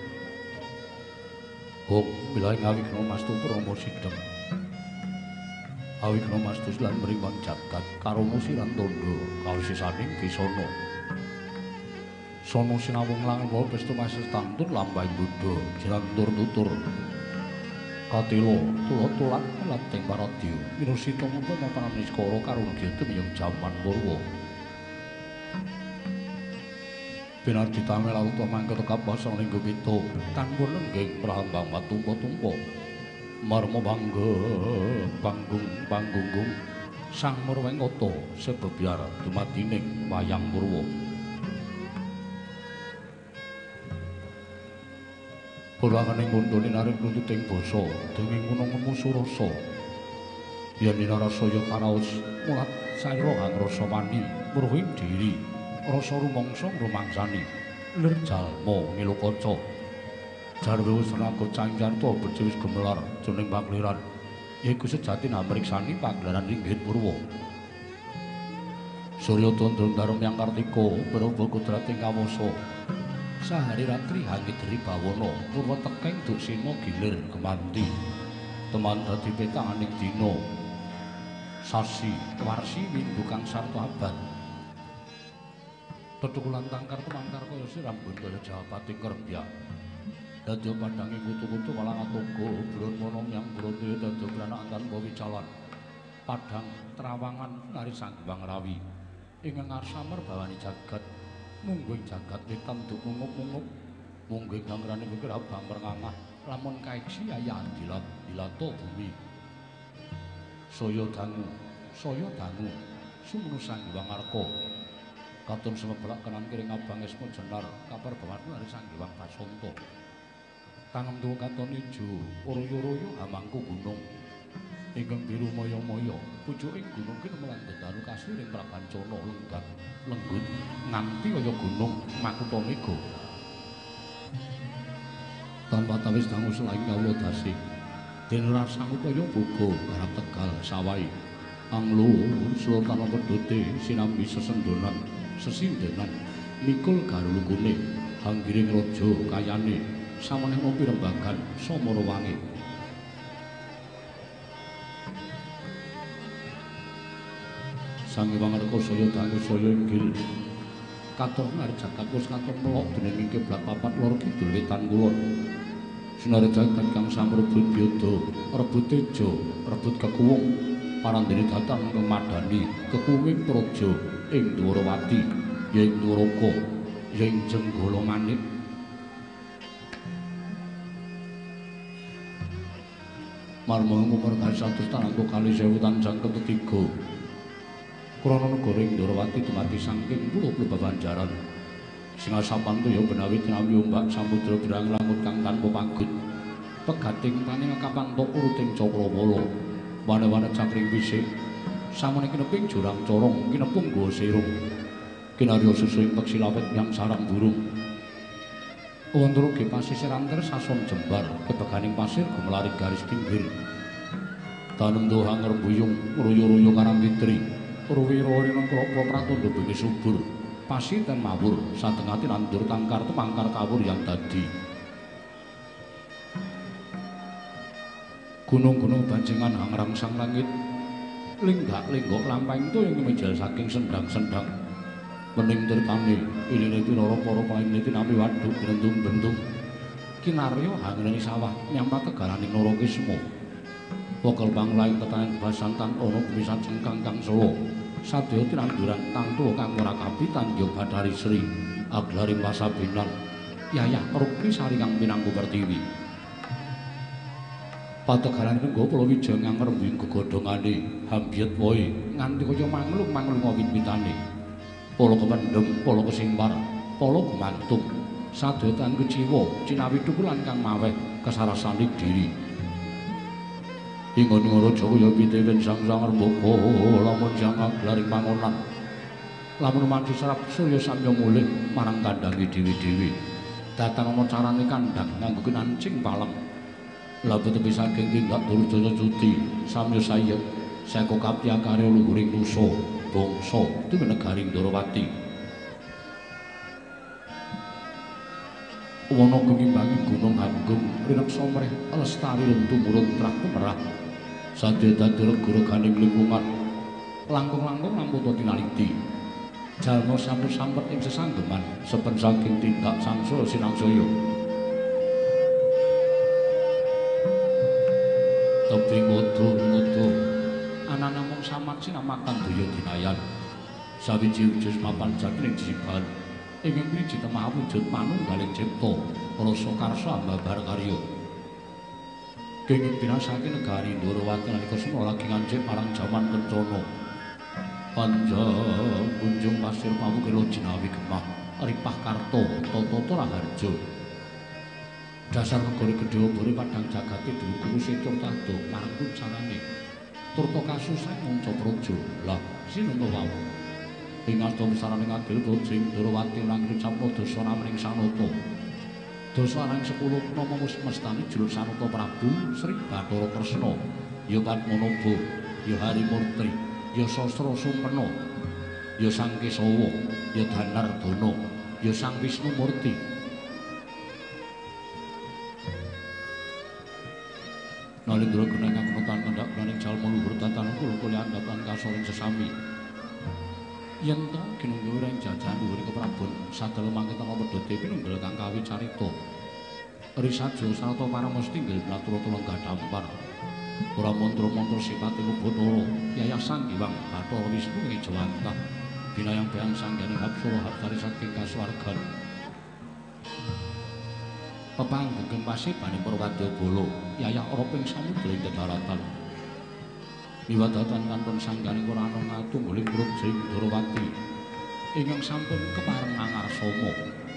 oh bilahe ngawigna mastu Prama Sideng awigna mastu lan mriwang jagat karo musiran tondo kawisisaning Kisana sono sinawung langwa pestu masestantun lambai Buddha jirantur tutur katila tula-tulan lating paradya minusita mongko mapan niskara karo negara miyong jaman purwa pinardi tamel auto mangkat kapasa ning Gupita tanpa lenggeng prahambang matumpa-tumpa marma bangga panggung panggunggung sang murwengata sebebyar dumadining wayang purwa purwakaning kuntune naring runtuting basa denging gunung surasa yen ninarasaya karaos mulat saira angrasa wani muruhing diri rasa rumangsa rumangsani lir jalma nilukaca jarwe senaga cangcarta becik wis gemelar jroning pagliran yaiku sejati namriksani pagelaran ringgit purwa surya tandra ndarum yang kartika prabu kudrating kawasa sahari ratri hangit ri bawana purwa tekeng duksina gilir kemanti teman dadi petanganing dina sasi warsi windu kang sarta abad tetukulan tangkar tumangkar kaya sirambun kaya jawapati kerbyak dadya pandange kutu-kutu malang atoga buron monom yang burote dadya branak tanpa wicalan padhang trawangan nari sanggiwang rawi ingkang arsamer bawani jagat mungguing jagat wetan duk munguk-munguk mungguing gangrane pikir abang merngangah lamun kaiksi ayaan dilat dilato bumi saya dangu saya dangu sumunu sanggiwang arka katon semebelak kanan kiring abang esmo jenar kapar bawarna dari sanggiwang pasonto tangem tuwa katon ijo royo-royo hamangku gunung ingkang biru moyo-moyo pucuking gunung ki nemelan dedalu kasiring prabancana lenggat lenggut nganti kaya gunung makuta mega tanpa tawis dangu selaing kawula dasih den rasangu kaya boga arep tegal sawai anglo sultan pedhote sinambi sesendonan sesindenan mikul garulukune hanggiring raja kayane saweneh ngopi rembagan samara wangi Sang Hyang Arka saya dangu saya inggil katon nari jagat wis katon melok dening kiblat papat lor kidul wetan kulon sinare jagat kang samrebut byada rebut teja rebut kekuwung parandene datang kemadani kekuwing praja ing Dwarawati ya ing Dwaraka ya ing Jenggala Manik marmo umur kasatus tanangku kali sewu tanjang ketiga krana negara ing Dwarawati dumadi saking pulo-pulo babanjaran Singasapan toya benawi tinampi ombak samudra birang lamut kang tanpa pagut. Pegating paning kapantok uruting Cakrawala. Wane-wane cakring pisik samene kineping jurang corong kinepung nggawa sirung. Kinarya susu ing peksi lawet nyang sarang burung. Wonten ugi pasisir anter sason jembar kebeganing pasir gumelaring garis pinggir. Tanem doha ngrembuyung royo-royo karambitri. Ruwira rineng klapa pratandha bumi subur. Pasiten mawur satengati nandur tangkar temangkar kawur yang dadi. Gunung-gunung bancingan hangrangsang langit. Linggak-linggok lampahing toya ngimejal saking sendang-sendang. Mening tirtane iline pirara para paine tinampi wadhuk bentung-bentung. Kinarya hangreni sawah nyampat tegaraning Narakisma. Wekal panglaing tetanen basantan ana bisa cengkang kang Solo. Sadaya tinanduran tantu kang ora kapitan ya Bathari Sri aglaring wasabinan. Yayah Rukmi Sari kang minangka Pertiwi. Pategaran nggo Palawija ngrembuyung gegodhongane hambyet wae nganti kaya manglung-manglung wit-witane. Pala kependhem, pala kesimpar, pala gumantung. Sadaya tan kuciwa cinawi thukulan kang maweh kasarasaning diri. Ingon ngoro Jawa pitewen sang sang rembaka lamun sang aglaring pangonan. Lamun manci sarap surya samya mulih marang kandhange dewi-dewi. Datan ana carane kandhang nganggo kinancing palem. Labu tepi saking tindak Durjana Cuti samya sayek saka kapyakarya luhuring nusa bangsa tuwin negaring Ndarawati. Wana kemimbangi gunung Agung rineksa mrih lestari tumurun trah pemerah. Sadaya dadi rega-reganing lingkungan langkung-langkung nampa tinaliti. Jalma sampun-sampet ing sesanggeman sepen saking tindak sangsaya sinangsaya. Tebing ngudu-ngudu ana namung samat sinamakan daya dinayan. Sawiji ujus mapan jagring jiban ing mriji temah wujud manunggaling cipta rasa karsa ambabar karya. Kenging pinasake negari Ndarawati nalika semana lagi ngancik marang jaman kencana. Panjang kunjung pasir pawukila jinawi gemah ripah karta tata raharja. Dasar negara gedhe obore padang jagate dugu secur tado marang pucarane. Turta kasusah manca praja. Lah sinengga wau. Ing asta besarane ngadil bojing Ndarawati langkung capra dosa namring sanata. Dosa arang sepuluh nama mestani juluk Sanata Prabu Sri Bathara Kresna. Ya Padmanaba, ya Harimurti, ya Sastra Sumpena, ya Sang Kesawa, ya Danardana, ya Sang Wisnu Murti. Nalindra geneng kakunetan kendhak klaning jalma luhur tatanan kula kula andhapan kasoring sesami. Yen to kinunggu ing jajan dhuwur keprabon sadel mangketen wedhote pinunggel kang kawi carita. Risaja sarta paramus tinggal natura-tura gadhampar. Ora mantra-mantra sipate Bathara, Yayah Sang Hyang Bathara Wisnu ing Jawantah. Binayang bayang sanggane Hapsara Hapsari saking kasuwargan. Pepanggegem pasipane Prawadyabala, Yayah ora ping samudra ing daratan. Miwadatan kantun sanggane ora ana natunggaling praja ing Ndarawati ingkang sampun kepareng angarsama.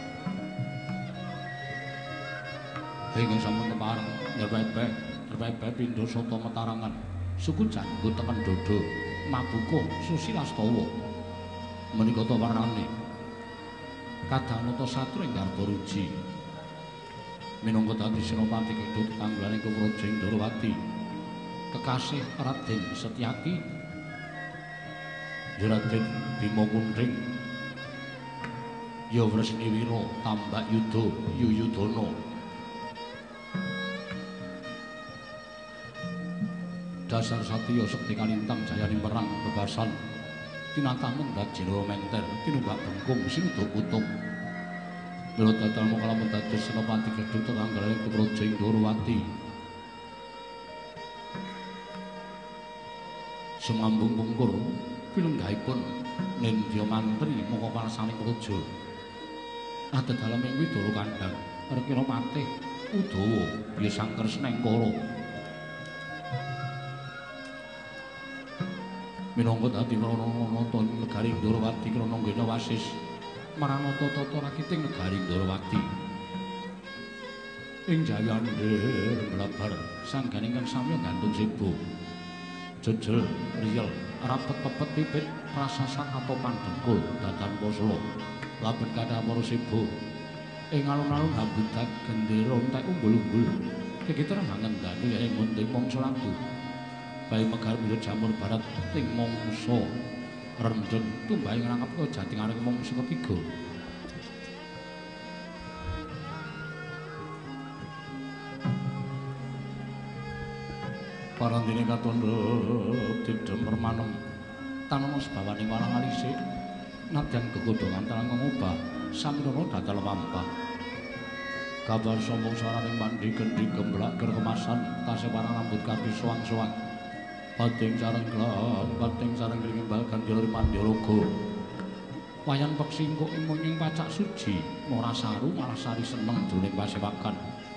Ingkang sampun kepareng nyerpepeh, nyerpepeh pindha sata metarangan. Suku janggut teken dada, mabuka susilastawa. Menika ta warnane. Kadhanata satru ing garba ruji. Minangka dadi senopati kidul tanggulaning praja ing Ndarawati. Kekasih Raden Setyaki, Raden Bima Kunring, ya Wresniwira Tambak Yudha Yuyudana. Dasar Satya sekti kalintang jayaning perang bebasan tinatah mendhat jero menter tinunggak bengkung sinuda kutub. Mila dadal mung kalamun dados senopati kidul tetanggaling praja ing Ndarawati. Sumambung pungkur pinunggahipun nindya mantri moko parsaning praja. Adat dalem ing Widara Kandhang rekira patih Udawa ya Sang Kresnengkara. Minangka dadi prana-nata negari Ndarawati krana nggena wasis marang tata-tata rakiting negari Ndarawati. Ing jayandir mlebar sanggane ingkang samya gantung sibu. Jejel riyel rapet pepet pipit prasasan atau pandengkul datan poslo. Labet kathah para sibu. Ing alun-alun habitat gendera entek umbul-umbul. Kekiter mangendani ing munting mangsa lampu. Bae megar milut jamur barat ting mangsa rendeng tumbahe ngrangkep ke jating areng mangsa ketiga. Parandene katondhep didhem permanem tanama sebawaning walang alisik nadyan gegodhongan tarang ngubah samirana datal wampah. Kabar sombong saraning mandi gendhi gemblak ger kemasan tasih parang rambut kapi soang-soang. Pating sareng glan, pating sareng ngrimbal gandhara mandiraga. Wayan peksi engko ing munying pacak suci, ora saru malah sari seneng jroning pasewakan.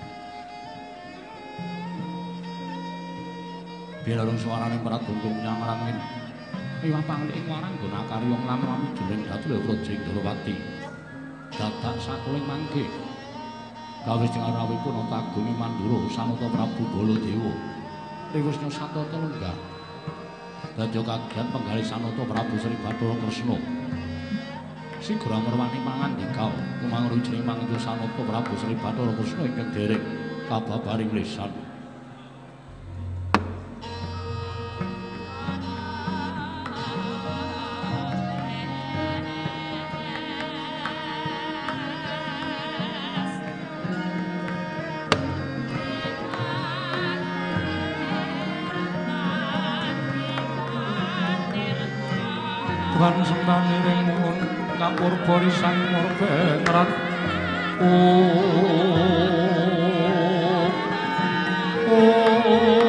Bilarung swaraning pradunggung nyamrangin. Iwah panglik ing warang nggon akari wong lam-lami dening Ratu Praja Ndarawati. Dadak sakuling mangke. Kawis jeneng rawipun Antagung Mandura Sanata Prabu Baladewa. Ringusnya Satata lenggah. Dadya kagiyan penggalih Sanata Prabu Sri Bathara Kresna. Sigra merwani pangandika kumangrujuning mangja Sanata Prabu Sri Bathara Kresna ingkang dereng kababaring lisan. Tuhan sembani ringun kapur barisan morben rat oh oh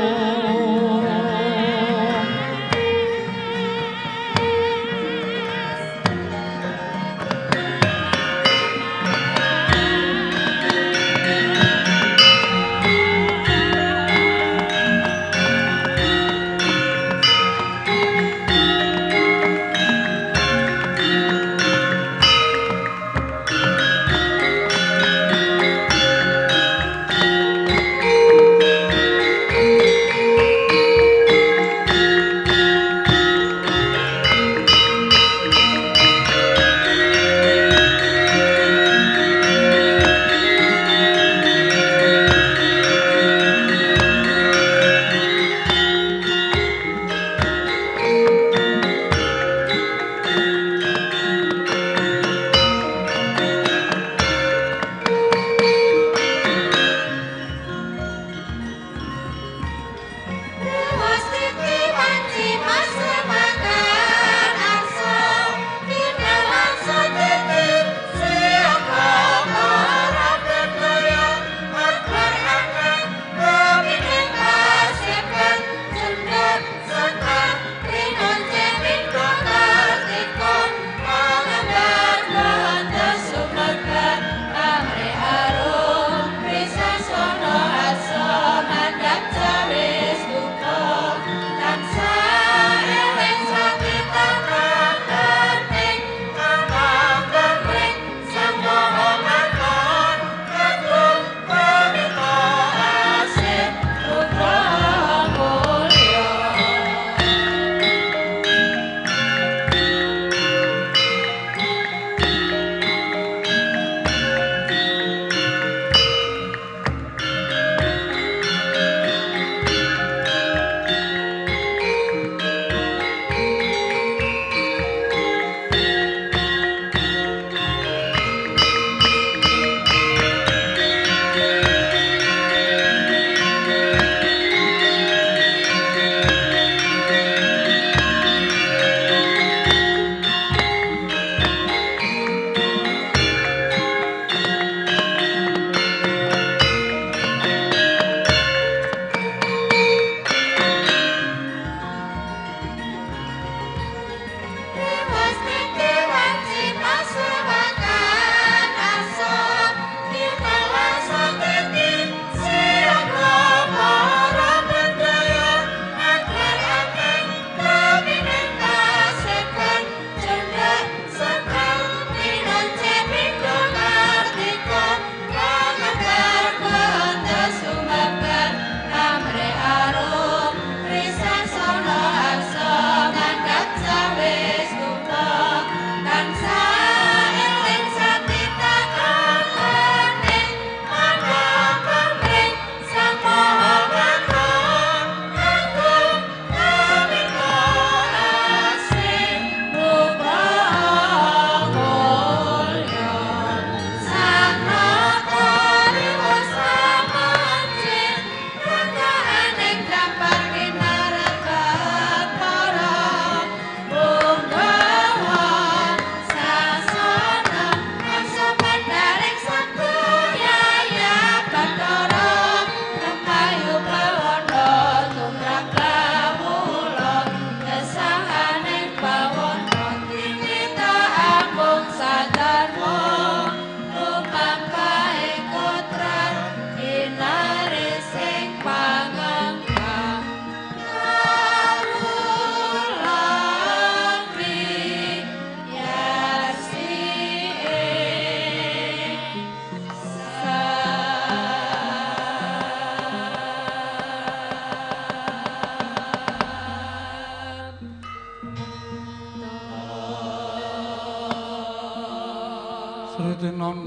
Sritinon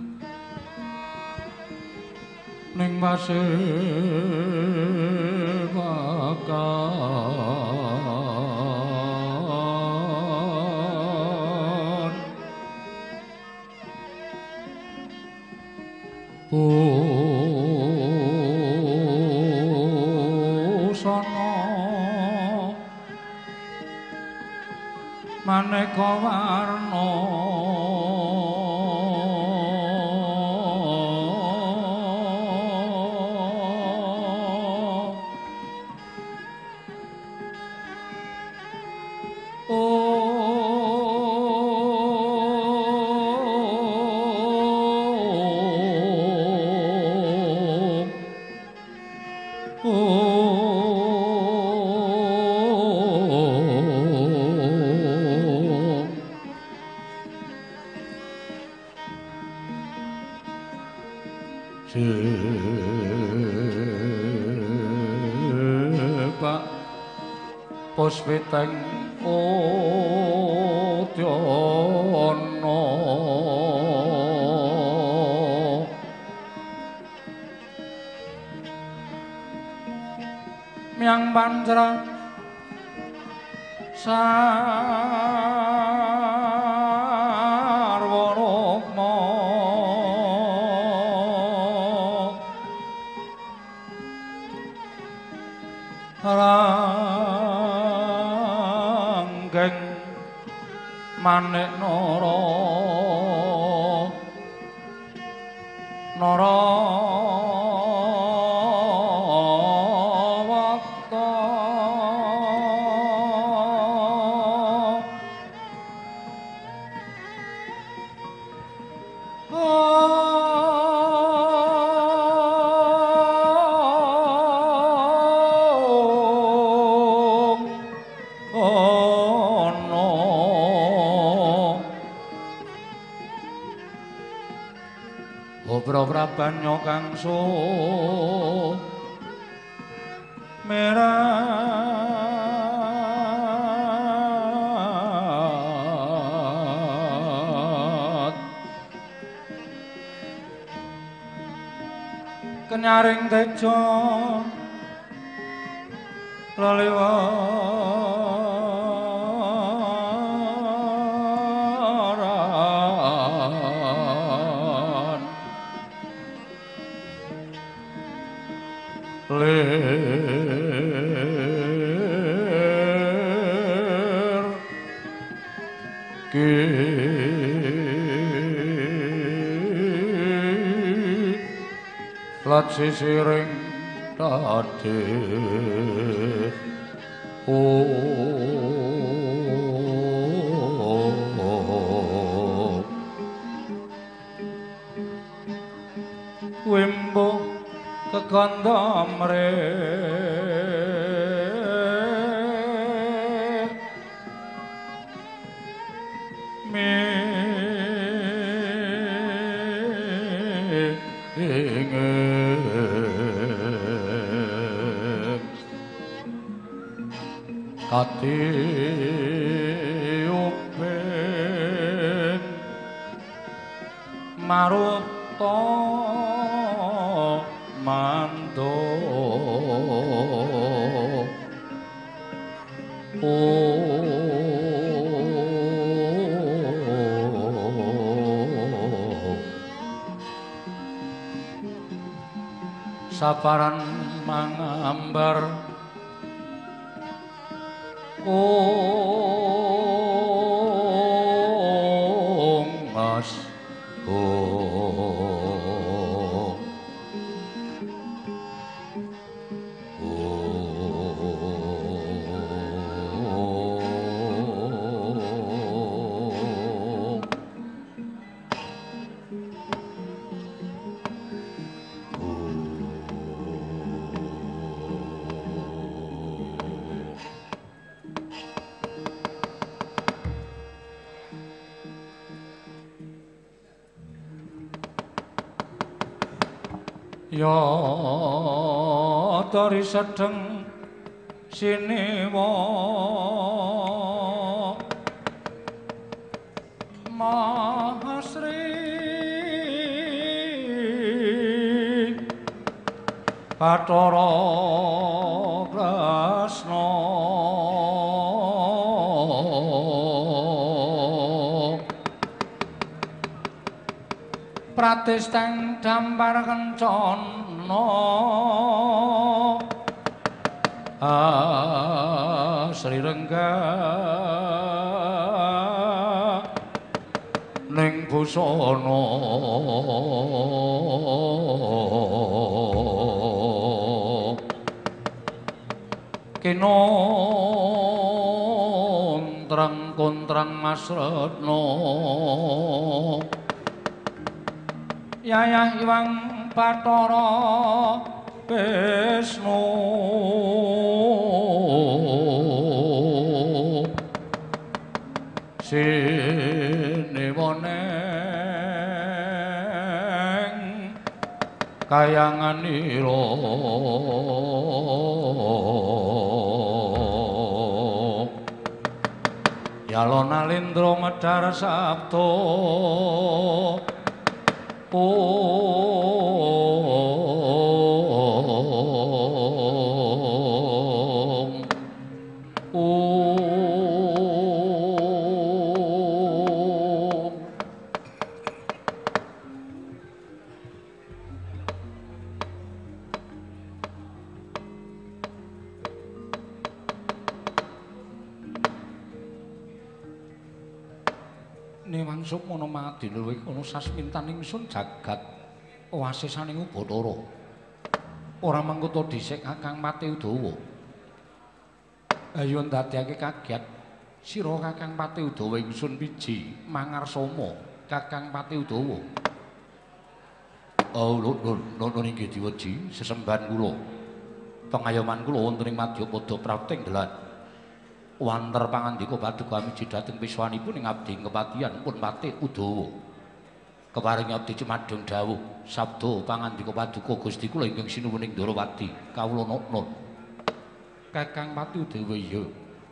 ning pasir bakar busana maneka warna Pak Puspiteng Udyana Miang Pancra Sarwarukma Ranggeng Manik Nara Nara Prabanyo kang so merat kenyaring tejo laliwaran ler ki lat sisiring tadih oh wimbo kekanda mrih mingeng kati upen maruta mando oh saparan mangambar oh mas oh ya tari sedeng sinewa Mahasri Bathara Kresna Pratisteng dampar kencana ah Sri Rengga ning busana kinontrang kontrang Mas Retna Yayah Iwang Bathara Wisnu sinewaneng kayanganira Yalona Lindra Medhar Sabda Om Om Niwang Sukmana Madina luwih ana sasmintaning ingsun jagat wasisaning Bathara. Ora mangkuta dhisik Kakang Pati Udawa. Ayo ndadekake kaget sira Kakang Pati Udawa ingsun piji mangarsama Kakang Pati Udawa. Oh lho lho nggih diweji sesembahan kula. Pengayoman kula wonten ing Madyapada Prapting Delan. Wanter pangandika paduka miji dhateng piswanipun ing abdi kepatihan pun Pati Udawa. Keparing abdi cumadung dawuh sabda pangandika paduka Gusti kula ingkang sinuwuning Ndarawati kawula nun. Kakang Pati Udawa iya.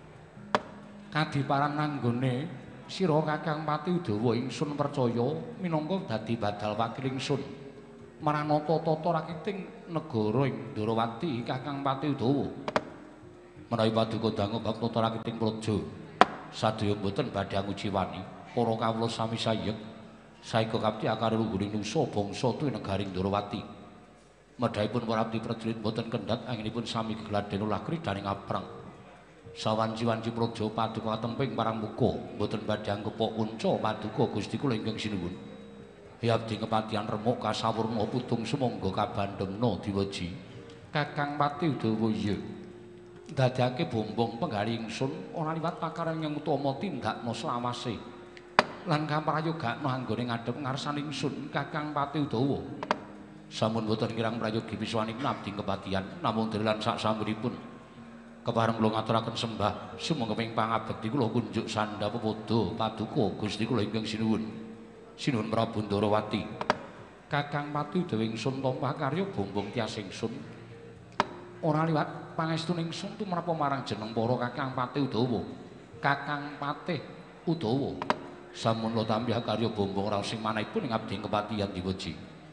Kadiparan nanggone sira Kakang Pati Udawa ingsun percaya minangka dadi badal wakil ingsun marang tata-tata rakiting negara ing Ndarawati Kakang Pati Udawa. Menawi paduka dangu bab tata rakiting praja sadaya boten badhe ngujiwani para kawula sami sayek saika kapti akare lungguhing nusa bangsa tuwi negaring Ndarawati. Medhaipun para abdi prajurit boten kendhat anginipun sami gegladen ulah kridaning aprang. Sawanci-wanci praja paduka temping parang muka boten badhe anggepa unca paduka Gusti kula ingkang sinuwun. Ya abdi kepatihan remuk kasawurna putung sumangga kabandhemna diweji. Kakang Pati Udawa iya. Dadake bombong penggali ingsun ora liwat pakarang yang utama tindakna slawase lan kamprayogakna anggone ngadhep ngarsane ingsun Kakang Pati Udawa. Sampun boten kirang prayogi piswanipun abdi kepatihan namung derelan sak sampunipun kepareng kula ngaturaken sembah sumangga ping pangabekti kula kunjuk sandha pepodo paduka Gusti kula ingkang sinuwun sinuwun Prabu Ndarawati. Kakang Pati Udawa ingsun tampa karya bombong tias ingsun ora liwat pangestuning ingsun tumrap marang jeneng para Kakang Pati Udawa. Kakang Patih Udawa sampun lo tambah karya bombong raos sing manahipun ing abdi kepatihan diweji.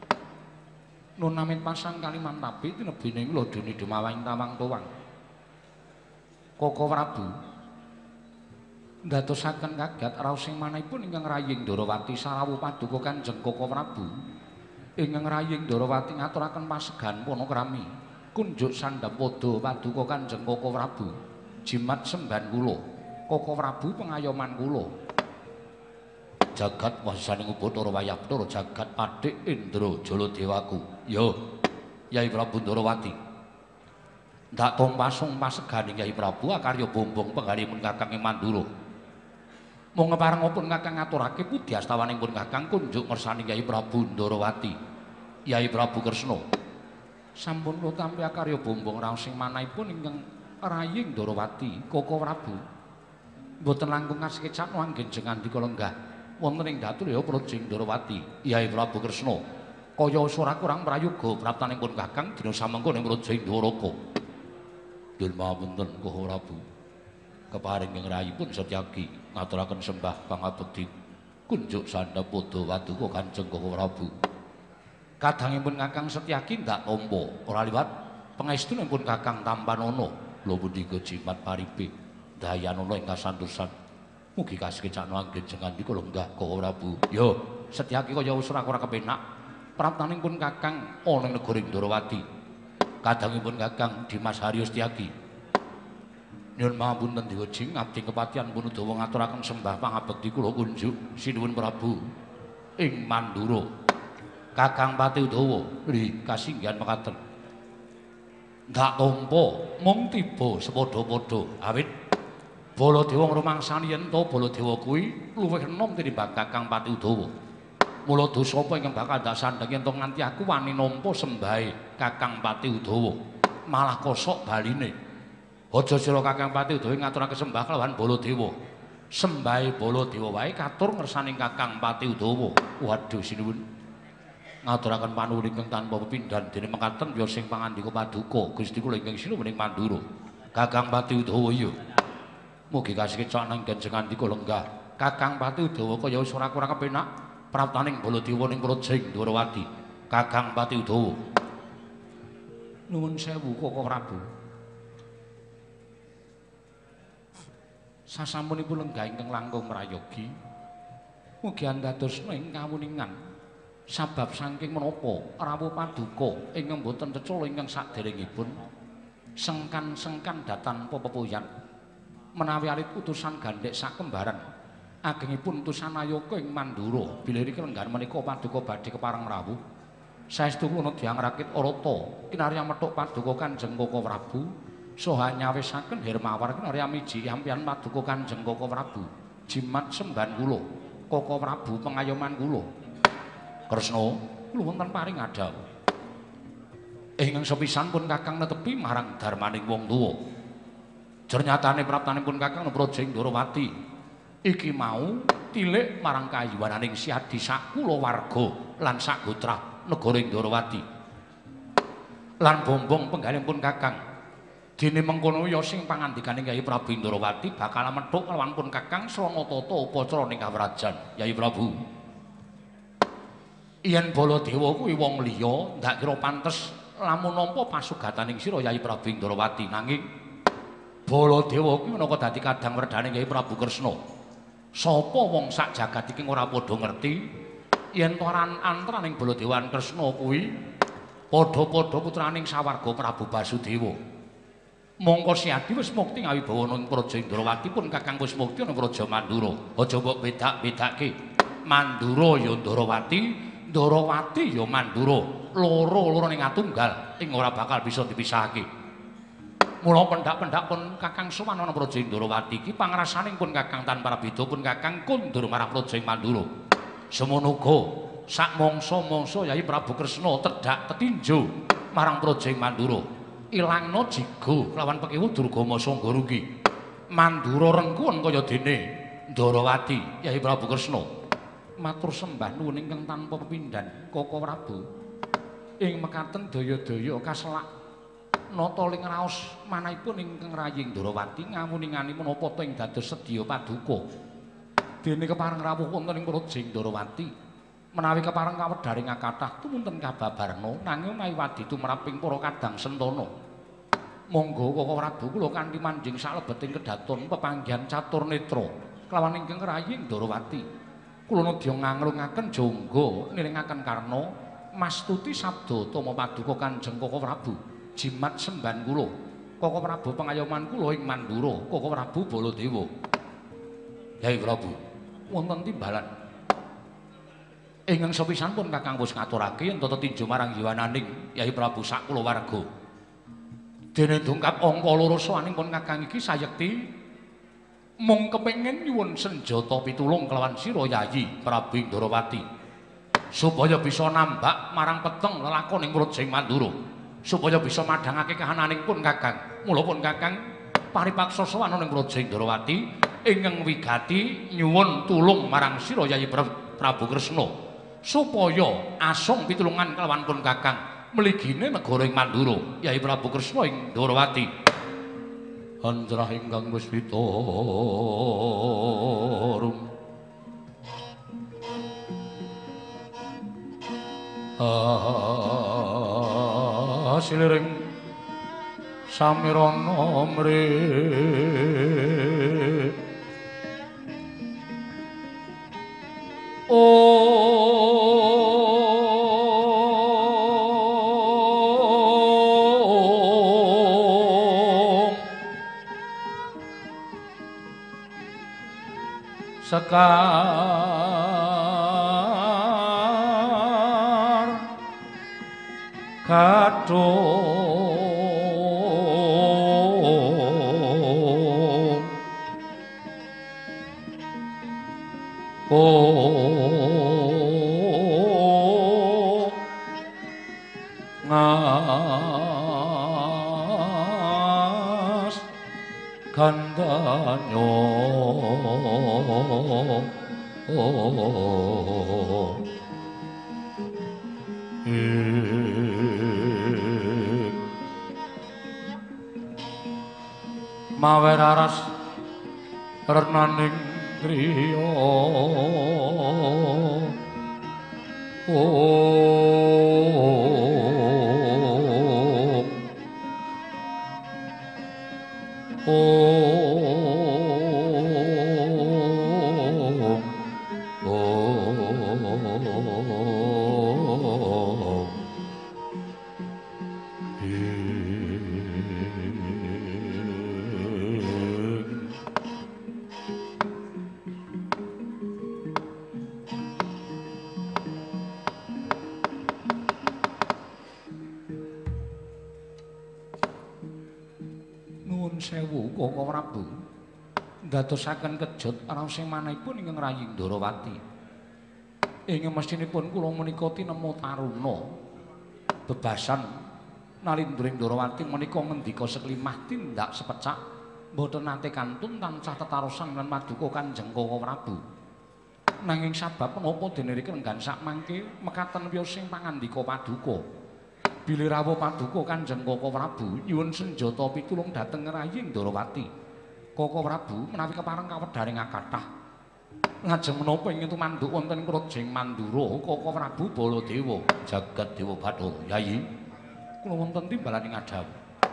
Nun namit pasang kaliman tapi tinebining kula dene dumawang tawang towang. Koko Prabu ndadosaken kaget raos sing manahipun ingkang raying Ndarawati sarawuh paduka Kanjeng Koko Prabu ingkang raying Ndarawati ngaturaken pasegan panakrami. Kunjuk sandhapada paduka Kanjeng Koko Prabu jimat semban kula Koko Prabu pengayoman kula jagat wasisaning Bathara wayah Bathara jagat Padik Indra Jaladewaku ya Yai Prabu Ndarawati ndak tompasung paseganing Yai Prabu akarya bombong penggalipun Kakang Mandura mung ngeparengipun Kakang ngaturake pudi astawanipun Kakang kunjuk ngersani Yai Prabu Ndarawati Yai Prabu Kresna sampun kula tampi karya bombong raos sing manahipun ingkang raying Ndarawati Koko Prabu mboten langkung kasekecap anggen jengandika lenggah wonten ing Daturya Projing Ndarawati Yai Prabu Kresna kaya ora kurang prayoga praptanipun Kakang dina samengko ing Projing Dwaraka. Dul mawonten Koko Prabu keparing ing rayipun Setyaki ngaturaken sembah pangabekti kunjuk sandhapada paduka Kanjeng Koko Prabu. Kadangipun Kakang Setyaki ndak tampa ora liwat Pangestunipun Kakang Tampanana lho punika jimat paripe Dayanana ing kasantosan. Mugi kasekecana anggenjengan iki kula enggak Koko Prabu. Yo, setyaki kaya wis ora kepenak. Praptanipun Kakang ana ing negara Ndarawati. Kadangipun Kakang Dimas Haryo Setyaki. Nyuwun pangapunten Dewa Jing abdi kepatihan pun Udawa ngaturaken sembah pangabekti kula kunjuk sinuwun Prabu ing Mandura. Kakang Pati Udawa nggih kasinggihan mekaten. Ndak tampa mung tiba sepadha-padha awit Baladewa ngrumangsani yen to Baladewa kuwi luwih enom tinimbang Kakang Pati Udawa. Mula dosa apa ingkang bakal ndak sandheng yen to nganti aku wani nampa sembahe Kakang Pati Udawa. Malah kosok baline. Aja sira Kakang Pati Udawa ngaturake sembah kelawan Baladewa. Sembahe Baladewa wae katur ngersaning Kakang Pati Udawa. Waduh sinuwun. Ngaturaken panuwun ingkang tanpa pepindhan dene mekaten ya sing pangandika paduka Gusti kula ingkang sinuwun ing Mandura. Kakang Pati Udawa iya. Mugi kasekecana anggenjengan dika lenggah. Kakang Pati Udawa kaya wis ora kurang kepenak praptaning Baladewa ning Projing Ndarawati. Kakang Pati Udawa. Nuwun sewu Koko Prabu. Sasampunipun lenggah ingkang langkung mrayogi mugi andadosna ing kawuningan sabab saking menapa rawuh paduka ingkang boten cecul ingkang saderengipun sengkan-sengkan datan pepepuyan menawi alit utusan gandhek sakembaran agengipun utusan Ayaka ing Mandura bilih iki lenggan menika paduka badhe kepareng rawuh saestu kula Dyang Rakit Arata kinarya methuk paduka Kanjeng Koko Prabu saha nyawisaken Hermawar kinarya miji ampian paduka Kanjeng Koko Prabu jimat semban kula Koko Prabu pengayoman kula Kresna kula wonten paring adhaw ingkang sepisan pun Kakang netepi marang darmaning wong tuwa. Ternyatane praptanipun Kakang Projing Ndarawati iki mau tilik marang kayuwananing Siadi sak kulawarga lan sak gotrah negara Ndarawati. Lan bombong penggalipun Kakang dene mengkono ya sing pangandikaning Kyai Prabu Ndarawati bakal methuk lawan pun Kakang srana tata upacara ning kawrajan. Kyai Prabu. Yen Baladewa kuwi wong liya ndak kira pantes lamun nampa pasugataning sira Kyai Prabu Ndarawati nanging Baladewa kuwi menapa dadi kadang werdane Kyai Prabu Kresna. Sapa wong sak jagat iki ora padha ngerti yen to antaraning Baladewa lan Kresna kuwi padha-padha putraning sawarga Prabu Basudewa. Mongko Siadi wis mukti ngawibawa ing Projing Ndarawati pun Kakang wis mukti ing Praja Mandura. Aja mbok bedak-bedake. Mandura ya Ndarawati, Ndarawati ya Mandura. Loro-loro ning atunggal ing ora bakal bisa dipisahake. Mula pendak-pendak pun Kakang sowan ana Projing Ndarawati iki pangrasaning pun Kakang tanpa beda pun Kakang kundur marang Projing Mandura. Semono uga sak mangsa-mangsa Kyai Prabu Kresna tedhak tetinju marang Projing Mandura. Ilangna jigo lawan Pekiwu Durgama Sangga rugi. Mandura rengkuwen kaya dene Ndarawati Kyai Prabu Kresna. Matur sembah nuwun ingkang tanpa pepindhan Koko Prabu. Ing mekaten daya-daya kaselak nata ling raos manahipun ingkang raying Ndarawati ngamuninganipun menapa to ing dados sedya paduka dene kepareng rawuh wonten ing Projing Ndarawati menawi kepareng kawedharing kathah tumunten kababarna nanging mawiwadi tumraping para kadang sentana monggo Koko Prabu kula kanthi manjing salebeting kedaton pepanggihan catur netra kelawan ingkang raying Ndarawati kula nedya ngangrungaken jangga niringaken karna mastuti sabda tama paduka Kanjeng Koko Prabu jimat semban kula Koko Prabu pengayoman kula ing Mandura Koko Prabu Baladewa. Kyai Prabu wonten timbalan ingkang sepisan pun Kakang wis ngaturake yen tetinju marang yuwananing Kyai Prabu sak kulawarga dene dungkap angka loro sawaning pun Kakang iki sayekti mung kepengin nyuwun senjata pitulung kelawan sira Yayi Prabu Ndarawati supaya bisa nambak marang peteng lelakon ing Projing Mandura supaya bisa madhangake kahananing pun Kakang. Mula pun Kakang paripaksa sowan ing Projing Ndarawati ingkang wigati nyuwun tulung marang sira Yayi Prabu Kresna supaya asong pitulungan kelawan pun Kakang mligine negara ing Mandura Yayi Prabu Kresna ing Ndarawati. Anjrah ingkang wis pitarum ah siliring samirana mri sekar kadung oh ngas gandanyo oh mawe raras renaning griya oh oh oh nuwun sewu Koko Prabu ndadosaken kejut raos manahipun ingkang rayi Ndarawati ing mestinipun kula menika tinemu taruna bebasan nalindring Ndarawati menika ngendika seklimah tindak sepecak mboten nate kantun tansah tetarosan lan paduka Kanjeng Koko Prabu nanging sabab menapa dene riki renggan sak mangke mekaten wiyosing pangandika paduka bilih rawuh paduka Kanjeng Koko Prabu nyuwun senjata pitulung dhateng rayi Ndarawati Koko Prabu menawi kepareng kawedaring kathah ngajeng menapa ingkang tumanduk wonten Krajeng Mandura Koko Prabu Baladewa jagat dewa Bathara Yayi kula wonten timbalaning adhawu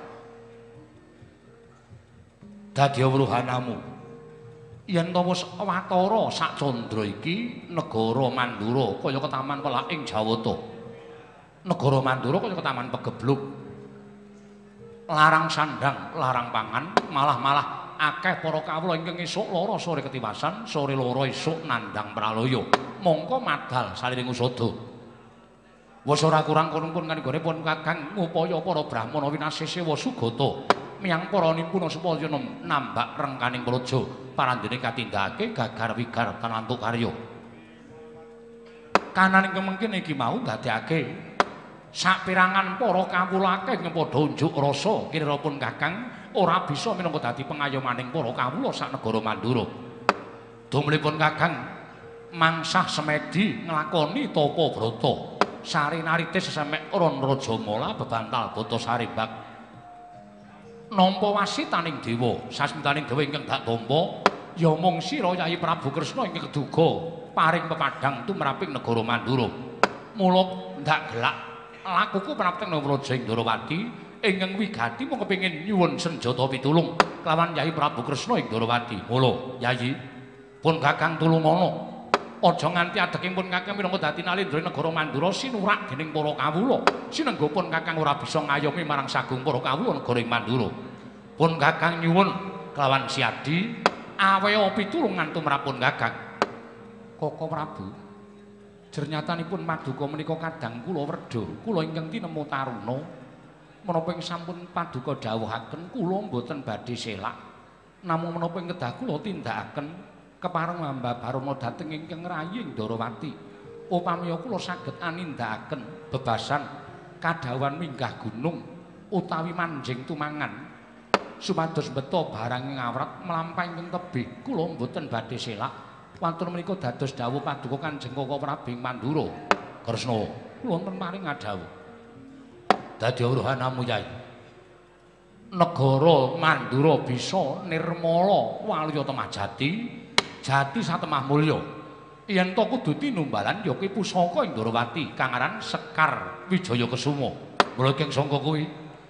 dadi wuruhanamu yen ta wis watara sak candra iki negara Mandura kaya ketaman Pelaing Jawata negara Mandura kaya ketaman Pegebluk larang sandang larang pangan malah-malah akeh para kawula ingkang esuk lara sore ketiwasan sore lara esuk nandhang pralaya mongko madal saliring usada wis ora kurang kunung-kunung kanggone pun Kakang ngupaya para brahmana winasih sewa sugata miyang para nipuna supaya nambak rengkaning praja parandene katindakake gagar wigar tanantuk karya kanan ing mungkin iki mau dadekake sapirangan para kawula akeh padha unjuk rasa kirana pun Kakang ora bisa minangka dadi pengayomaning para kawula sak negara Mandura. Dumlipun Kakang mangsah semedi nglakoni tapa brata sari naritis sesemek ron Rajamala bebantal bata sarimbak. Nampa wasitaning dewa, sasmitaning dewa ingkang dak tampa ya mung sira Yayi Prabu Kresna ingkang keduga paring pepadhang tumraping negara Mandura. Mula ndak gelak lakuku prapteng Praja Ndarawati ingkang wigati mung kepengin nyuwun senjata pitulung kelawan Yayi Prabu Kresna ing Ndarawati. Mula Yayi pun Kakang tulungono aja nganti adeging pun Kakang minangka dadi nalindra negara Mandura sinurak dening para kawula sinengga pun Kakang ora bisa ngayomi marang sagung para kawula negara ing Mandura. Pun Kakang nyuwun kelawan siadi awea pitulungan tumrapun Kakang. Koko Prabu jernyatanipun paduka menika kadang kula werda kula ingkang tinemu taruna menapa ing sampun paduka dawuhaken kula mboten badhe selak namung menapa ing kedah kula tindakaken kepareng mbabarana dhateng ingkang rayi Ndarawati upamiya kula saged anindakaken bebasan kadhawan minggah gunung utawi manjing tumangan supados beta barang ing awrat mlampahi ing tebih kula mboten badhe selak wonten menika dados dawuh paduka Kanjeng Koko Prabu Mandura Kresna kula wonten paring adhawuh dadi uruhanamu Yai negara Mandura bisa nirmala waluya temah jati jati satemah mulya yen to kudu tinumbalan ya kuwi pusaka ing Ndarawati kang aran Sekar Wijaya Kesuma mula ing sangka kuwi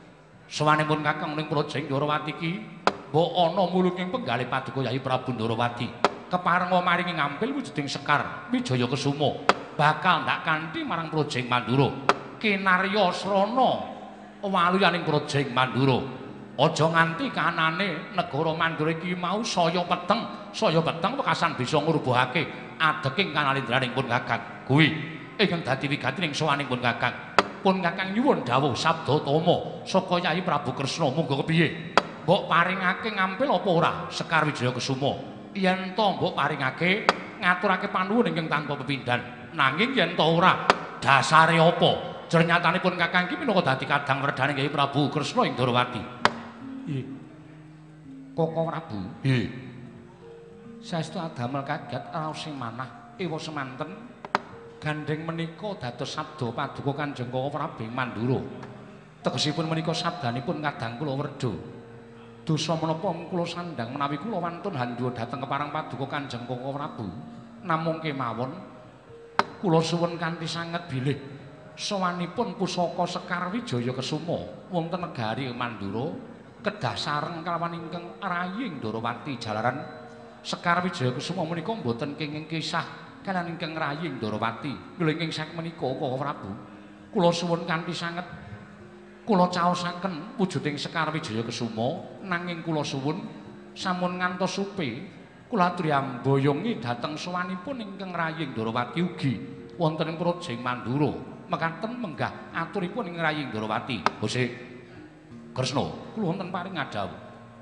Sawanipun Kakang ning Projeng Ndorowati iki mbok ana mulunging penggalih Paduka Yayi Prabu Ndorowati keparenga maringi ngampil wujuding Sekar Wijaya Kesuma bakal ndak kanthi marang Projeng Mandura kinarya srana waluyaning Projeng Mandura aja nganti kahanane negara Mandura iki mau saya peteng saya peteng wekasan bisa ngrubuhake adeking kanalindraning pun Kakang kuwi ingkang dadi wigatining sawanipun Kakang pun Kakang nyuwun dawuh sabda tama saka Yayi Prabu Kresna monggo kepiye mbok paringake ngampil apa ora Sekar Wijaya Kesuma yen to mbok paringake ngaturake panuwun ingkang tanpa pepindhan nanging yen to ora dasare apa jernyatanipun Kakang iki minangka dadi kadang werdane Yayi Prabu Kresna ing Ndorowati nggih Koko Prabu nggih saestu adamel kaget raos sing manah ewa semanten gandeng menika dados sabda Paduka Kanjeng Koko Prabu Mandura tegesipun menika sabdanipun kadang kula werda dosa menapa kula sandhang menawi kula wantun handhuwa dhateng keparang Paduka Kanjeng Koko Prabu namung kemawon kula suwun kanthi sanget bilih sawanipun pusaka Sekar Wijaya Kesuma wonten negari Mandura kedah sareng kalawan ingkang raying Ndorowati jalaran Sekar Wijaya Kesuma menika mboten kenging kisah kaliyan ingkang raying Ndorowati lho ingkang sak menika Koko Prabu kula suwun kanthi sanget kula caosaken wujuding Sekar Wijaya Kesuma nanging kula suwun sampun ngantos supe kula aturi amboyongi dhateng sawanipun ingkang raying Ndorowati ugi wonten ing Projeng Mandura mekaten menggah aturipun ing raying Ndorowati Gusti Kresna kula wonten paring ngadhawuh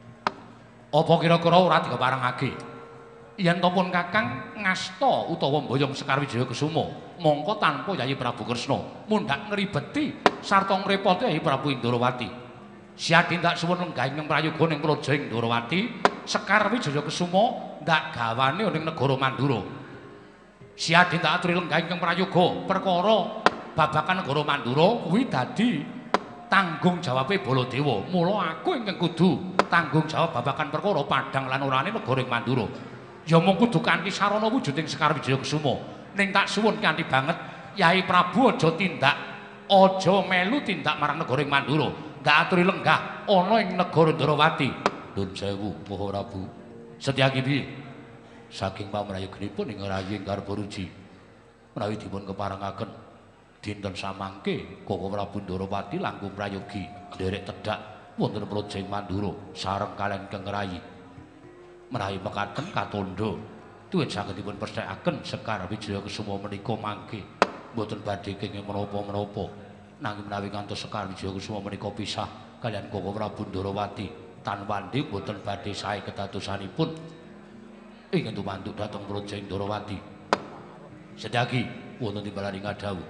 apa kira-kira ora dikeparengake yen to pun Kakang ngasta utawa mboyong Sekar Wijaya Kesuma mongko tanpa Yayi Prabu Kresna mundhak ngribeti sarta ngrepoti Yayi Prabu Ndorowati siadi ndak suwun lenggah ing prayoga ning Projeng Ndorowati Sekar Wijaya Kesuma ndak gawane ning negara Mandura siadi ndak aturi lenggah ing prayoga perkara babakan negara Mandura kuwi dadi tanggung jawabe Baladewa mula aku ingkang kudu tanggung jawab babakan perkara padhang lan orane negara ing Mandura ya mung kudu kanthi sarana wujuding Sekar Wijaya Kesuma ning tak suwun kanthi banget Yayi Prabu aja tindak aja melu tindak marang negara ing Mandura ndak aturi lenggah ana ing negara Ndorowati Nun sewu Koko Prabu Setyaki piye saking pamrayoganipun ing raying Garba Ruji menawi dipun keparengaken dinten samangke Koko Prabu Ndorowati langkung prayogi nderek tedhak wonten Projeng Mandura sareng kaliyan ingkang rayi menawi mekaten katandha duwin saged dipun pesthekaken Sekar Wijaya Kesuma menika mangke mboten badhe kenging menapa-menapa nanging menawi ngantos Sekar Wijaya Kesuma menika pisah kaliyan Koko Prabu Ndorowati tanwandi mboten badhe sae kedadosanipun ingkang tumantuk dhateng Projeng Ndorowati sedagi wonten timbalan ngadhawuh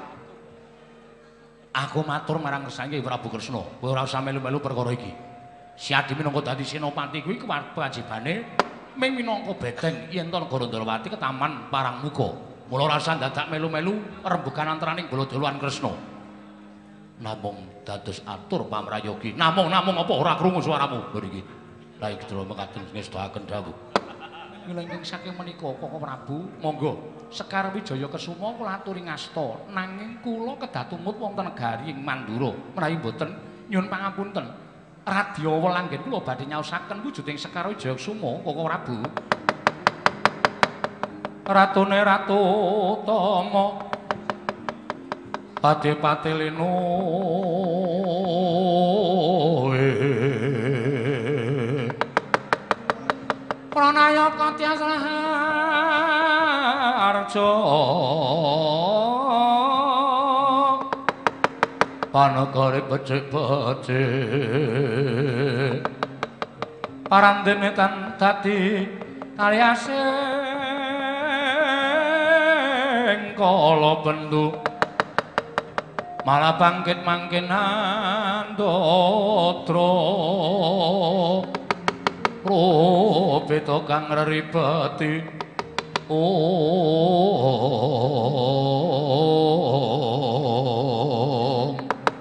aku matur marang Sang Prabu Kresna kowe ora usah melu-melu perkara iki siadi minangka dadi senopati kuwi kewajibane ming minangka beteng yen to negara Ndorowati ketaman Parangmuka mula ora usah dadak melu-melu rembugan antaraning Baladewa lan Kresna namung dados atur pamrayogi namung namung apa ora krungu swaramu mriki Rai Kidra mekaten ngestakaken dawuh ingkang saking menika Koko Prabu monggo Sekar Wijaya Kesuma kula aturi ngasta nanging kula kedah tumut wonten negari ing Mandura menawi boten nyuwun pangapunten radya welanggen kula badhe nyaosaken wujuding Sekar Wijaya Kesuma Koko Prabu Ratune Ratu Tama Pati-pati leno Pranayaka Tyasraharja Panegare becik-becik Parandene tan dadi tali asing kala bendu malah bangkit mangkin andatra rupita kang reribeti om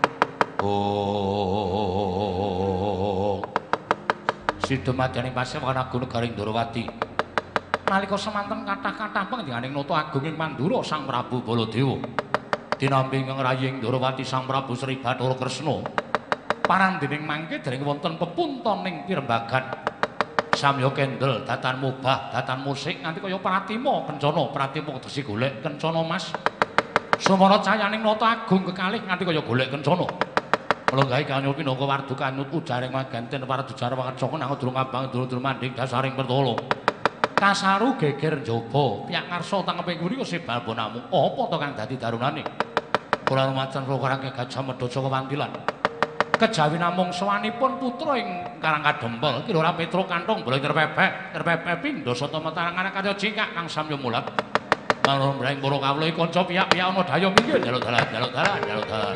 om sidumadyaning pasewan agung negaring Ndorowati nalika semanten kathah-kathah panjenenganing nata agung ing Mandura Sang Prabu Baladewa dinampi ingkang raying Ndorowati Sang Prabu Sri Bathara Kresna Parandening mangke dereng wonten pepuntoning pirembagan samya kendel datan mubah datan musik nganti kaya pratima kencana pratima kedesi golek kencana Mas sumara cayaning nata agung kekalih nganti kaya golek kencana kula gawe kanyul pinangka wardu kanyut ujaring magenten para dujar wakacaka nang durung abang durung manding dasaring pertolo kasaru geger njaba piyak ngarsa tangepe kuwi kok sebal bonamu apa to kang dadi darunane kula rumacan prokarake Gajah Medha saka Wantilan kejawi namung sawanipun putra ing Karang Kadempel Ki Lora Petruk Kantong boleh terpepek terpepek pindha sata matarangan kaya cingkak kang samya mulat marang mreng para kawula kanca piyak-piyak ana daya minggir jaluk dalan jaluk dalan jaluk dalan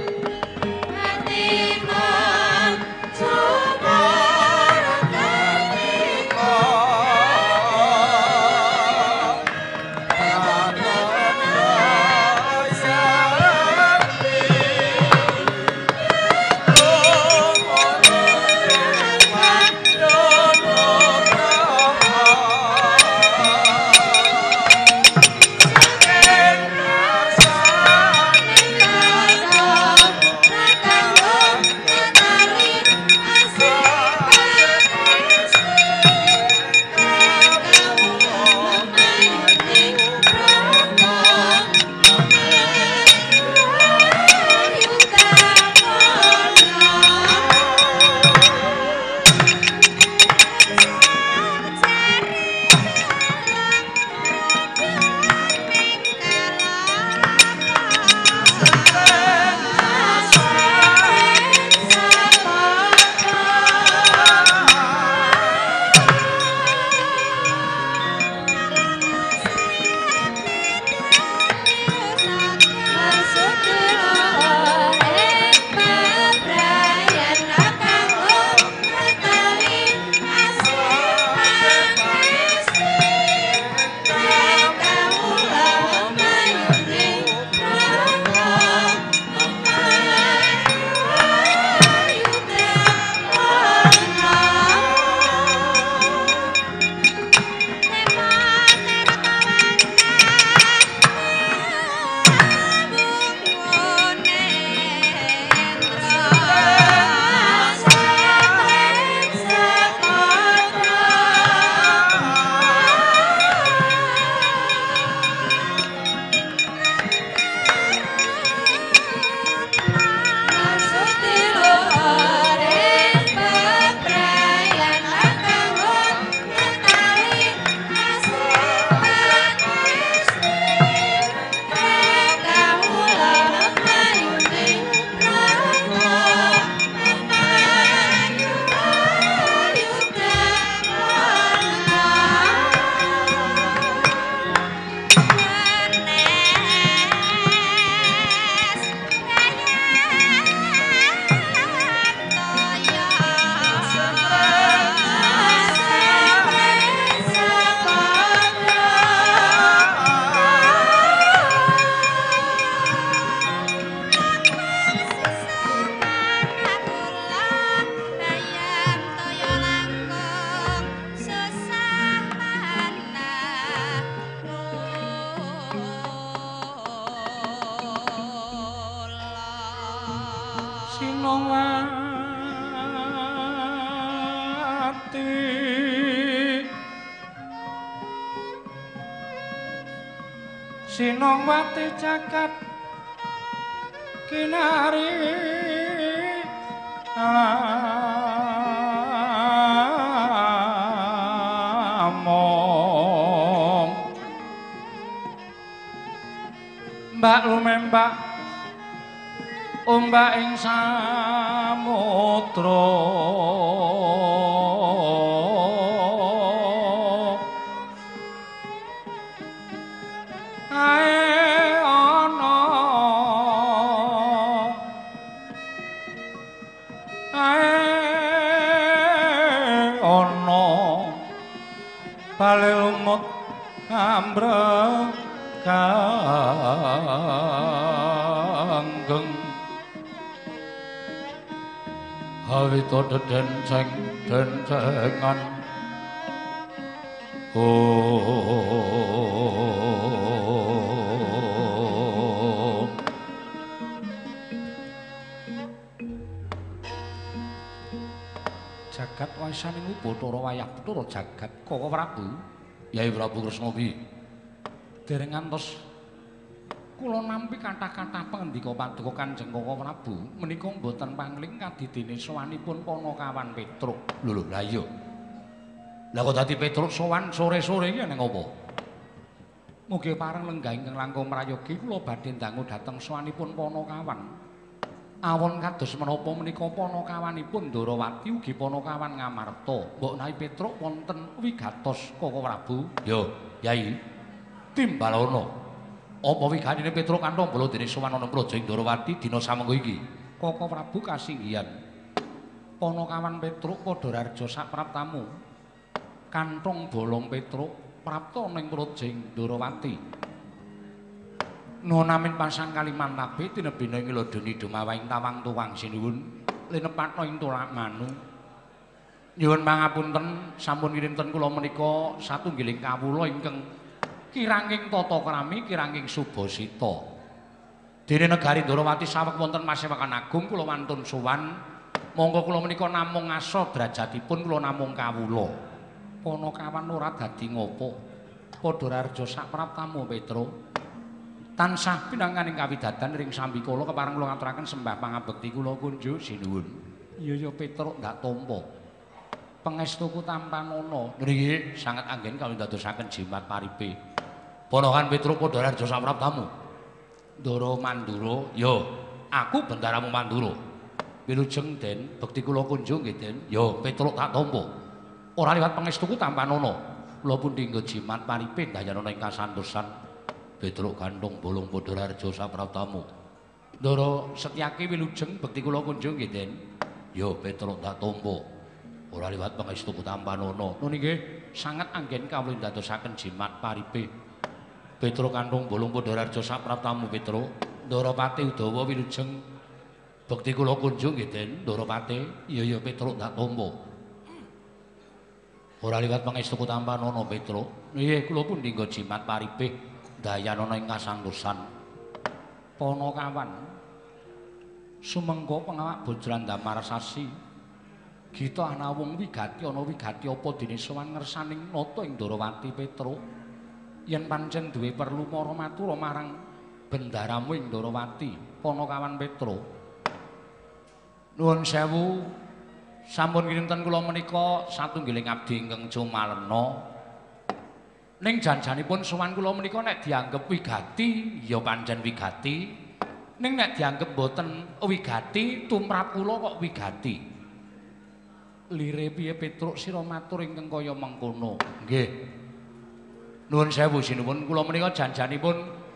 Atiman coba Sinongwati caket kinari among mbak lumembak ombak ing samudra kanggeng hawita denceng dencengan oh pirsaning Bathara wayah Bathara jagat Koko Prabu. Yai Prabu Kresna piye? Dereng ngantos kula nampi kathah-kathah pangandika Paduka Kanjeng Koko Prabu menika mboten pangling kadidene sowanipun Panakawan Petruk. Lho lho, lah iya. Lah kok dadi Petruk sowan sore-sore iki ning apa? Mugi pareng lenggah ingkang langkung prayogi kula badhe ndangu dhateng sowanipun Panakawan. Awon kados menapa menika Panakawanipun Ndarawati ugi Panakawan Ngamarta. Mbok nawi Petruk wonten wigatos Koko Prabu. Yo, Yai. Timbalana. Apa wiganine Petruk kantong bala dene sowan ana Praja Ndarawati dina samengko iki? Koko Prabu kasinggihan. Panakawan Petruk padha raja sapraptamu. Kantong bolong Petruk prapta ning Praja Ndarawati. Nonamin pasang Kalimantabe tinebina ing Lodoni Dumawahing Tawang Tuwang sinuwun linepatna ing tulak manu. Nyuwun pangapunten sampun kirinten kula menika satunggiling kawula ingkang kiranging tata krami kiranging subasita. Dene negari Ndarawati saweg wonten masewakan agung kula wantun sowan. Monggo kula menika namung asa derajatipun kula namung kawula. Panakawan ora dadi ngopo. Padha raja sapraptamu Petruk. Tansah pinanganing kawidadan ring sambikala kepareng kula ngaturaken sembah pangabekti kula kunjuk sinuwun. Iya ya Petruk ndak tampa. Pangestuku tampanana nggih sanget anggen kawula dadosaken jimat paripe. Ponokan Petruk padha raja sapraptamu. Ndara Mandura, ya aku bendaramu Mandura. Wilujeng Den, bekti kula kunjuk nggih Den. Ya Petruk tak tampa. Ora liwat pangestuku tampanana. Kula pun dinggo jimat paripe dayanana ing kasantosan. Petruk kantong bolong padha raja sapraptamu. Ndara Setyaki wilujeng bekti kula kunjung nggih Den. Ya Petruk tak tampa. Ora liwat pangestuku tampanana. Nun nggih sanget anggen kawula ndadosaken jimat paripe. Petruk kantong bolong padha raja sapraptamu Petruk. Ndara Pati Udawa wilujeng bekti kula kunjung nggih Den. Ndara Pati, iya ya Petruk tak tampa. Ora liwat pangestuku tampanana Petruk. Nggih kula pun dinggo jimat paripe. Dayanana ing kasangtosan. Panakawan sumengga pengawak bojran Damar Sasi. Gita ana wong wigati ana wigati apa dene sowan ngersaning nata ing Ndarawati Petruk. Yen pancen duwe perlu para matur marang bendaramu ing Ndarawati, Panakawan Petruk. Nuwun sewu, sampun kinten kula menika satunggiling abdi ingkang cumalena. Ning janjanipun sowan kula menika nek dianggep wigati, ya pancen wigati. Ning nek dianggep boten wigati, tumrap kula kok wigati. Lire piye Petruk sira matur ingkang kaya mengkono. Nggih. Nuwun sewu sinuwun kula menika janjanipun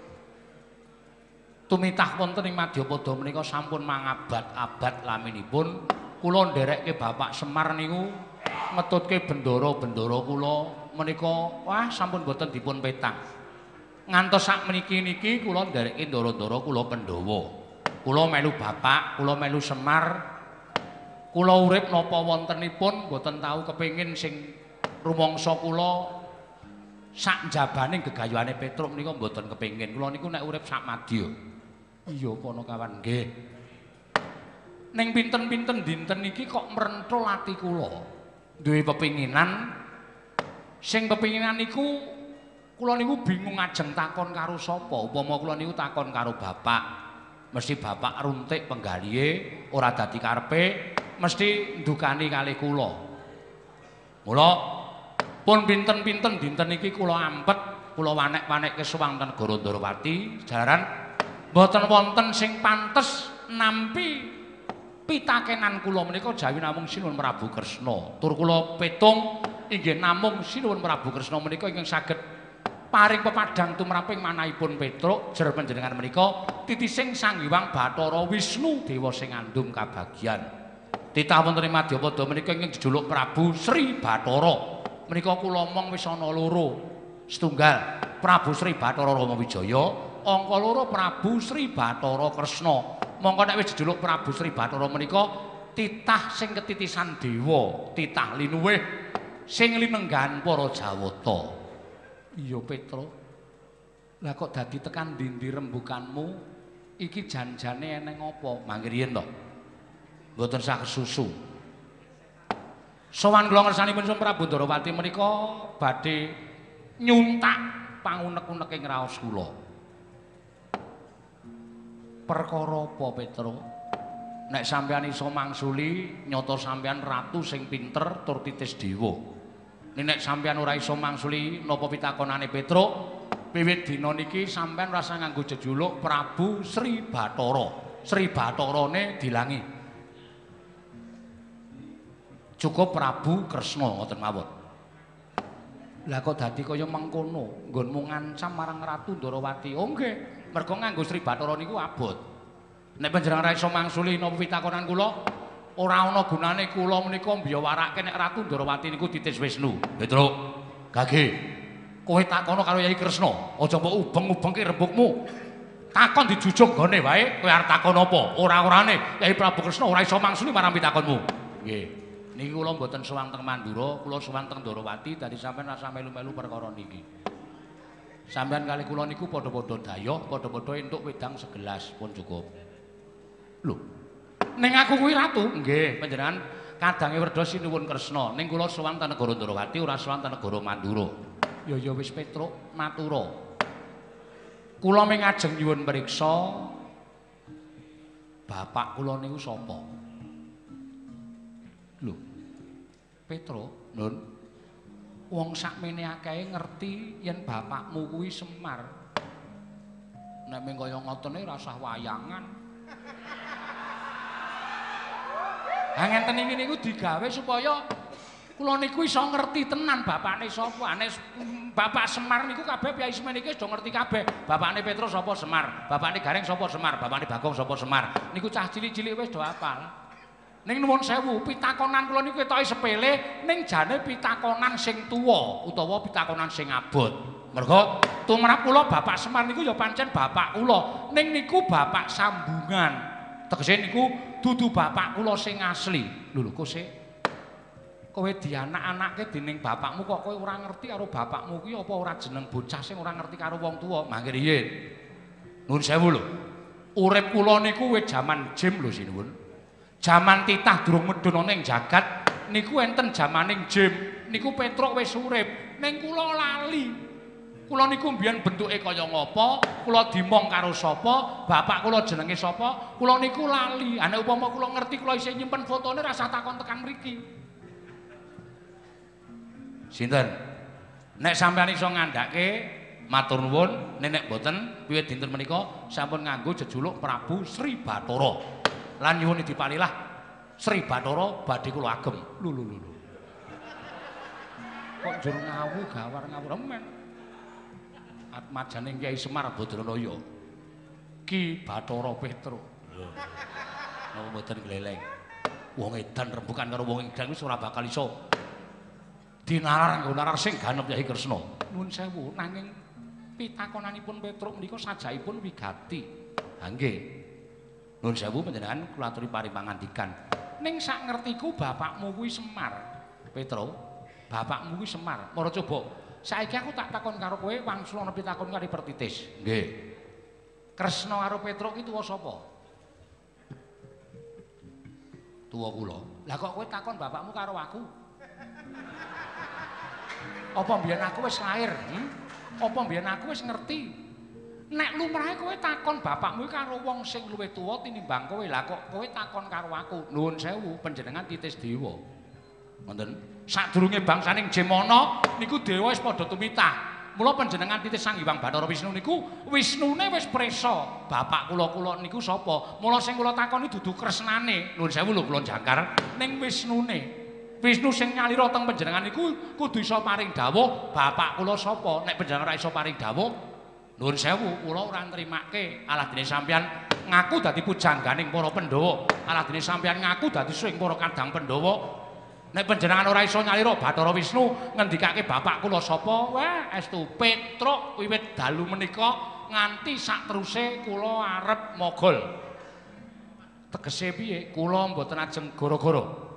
tumitah wonten ing Madyapada menika sampun mangabad-abad laminipun kula nderekke Bapak Semar niku ngetutke bendara-bendara kula menika wah sampun boten dipun petang. Ngantos sak meniki niki kula nderekke ndara-ndara kula Pandhawa. Kula melu Bapak, kula melu Semar. Kula urip napa wontenipun boten tau kepengin sing rumangsa kula sak jabaning gegayuhane Petruk menika mboten kepengin. Kula niku nek urip sak madya. Iya Panakawan nggih. Ning pinten-pinten dinten iki kok mrenthul ati kula. Duwe pepinginan sing pepinginan niku kula niku bingung ajeng takon karo sapa. Upama kula niku takon karo bapak, mesti bapak runtik penggalihe ora dadi karepe, mesti ndukani kalih kula. Mula pun pinten-pinten dinten iki kula ampet, kula wanek-wanekke sowan negara Ndarawati, jalaran mboten wonten sing pantes nampi pitakenan kula menika jawi namung sinuwun Prabu Kresna. Tur kula petung inggih namung sinuwun Prabu Kresna menika ingkang saged paring pepadang tumraping manahipun Petruk jer panjenengan menika titising Sang Hyang Bathara Wisnu dewa sing ngandum kabagyan. Titah wonten ing Madyapada menika ingkang dijuluk Prabu Sri Bathara. Menika kula mong wis ana loro. Setunggal Prabu Sri Bathara Ramawijaya, angka loro Prabu Sri Bathara Kresna. Mongko nek wis dijuluk Prabu Sri Bathara menika titah sing ketitisan dewa, titah linuwih sing linenggan para Jawata. Iya Petruk. Lah kok dadi tekan ndi-ndi rembukanmu? Iki janjane eneng apa? Mangke riyen to. Mboten sak kesusu. Sowan kula ngersanipun Sang Prabu Ndarawati menika badhe nyuntak pangunek-unek ing raos kula. Perkara apa Petro? Nek sampeyan iso mangsuli nyata sampeyan ratu sing pinter tur titis dewa. Nek sampeyan ora iso mangsuli napa pitakonane Petro, wiwit dina niki sampeyan rasa nganggo jejuluk Prabu Sri Bathara. Sri Batharane dilangi. Cukup Prabu Kresna ngoten mawon. Lah kok dadi kaya mengkono, nggonmu ngancam marang Ratu Ndarawati. Oh nggih, mergo nganggo Sri Bathara niku abot. Nek panjenengan ra iso mangsuli napa pitakonan kula, ora ana gunane kula menika mbiyawarake nek Ratu Ndarawati niku titis Wisnu. Petruk, gage. Kowe takono karo Yai Kresna, aja mbok ubeng-ubengke rembugmu. Takon dijujug gone wae, kowe arep takon apa? Ora-orane Yai Prabu Kresna ora iso mangsuli marang pitakonmu. Nggih. Niki kula mboten sowan teng Mandura, kula sowan teng Ndarawati, dadi sampeyan rasa melu-melu perkara niki. Sampeyan kali kula niku padha-padha dayoh, padha-padha entuk wedang segelas pun cukup. Lho. Ning aku kuwi ratu? Nggih, panjenengan kadange Werda Sinuwun Kresna. Ning kula sowan teng negara Ndarawati, ora sowan teng negara Mandura. Ya ya wis Petruk, matura. Kula ming ajeng nyuwun mriksa bapak kula niku sapa? Lho. Petro, Nun. Wong sakmene akehe ngerti yen bapakmu kuwi Semar. Nek ming kaya ngotene rasah wayangan. Ha ngenten iki niku digawe supaya kula niku iso ngerti tenan bapakne sapa. Ane Bapak Semar niku kabeh piyai semen iki do ngerti kabeh. Bapakne Petrus sapa Semar, bapakne Gareng sapa Semar, bapakne Bagong sapa Semar. Niku cah cilik-cilik wis do hafal. Ning nuwun sewu, pitakonan kula niku ketoke sepele, ning jane pitakonan sing tuwa utawa pitakonan sing abot. Mergo tumrap kula Bapak Semar niku ya pancen bapak kula, ning niku bapak sambungan. Tegese niku dudu bapak kula sing asli. Lho lho kok sik kowe dianak-anakke dening bapakmu kok kowe ora ngerti karo bapakmu kuwi apa ora jeneng bocah sing ora ngerti karo wong tuwa. Mangke riyin. Nuwun sewu lho. Urip kula niku wis jaman jim lho sinuwun. Jaman titah durung medhun ana ing jagat niku enten jamaning jim. Niku Petruk wis urip, ning kula lali. Kula niku mbiyen bentuke kaya ngapa, kula dimong karo sapa, bapak kula jenenge sapa, kula niku lali. Ane upama kula ngerti kula isih nyimpen fotone rasa takon tekan mriki. Sinten? Nek sampeyan iso ngandhake matur nuwun, nek boten wiwit dinten menika sampun nganggo jejuluk Prabu Sri Bathara. Lan nyuwun dipalilah Sri Bathara badhe kula agem. Lho lho lho. Kok njur ngawu gawar ngawur men. Atmajane Kyai Semar Badranaya. Ki Bathara Petruk. Lho. Napa mboten gleleng. Wong edan rembukan karo wong edan wis ora bakal iso dinalar nggo narar sing ganep Yai Kresna. Nuwun sewu nanging pitakonanipun Petruk menika sajaipun wigati. Ha nggih. Nuwun sewu panjenengan kula aturi paripangandikan. Ning sak ngertiku bapakmu kuwi Semar. Petruk, bapakmu kuwi Semar. Mara coba saiki aku tak takon karo kowe wangsul ana pitakon karo Pertitis. Nggih. Kresna karo Petruk iki tuwa sapa? Tuwa kula. Lah kok kowe takon bapakmu karo aku? Apa mbiyen aku wis lair? Hmm? Apa mbiyen aku wis ngerti? Nek lumrahe kowe takon bapakmu karo wong sing luwih tuwa tinimbang kowe. Lah kok kowe takon karo aku? Nuwun sewu, panjenengan titis dewa. Ngoten. Sadurunge bangsaning Jemana niku dewa wis padha tumitah. Mula panjenengan titis Sang Hyang Bathara Wisnu niku Wisnune wis presa. Bapak kula-kula niku sapa? Mula sing kula takoni dudu kresnane. Nuwun sewu lho kula jangkar ning Wisnune. Wisnu sing nyalira teng panjenengan niku kudu iso paring dawuh bapak kula sapa. Nek panjenengan ora iso paring dawuh, nuwun sewu kula ora nrimake. Alah dene sampeyan ngaku dadi pujangganing para Pandhawa. Alah dene sampeyan ngaku dadi sing para kadang Pandhawa. Nek panjenengan ora iso nyalira Bathara Wisnu ngendikake bapak kula sapa? Wah, estu Petruk wiwit dalu menika nganti sak teruse kula arep mogol. Tegese piye? Kula mboten ajeng gara-gara.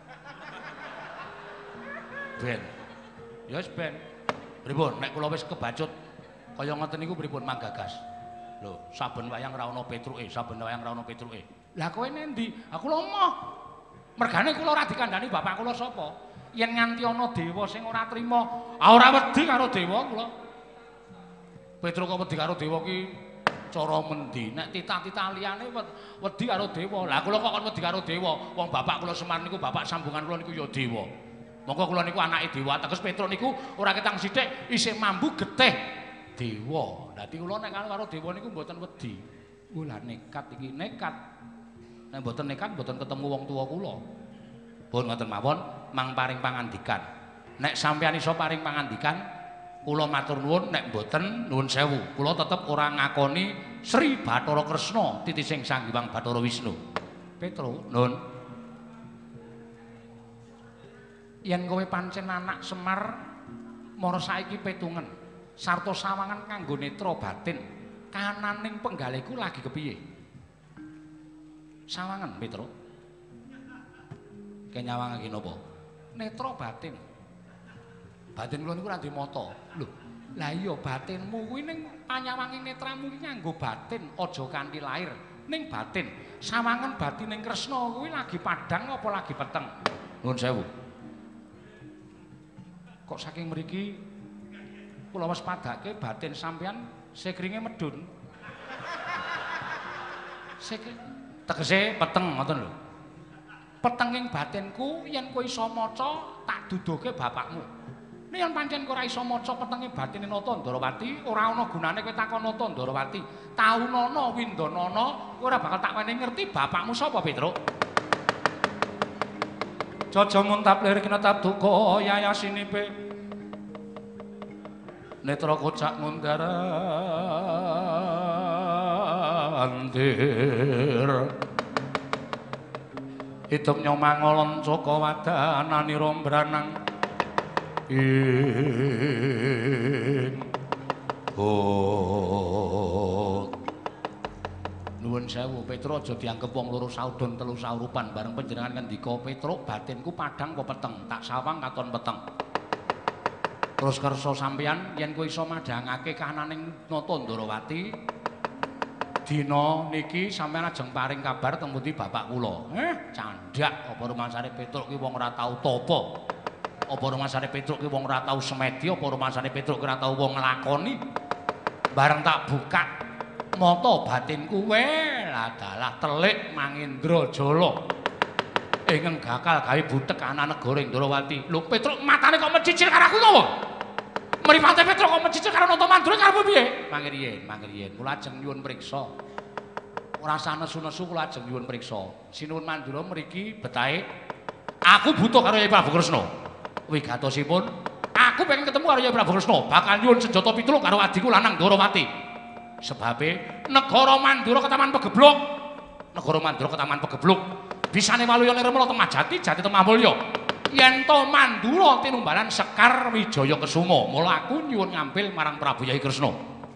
Ben. Ya wis ben. Pripun nek kula wis kebacut kaya ngoten niku pripun manggagas. Lho, saben wayang ra ana Petruke, saben wayang ra ana Petruke. Lah kowe nendi? Aku lomoh. Mergane kula ora dikandhani bapak kula sapa. Yen nganti ana dewa sing ora trima, ah ora wedi karo dewa kula. Petruk kok wedi karo dewa ki cara mendi? Nek titah-titah liyane wedi karo dewa. Lah kula kok kon wedi karo dewa? Wong bapak kula Semar niku bapak sambungan kula niku ya dewa. Monggo kula niku anake dewa. Teges Petruk niku ora ketang sithik isih mambu getih dewa. Dadi kula nek karo dewa niku mboten wedi. Oh lah nekat iki, nekat. Nek mboten nekat mboten ketemu wong tuwa kula. Pun ngoten mawon, mang paring pangandikan. Nek sampeyan iso paring pangandikan, kula matur nuwun, nek mboten nuwun sewu. Kula tetep ora ngakoni Sri Bathara Kresna titising Sang Hyang Bathara Wisnu. Petro, nuwun. Yen kowe pancen anak Semar, mara saiki petungen. Sarta sawangan kanggo netra batin, kananing penggaleku lagi kepiye? Sawangan, Petro. Kenyawang iki napa? Netra batin. Batin kula niku ora duwe mata. Lho, lah iya batinmu kuwi ning panyawanging netramu iki nganggo batin, aja kanthi lair, ning batin. Sawangan batining Kresna kuwi lagi padhang apa lagi peteng? Nuwun sewu. Kok saking mriki kula wis padhake batin sampeyan sekringe medun. Sekring tegese peteng ngoten lho. Petenging batinku yen kowe iso maca tak duduhke bapakmu. Nek yen pancen kowe ora iso maca petenge batine Nata Ndarawati, ora ana gunane kowe takon Nata Ndarawati. Taunana Windanana, kowe ora bakal tak wene ngerti bapakmu sapa, Petruk. Jaja muntap lir kena tabduka yayasinipe. Netra kocak mundarandir. Hidup nyomangolon saka wadanani rombranang ing oh nuwun sewu Petruk aja dianggep wong loro saudon telu saurupan bareng panjenengan ngendika Petruk batinku padhang apa peteng tak sawang katon peteng terus kersa sampeyan yen kowe iso madhangake kahananing Nata Ndarawati dina niki sampeyan ajeng paring kabar teng pundi bapak kula. Eh, candhak apa rumasane Petruk ki wong ora tau tapa. Apa rumasane Petruk ki wong ora tau semedi, apa rumasane Petruk ki ora tau wong nglakoni. Bareng tak buka mata batinku wel adalah telik Mangindrajala. Ingkang gakal gawe butek ana negara Ndarawati. Lho Petruk matane kok mecicil karo aku to? Mripate Petruk kok mecicil karo Nata Mandura karo piye? Mangke riyen, mangke riyen kula ajeng nyuwun priksa. Ora usah nesu-nesu kula ajeng nyuwun priksa. Sinuwun Mandura mriki betahe aku butuh karo Yai Prabu Kresna. Wigatosipun aku pengen ketemu karo Yai Prabu Kresna, bakal nyuwun senjata pitulung karo adiku lanang Ndarawati. Sebabe negara Mandura ketaman pegebluk. Negara Mandura ketaman pegebluk. Bisane Waluya Nirmala Temajati, Jati Temamulya. Yen to Mandura tinumbalan Sekar Wijaya Kesuma, mula aku nyuwun ngambil marang Prabu Yai Kresna.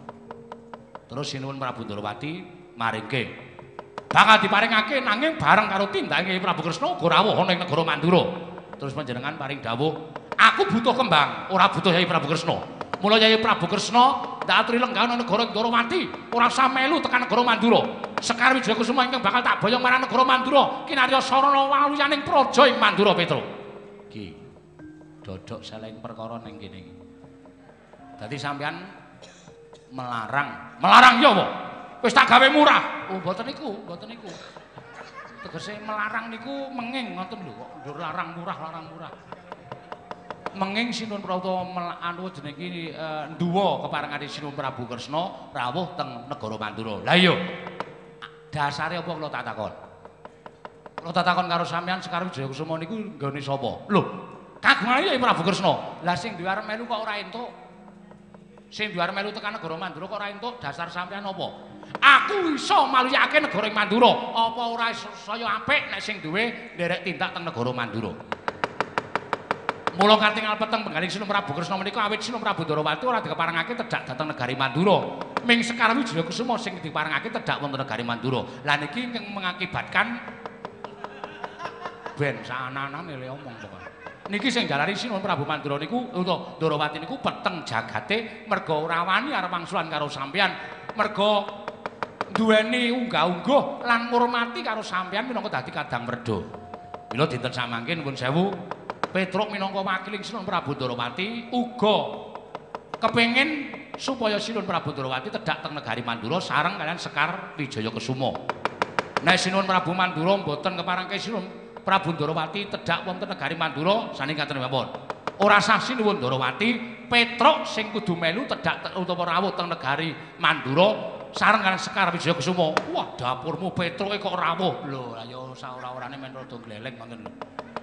Terus sinuwun Prabu Ndarawati maringke. Bakal diparingake nanging bareng karo tindake Prabu Kresna uga rawuh ana ing negara Mandura. Terus panjenengan paring dawuh, aku butuh kembang, ora butuh Yai Prabu Kresna. Mula Yai Prabu Kresna ndak aturi lenggah ana negara Ndarawati, ora usah melu tekan negara Mandura. Sekar Wijaya Kesuma ingkang bakal tak boyong marang negara Mandura, kinarya sarana waluyaning praja ing Mandura Petruk. Iki dodok seleng perkara ning kene iki. Dadi sampean melarang, melarang ya apa? Wis tak gawe murah. Oh, mboten niku, mboten niku. Tegese melarang niku menging ngoten lho kok ndur larang murah, larang murah. Menging sinuwun Prabu anu jeneng iki nduwa keparengane Sinuwun Prabu Kresna rawuh teng negara Mandura. Lah iya. Dasare apa kula tak takon? Kula tak takon karo sampeyan Sekar Wijaya Kesuma niku nggone sapa? Lho, kagungane Yai Prabu Kresna. Lah sing duwe arep melu kok ora entuk. Sing duwe arep melu tekan negara Mandura kok ora entuk, dasar sampeyan apa? Aku iso maluyake negara ing Mandura. Apa ora saya apik nek sing duwe nderek tindak teng negara Mandura? Mula katingal peteng penggaling Sinuwun Prabu Kresna menika awit Sinuwun Prabu Ndarawati ora dikeparengake tedhak dhateng negari Mandura. Ming Sekar Wijaya Kesuma sing diparengake tedhak wonten negari Mandura. Lah niki ingkang mengakibatkan ben sanan-anane le omong pokoke. Niki sing jalari Sinuwun Prabu Mandura niku utawa Ndarawati niku peteng jagate merga ora wani arep wangsulan karo sampeyan. Merga duweni unggah-ungguh lan ngurmati karo sampeyan minangka dadi kadang merda. Mila dinten samangke nuwun sewu Petruk minangka wakiling Sinuhun Prabu Ndarawati uga kepengin supaya Sinuhun Prabu Ndarawati tedhak teng negari Mandura sareng kalian Sekar Wijaya Kesuma. Nek Sinuhun Prabu Mandura mboten keparengke Sinuhun Prabu Ndarawati tedhak wonten negari Mandura saningaten mawon. Ora sah Sinuhun Ndarawati Petruk sing kudu melu tedhak utawa rawuh teng negari Mandura sareng kalian Sekar Wijaya Kesuma. Wah, dapurmu Petruke kok rawuh. Lho, ayo saora-orane men rada gleleng ngoten lho.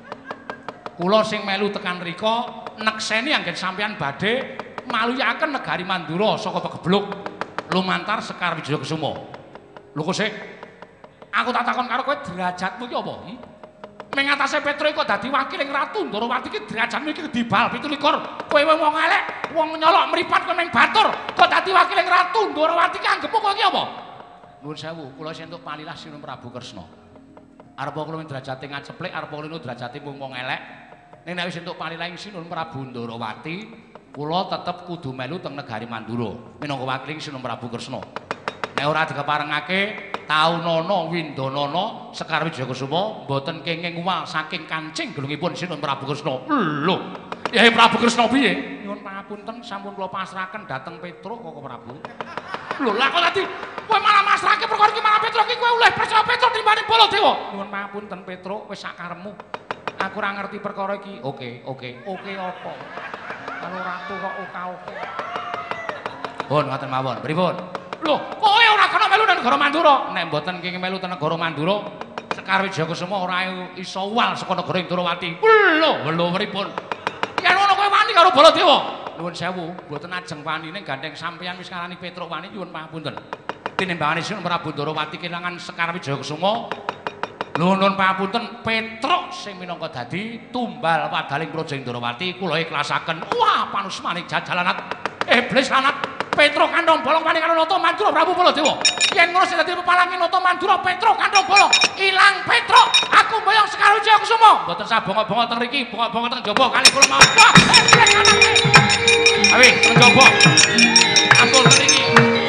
Kula sing melu tekan mriko nekseni anggen sampeyan badhe maluyaken negari Mandura saka Pegebluk lumantar Sekar Wijaya Kesuma. Lho kok sik aku tak takon karo kowe derajatmu iki apa? Hmm? Ming atase Petruk kok dadi wakiling Ratu Ndarawati iki derajatmu iki dibal pitu likur. Kowe wong elek, wong nyolok mripat kowe ming batur, kok dadi wakiling Ratu Ndarawati ki anggepmu kok iki apa? Nuwun sewu, kula sentuk palilah Sinuhun Prabu Kresna. Arep kula derajate ngaceplek, arep kula derajate mung wong elek. Ning nek wis entuk palilah Sinuhun Prabu Ndarawati, kula tetep kudu melu teng negari Mandura minangka wakiling Sinuhun Prabu Kresna. Nek ora dikeparengake Taunana Windanana Sekar Wijaya Kesuma mboten kenging uwal saking kancing gelungipun Sinuhun Prabu Kresna. Lho, Yai Prabu Kresna piye? Nyuwun pangapunten sampun kula pasrahaken dhateng Petruk Koko Prabu. Lho, lah kok dadi kowe malah masrahke perkara iki malah Petruk iki kowe oleh percaya Petruk timbang Baladewa. Nyuwun pangapunten Petruk, wis sak karepmu. Aku ora ngerti perkara iki. Oke, oke. Oke apa? Karo ratu kok oka-oke. Pun ngoten mawon. Pripun? Lho, kowe ora kena melu nang negara Mandura. Nek mboten kenging melu teng negara Mandura, Sekar Wijaya Kesuma ora iso uwal saka negara Ndarawati. Lho, lho pripun? Yen ngono kowe wani karo Baladewa. Nuwun sewu, mboten ajeng wanine gandeng sampeyan wis ngarani Petruk wani nyuwun pangapunten. Tinimbangane Sinuhun Prabu Ndarawati kelangan Sekar Wijaya Kesuma. Nuwun pangapunten Petruk sing minangka dadi tumbal wadaling Praja Ndarawati kula ikhlasaken. Wah, panusmaning jajalanat iblis lanat Petruk kandhang bolong wani karo Nata Mandura Prabu Baladewa. Yen ngono sing dadi pepalangi Nata Mandura Petruk kandhang bolong ilang Petruk aku mboyong Sekar Wijaya Kesuma. Mboten sabonga-bonga teng mriki, bonga-bonga teng jaba kali kula mawon. Wah, awi teng jaba. Ampun teng iki.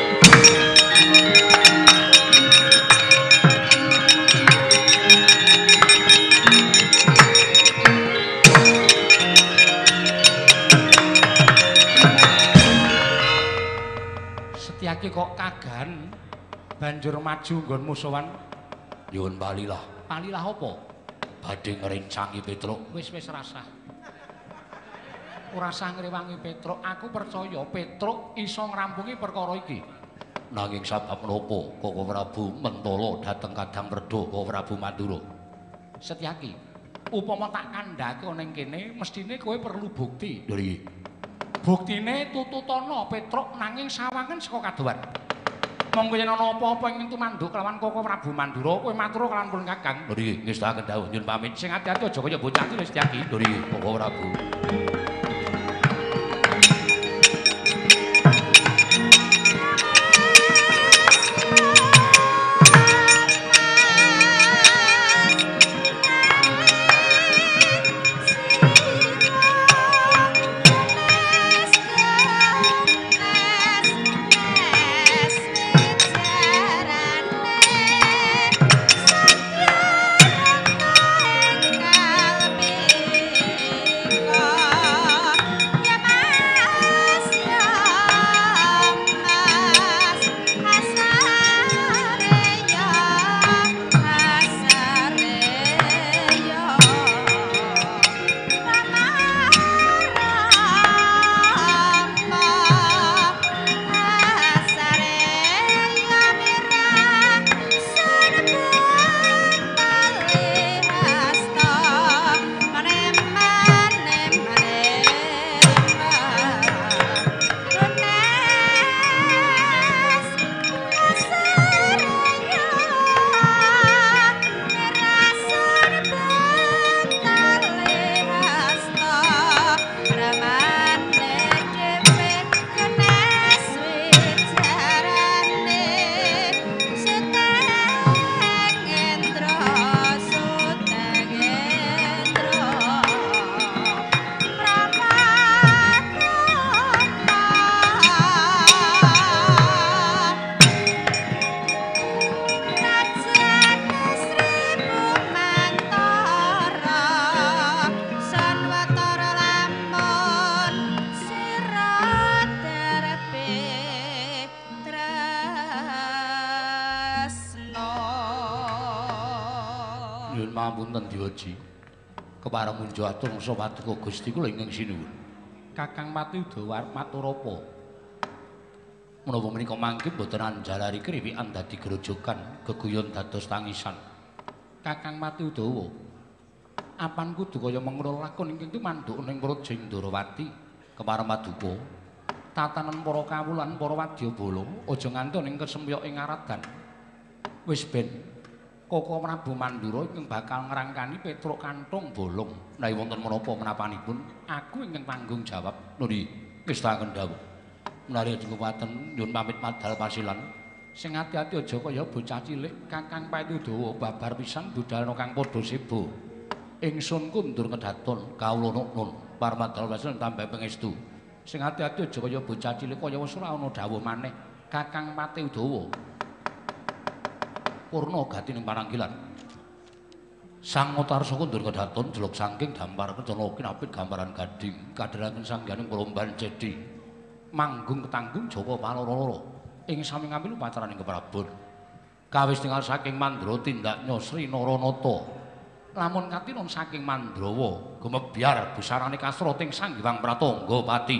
Setyaki kok kagan banjur maju nggon musuhan. Nyuwun palilah. Palilah apa? Badhe ngrencangi Petruk. Wis-wis rasah. Ora usah ngrewangi Petruk. Aku percaya Petruk iso ngrampungi perkara iki. Nanging sabab menapa Koko Prabu mentala dhateng Kadang Werda Koko Prabu Mandura? Setyaki, upama tak kandhake ning kene mestine kowe perlu bukti. Lho iki. Buktine tututana Petruk nanging sawangen saka kadowan. Monggo yen ana apa-apa ing tumanduk kelawan Koko Prabu Mandura, kowe matur kelawan pun Kakang. Lho iki ngestahaken dawuh nyuwun pamit. Sing ati-ati aja kaya bocah iki wis Setyaki. Lho iki Koko Prabu. Kau Mapunten Diwaji. Kepareng munjo atur ngsa paduka Gusti kula ingkang sinuwun. Kakang Pati Udawa matur apa? Menapa menika mangke boten anjalari kriwikan dadi grojogan, geguyon dados tangisan. Kakang Pati Udawa. Apan kudu kaya mengkono lakon ingkang tumanduk ning Projing Ndarawati. Kepareng paduka tatanan para kawulan para wadyabala aja nganti ning kesempyok ing aradan. Wis ben Koko Prabu Mandura ingkang bakal ngrangkani Petruk Kanthong Bolong. Menawi wonten menapa menapanipun aku ingkang tanggung jawab. Nuli kestaken dawuh. Menawi dikupaten nyuwun pamit madhal pasilan. Sing ati-ati aja kaya bocah cilik. Kakang Pati Udawa babar pisan budalna kang padha sebo. Ingsun kundur kedaton kawula nun parmadal pasilan tambah pangestu. Sing ati-ati aja kaya bocah cilik kaya wis ora ana dawuh maneh. Kakang Pati Udawa Purna gatining pananggilan. Sang Otarsa kundur kedaton jeluk saking dampar kencana kinapit gambaran gading kadharaken sangganing Promban Cedi manggung ketanggung Jawa paloro-loro ing sami ngambil upacaraning keprabon. Kawis tinggal saking Mandra tindaknya Sri Naranata. Lamun katinon saking Mandrawa gumebyar busarane kasrating Sang Hyang Pratangga Pati.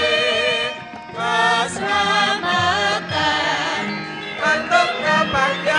Keselamatan, untuk kebahagiaan.